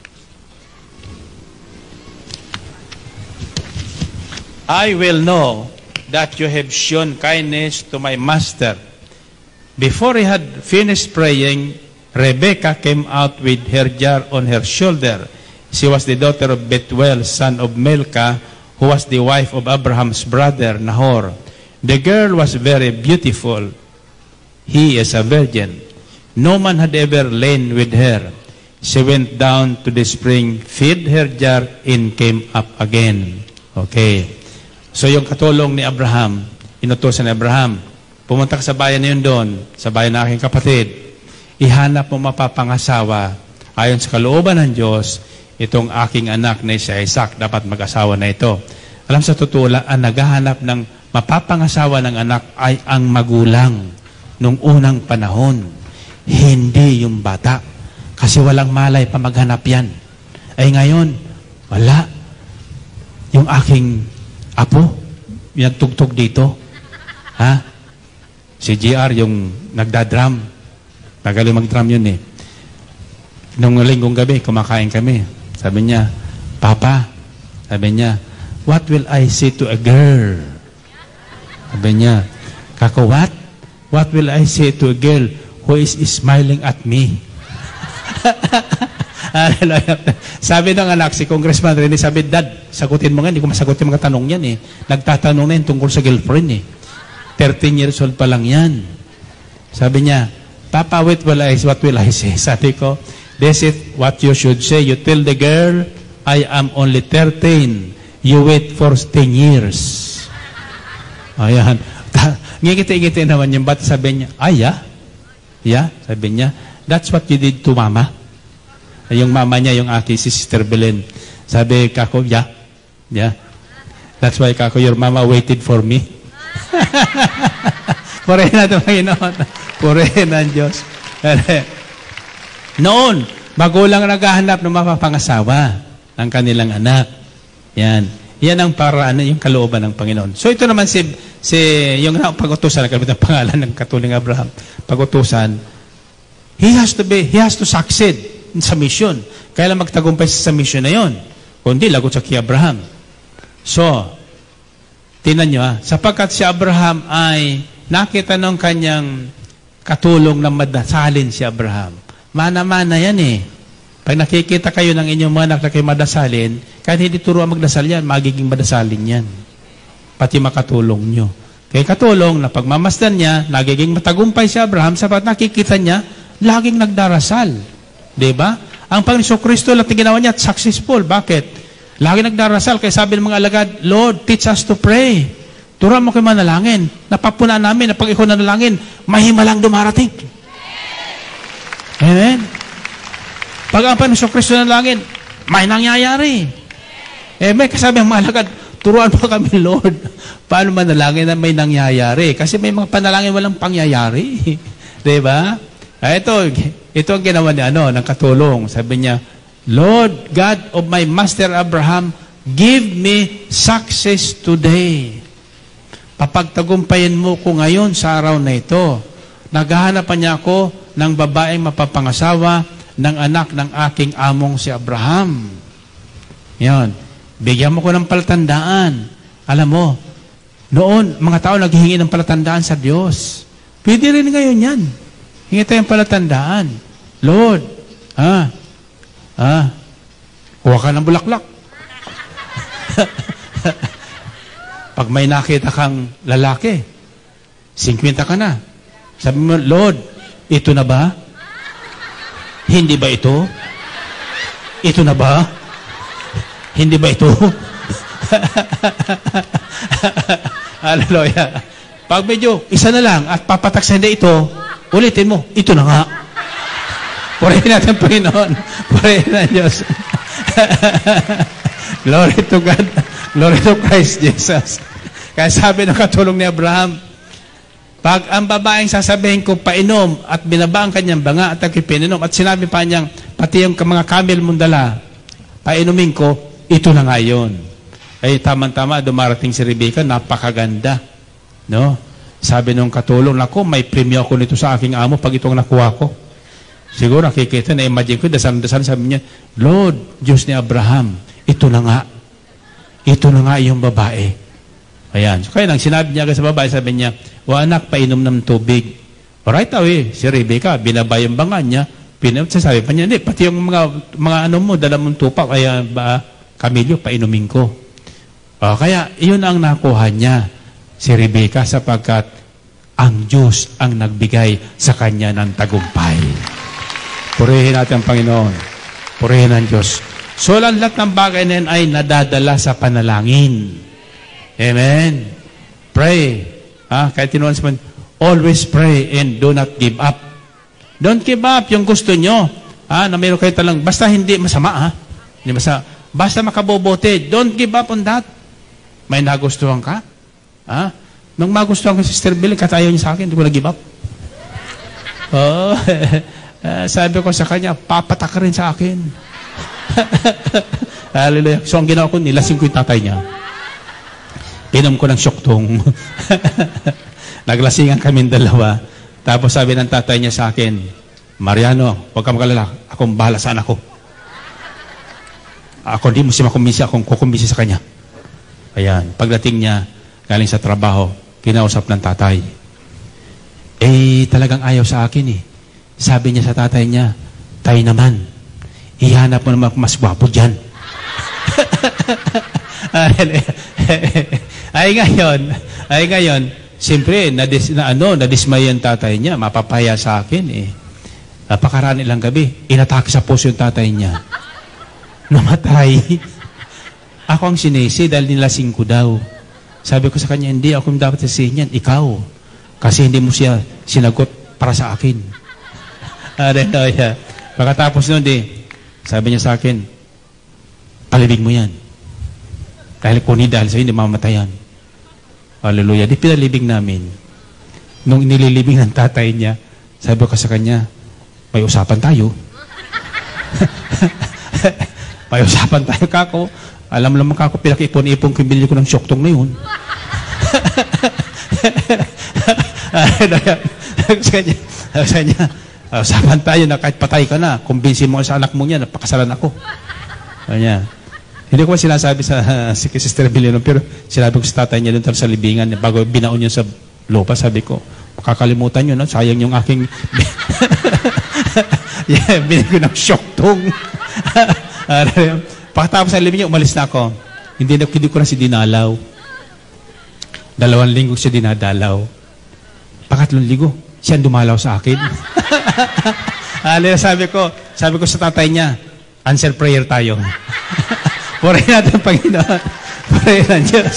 I will know that you have shown kindness to my master. Before he had finished praying, Rebekah came out with her jar on her shoulder. She was the daughter of Bethuel, son of Milcah, who was the wife of Abraham's brother Nahor. The girl was very beautiful. He is a virgin. No man had ever lain with her. She went down to the spring, filled her jar, and came up again. Okay. So yung katulong ni Abraham, inutusan ni Abraham, pumunta ka sa bayan na yun doon, sa bayan na aking kapatid, ihanap mo mapapangasawa, ayon sa kalooban ng Diyos, itong aking anak na si Isaac, dapat mag-asawa na ito. Alam sa totoo lang, ang naghahanap ng mapapangasawa ng anak ay ang magulang nung unang panahon, hindi yung bata. Kasi walang malay pa maghanap yan. Ay ngayon, wala. Yung aking apo, yung tugtog dito. Ha? Si G R, yung nagdadrum. Magaling mag-drum yun eh. Nung linggong gabi, kumakain kami. Sabi niya, Papa, sabi niya, what will I say to a girl? Sabi niya, Kako, what? What will I say to a girl who is smiling at me? Sabi ng anak, si Congressman Rene, sabi, Dad, sagutin mo nga, hindi ko masagot yung mga tanong yan eh. Nagtatanong na yun tungkol sa girlfriend eh. thirteen years old pa lang yan. Sabi niya, Papa, what will I, what will I say? Sabi ko, this is what you should say. You tell the girl, I am only thirteen. You wait for ten years. Ayan. Ngingiti-ngiti naman yung bata. Sabi niya, ay, yeah? Yeah? Sabi niya, that's what you did to mama. Yung mama niya, yung aking si Sister Belen. Sabi, Kako, yeah. Yeah. That's why, Kako, your mama waited for me. Purihin natin, Panginoon. Purihin ang Diyos. Noon, magulang naghahanap ng mapapangasawa ng kanilang anak. Yan. Yan ang paraan, yung kalooban ng Panginoon. So, ito naman si, si yung pag-utusan, nakalimutan ang pangalan ng katuling Abraham, pag-utusan, he has to be, he has to succeed sa mission. Kaya lang magtagumpay sa mission na yon. Kundi lagot sa kay Abraham. So, tinan nyo ha, sapagkat si Abraham ay nakita ng kanyang katulong na madasalin si Abraham. Mana-mana yan eh. Pag nakikita kayo ng inyong mga anak na kayo madasalin, kahit hindi turo ang magdasal yan, magiging madasalin yan. Pati makatulong nyo. Kaya katulong na pagmamasdan niya, nagiging matagumpay si Abraham sapagkat nakikita niya, laging nagdarasal. Diba? Ang Panginoon Kristo lang ginawa niya at successful. Bakit? Lagi nagdarasal. Kaya sabi ng mga alagad, Lord, teach us to pray. Turuan mo kayo manalangin. Napapuna namin na pag ikaw nanalangin, mahimalang dumarating. Amen? Pag ang Panginoon Kristo nanalangin, may nangyayari. Eh, may kasabi ang mga alagad, turuan mo kami, Lord, paano manalangin na may nangyayari? Kasi may mga panalangin walang pangyayari. Diba? Ito, ito ang ginawa ni ano, ng katulong. Sabi niya, Lord God of my master Abraham, give me success today. Papagtagumpayan mo ko ngayon sa araw na ito. Naghahanapan niya ako ng babaeng mapapangasawa ng anak ng aking among si Abraham. Yan. Bigyan mo ko ng palatandaan. Alam mo, noon, mga tao naghihingi ng palatandaan sa Diyos. Pwede rin ngayon yan. Hingi tayong palatandaan. Lord, ah, ah, kuha ka ng bulaklak. Pag may nakita kang lalaki, singkwenta ka na. Sabi mo, Lord, ito na ba? Hindi ba ito? Ito na ba? Hindi ba ito? Hallelujah. Pag medyo, isa na lang at papatak sa hindi ito, ulitin mo, ito na nga. Purihin natin, Panginoon. Purihin na Diyos. Glory to God. Glory to Christ Jesus. Kaya sabi ng katulong ni Abraham, pag ang babaeng sasabihin ko painom at binaba ang kanyang banga at ako'y pininom at sinabi pa niyang pati yung mga camel mong dala, painumin ko, ito na nga yun. Ay tamang-tama, dumarating si Rebecca, napakaganda. No? Sabi nung katulong, nako, may premyo ako nito sa aking amo pag itong nakuha ko. Siguro nakikita, na-imagine ko, dasal-dasal sabi niya, Lord, Diyos ni Abraham, ito na nga. Ito na nga yung babae. Ayan. So, kaya nang sinabi niya sa babae, sabi niya, o anak, painom ng tubig. Right away, si Rebecca, binaba yung banga niya, pinam, sabi pa niya, hindi, pati yung mga, mga ano mo, dala mong tupak, kaya ba, Camillo, painumin ko. O, kaya, iyon ang nakuha niya, si Rebecca, sapagkat ang Diyos ang nagbigay sa kanya ng tagumpay. Purihin natin ang Panginoon. Purihin ang Diyos. So, ang lahat ng bagay na yan ay nadadala sa panalangin. Amen. Pray. Ha? Kaya tinuwan sa man, always pray and do not give up. Don't give up yung gusto nyo. Ha? Na meron kayo talang, basta hindi masama, ha? Hindi masama. Basta makabobote. Don't give up on that. May nagustuhan ka? Ha? Nung magustuhan ko si Sister Bill, katayaw niya sa akin, hindi ko na-give up. Oh, uh, sabi ko sa kanya, papatak ka rin sa akin. Hallelujah. So, ang ginawa ko, nilasing ko yung tatay niya. Pinom ko ng syoktong. Naglasingan kami dalawa. Tapos sabi ng tatay niya sa akin, Mariano, huwag ka magalala. Akong bahala sa anak ko. Ako, hindi mo siya makumbisi. Akong kukumbisi sa kanya. Ayan. Pagdating niya, galing sa trabaho, kinausap ng tatay. Eh, talagang ayaw sa akin eh. Sabi niya sa tatay niya, tay naman, ihanap mo naman mas gwapo dyan. ay ngayon, ay ngayon, siyempre, nadis, na, ano, nadismay yung tatay niya, mapapaya sa akin eh. Napakaraan ilang gabi, inatake sa puso yung tatay niya. Namatay. Ako ang sinisi dahil nilasing ko daw. Sabi ko sa kanya, hindi ako dapat sisihin yan, ikaw. Kasi hindi mo siya sinagot para sa akin. Hallelujah. Pagkatapos nun, di, sabi niya sa akin, palibig mo yan. Dahil kung hindi dahil sa'yo, hindi mamatayan. Hallelujah. Di pinalibig namin. Nung inililibig ng tatay niya, sabi ko sa kanya, may usapan tayo. May usapan tayo, kako. Alam naman kako, pinakipon-ipon ko, binili ko ng syoktong na yun. Sa kanya, sa kanya, usapan tayo na kahit patay ka na, kumbinsin mo sa anak mo niya, napakasalan ako. Kanya, hindi ko sinasabi sa uh, si Sister Biliano, pero sinabi ko sa tatay niya doon sa libingan, bago binaon niya sa lupa, sabi ko, makakalimutan nyo, no? Sayang yung aking yeah, binili ko ng syoktong. Pagkatapos sa libingan, umalis na ako. Hindi, na, hindi ko na si dinalaw. Dalawang linggo siya dinadalaw. Pangatlong linggo, siya dumalaw sa akin. Alin, sabi ko, sabi ko sa tatay niya, answer prayer tayo. Purihin natin ang Panginoon. Purihin ang Diyos.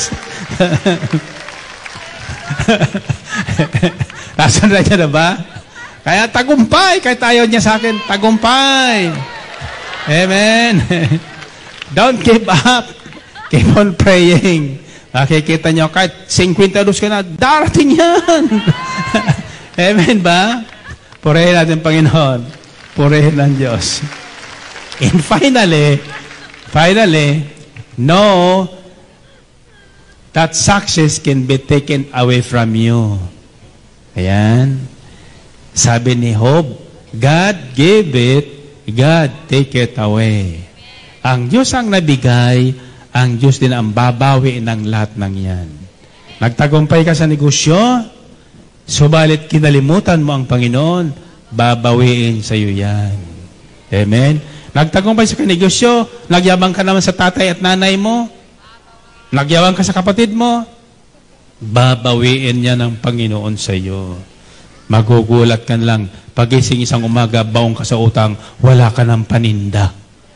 Nasaan na niya na ba? Kaya tagumpay, kahit ayaw niya sa akin, tagumpay. Amen. Don't give up. Keep on praying. Nakikita niyo, kahit fifty dos ka na, darating yan. Amen ba? Purihin natin, Panginoon. Purihin ng Diyos. And finally, finally, know that success can be taken away from you. Ayan. Sabi ni Job, God gave it, God take it away. Ang Diyos ang nabigay, ang Diyos din ang babawi ng lahat ng yan. Nagtagumpay ka sa negosyo, subalit kinalimutan mo ang Panginoon, babawiin sa iyo yan. Amen? Nagtagumpay sa negosyo, nagyabang ka naman sa tatay at nanay mo, nagyabang ka sa kapatid mo, babawiin niya ng Panginoon sa iyo. Magugulat ka lang, pagising isang umaga, baong ka sa utang, wala ka ng paninda.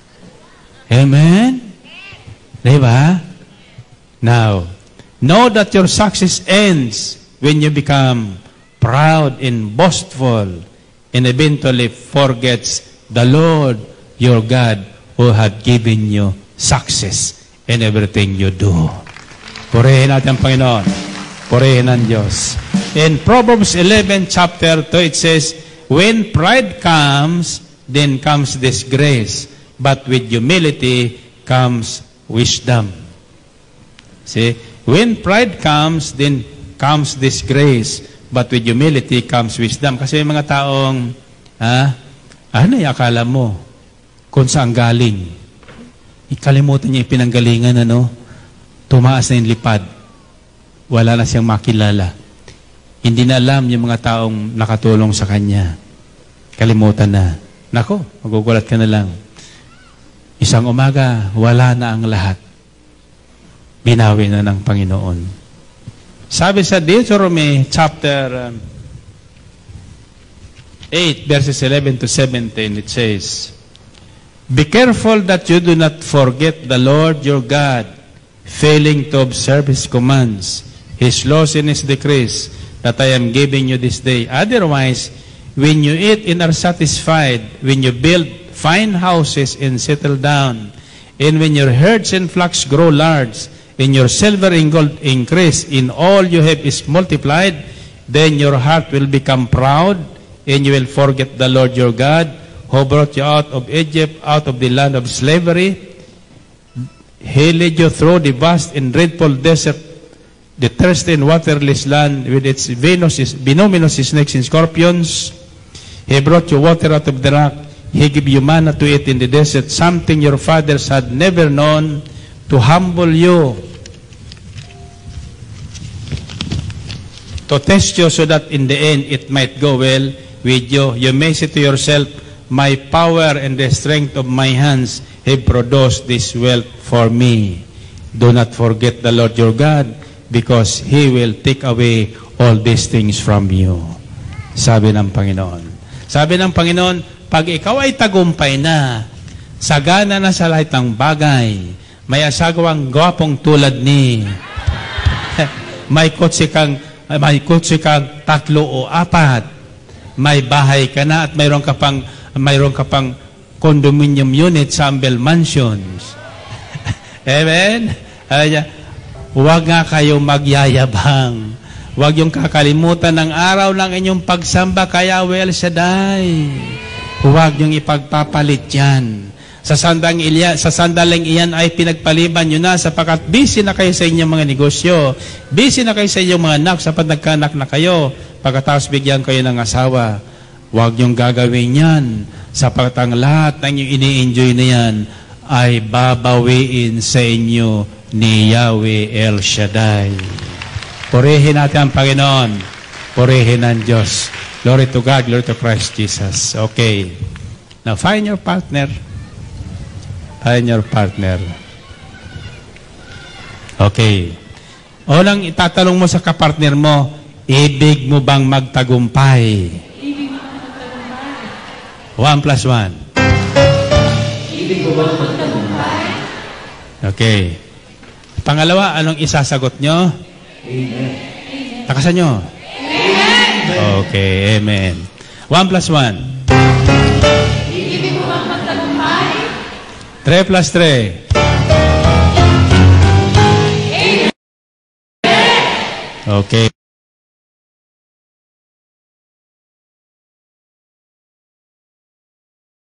Amen? Diba? Now, know that your success ends when you become proud and boastful and eventually forgets the Lord your God who had given you success in everything you do. Purihin natin ang Panginoon. Purihin ang Diyos. In Proverbs eleven, chapter two, it says, when pride comes, then comes disgrace, but with humility comes wisdom. See, when pride comes, then comes disgrace, but with humility comes wisdom. Kasi may mga taong, ah, ano yung akala mo? Kung saan galing? Ikalimutan niya yung pinanggalingan, ano? Tumaas na yung lipad. Wala na siyang makilala. Hindi na alam yung mga taong nakatulong sa kanya. Kalimutan na. Nako, magugulat ka na lang. Isang umaga, wala na ang lahat. Binawi na ng Panginoon. Sabi sa Deuteronomy chapter um, eight, verses eleven to seventeen, it says, be careful that you do not forget the Lord your God, failing to observe His commands, His laws and His decrees, that I am giving you this day. Otherwise, when you eat and are satisfied, when you build fine houses and settle down, and when your herds and flocks grow large, and your silver and gold increase, in all you have is multiplied, then your heart will become proud, and you will forget the Lord your God, who brought you out of Egypt, out of the land of slavery. He led you through the vast and dreadful desert, the thirsty and waterless land with its venomous, venomous snakes and scorpions. He brought you water out of the rock. He gave you manna to eat in the desert, something your fathers had never known, to humble you, to test you so that in the end it might go well with you. You may say to yourself, my power and the strength of my hands have produced this wealth for me. Do not forget the Lord your God, because He will take away all these things from you. Sabi ng Panginoon. Sabi ng Panginoon, pag ikaw ay tagumpay na, sagana na sa lahat ng bagay, may asagawang gwapong tulad ni, may kotse kang, may kotse kang tatlo o apat, may bahay ka na at mayroon ka pang, mayroon ka pang condominium unit sa Ambel Mansions. Amen? Ayan. Huwag nga kayo magyayabang. Huwag yung kakalimutan ng araw ng inyong pagsamba kay Yahweh Shaddai. Huwag yung ipagpapalit yan. Sa sandaling iyan, sa sandaling iyan ay pinagpaliban nyo na sapagkat busy na kayo sa inyong mga negosyo. Busy na kayo sa inyong mga anak sapat nagkaanak na kayo. Pagkatapos bigyan kayo ng asawa. Huwag yung gagawin yan sapagkat ang lahat ng inyong ini-enjoy na yan ay babawiin sa inyo ni Yahweh El Shaddai. Purihin natin ang Panginoon. Purihin ang Diyos. Glory to God, glory to Christ Jesus. Okay. Now, find your partner. Find your partner. Okay. Unang itatanong mo sa kapartner mo, ibig mo bang magtagumpay? Ibig mo bang magtagumpay? One plus one. Ibig mo bang magtagumpay? Okay. Pangalawa, anong isasagot nyo? Amen. Takasan nyo. Amen. Okay, amen. One plus one. Ibig mo bang magtagumpay? Three plus three. Amen. Okay.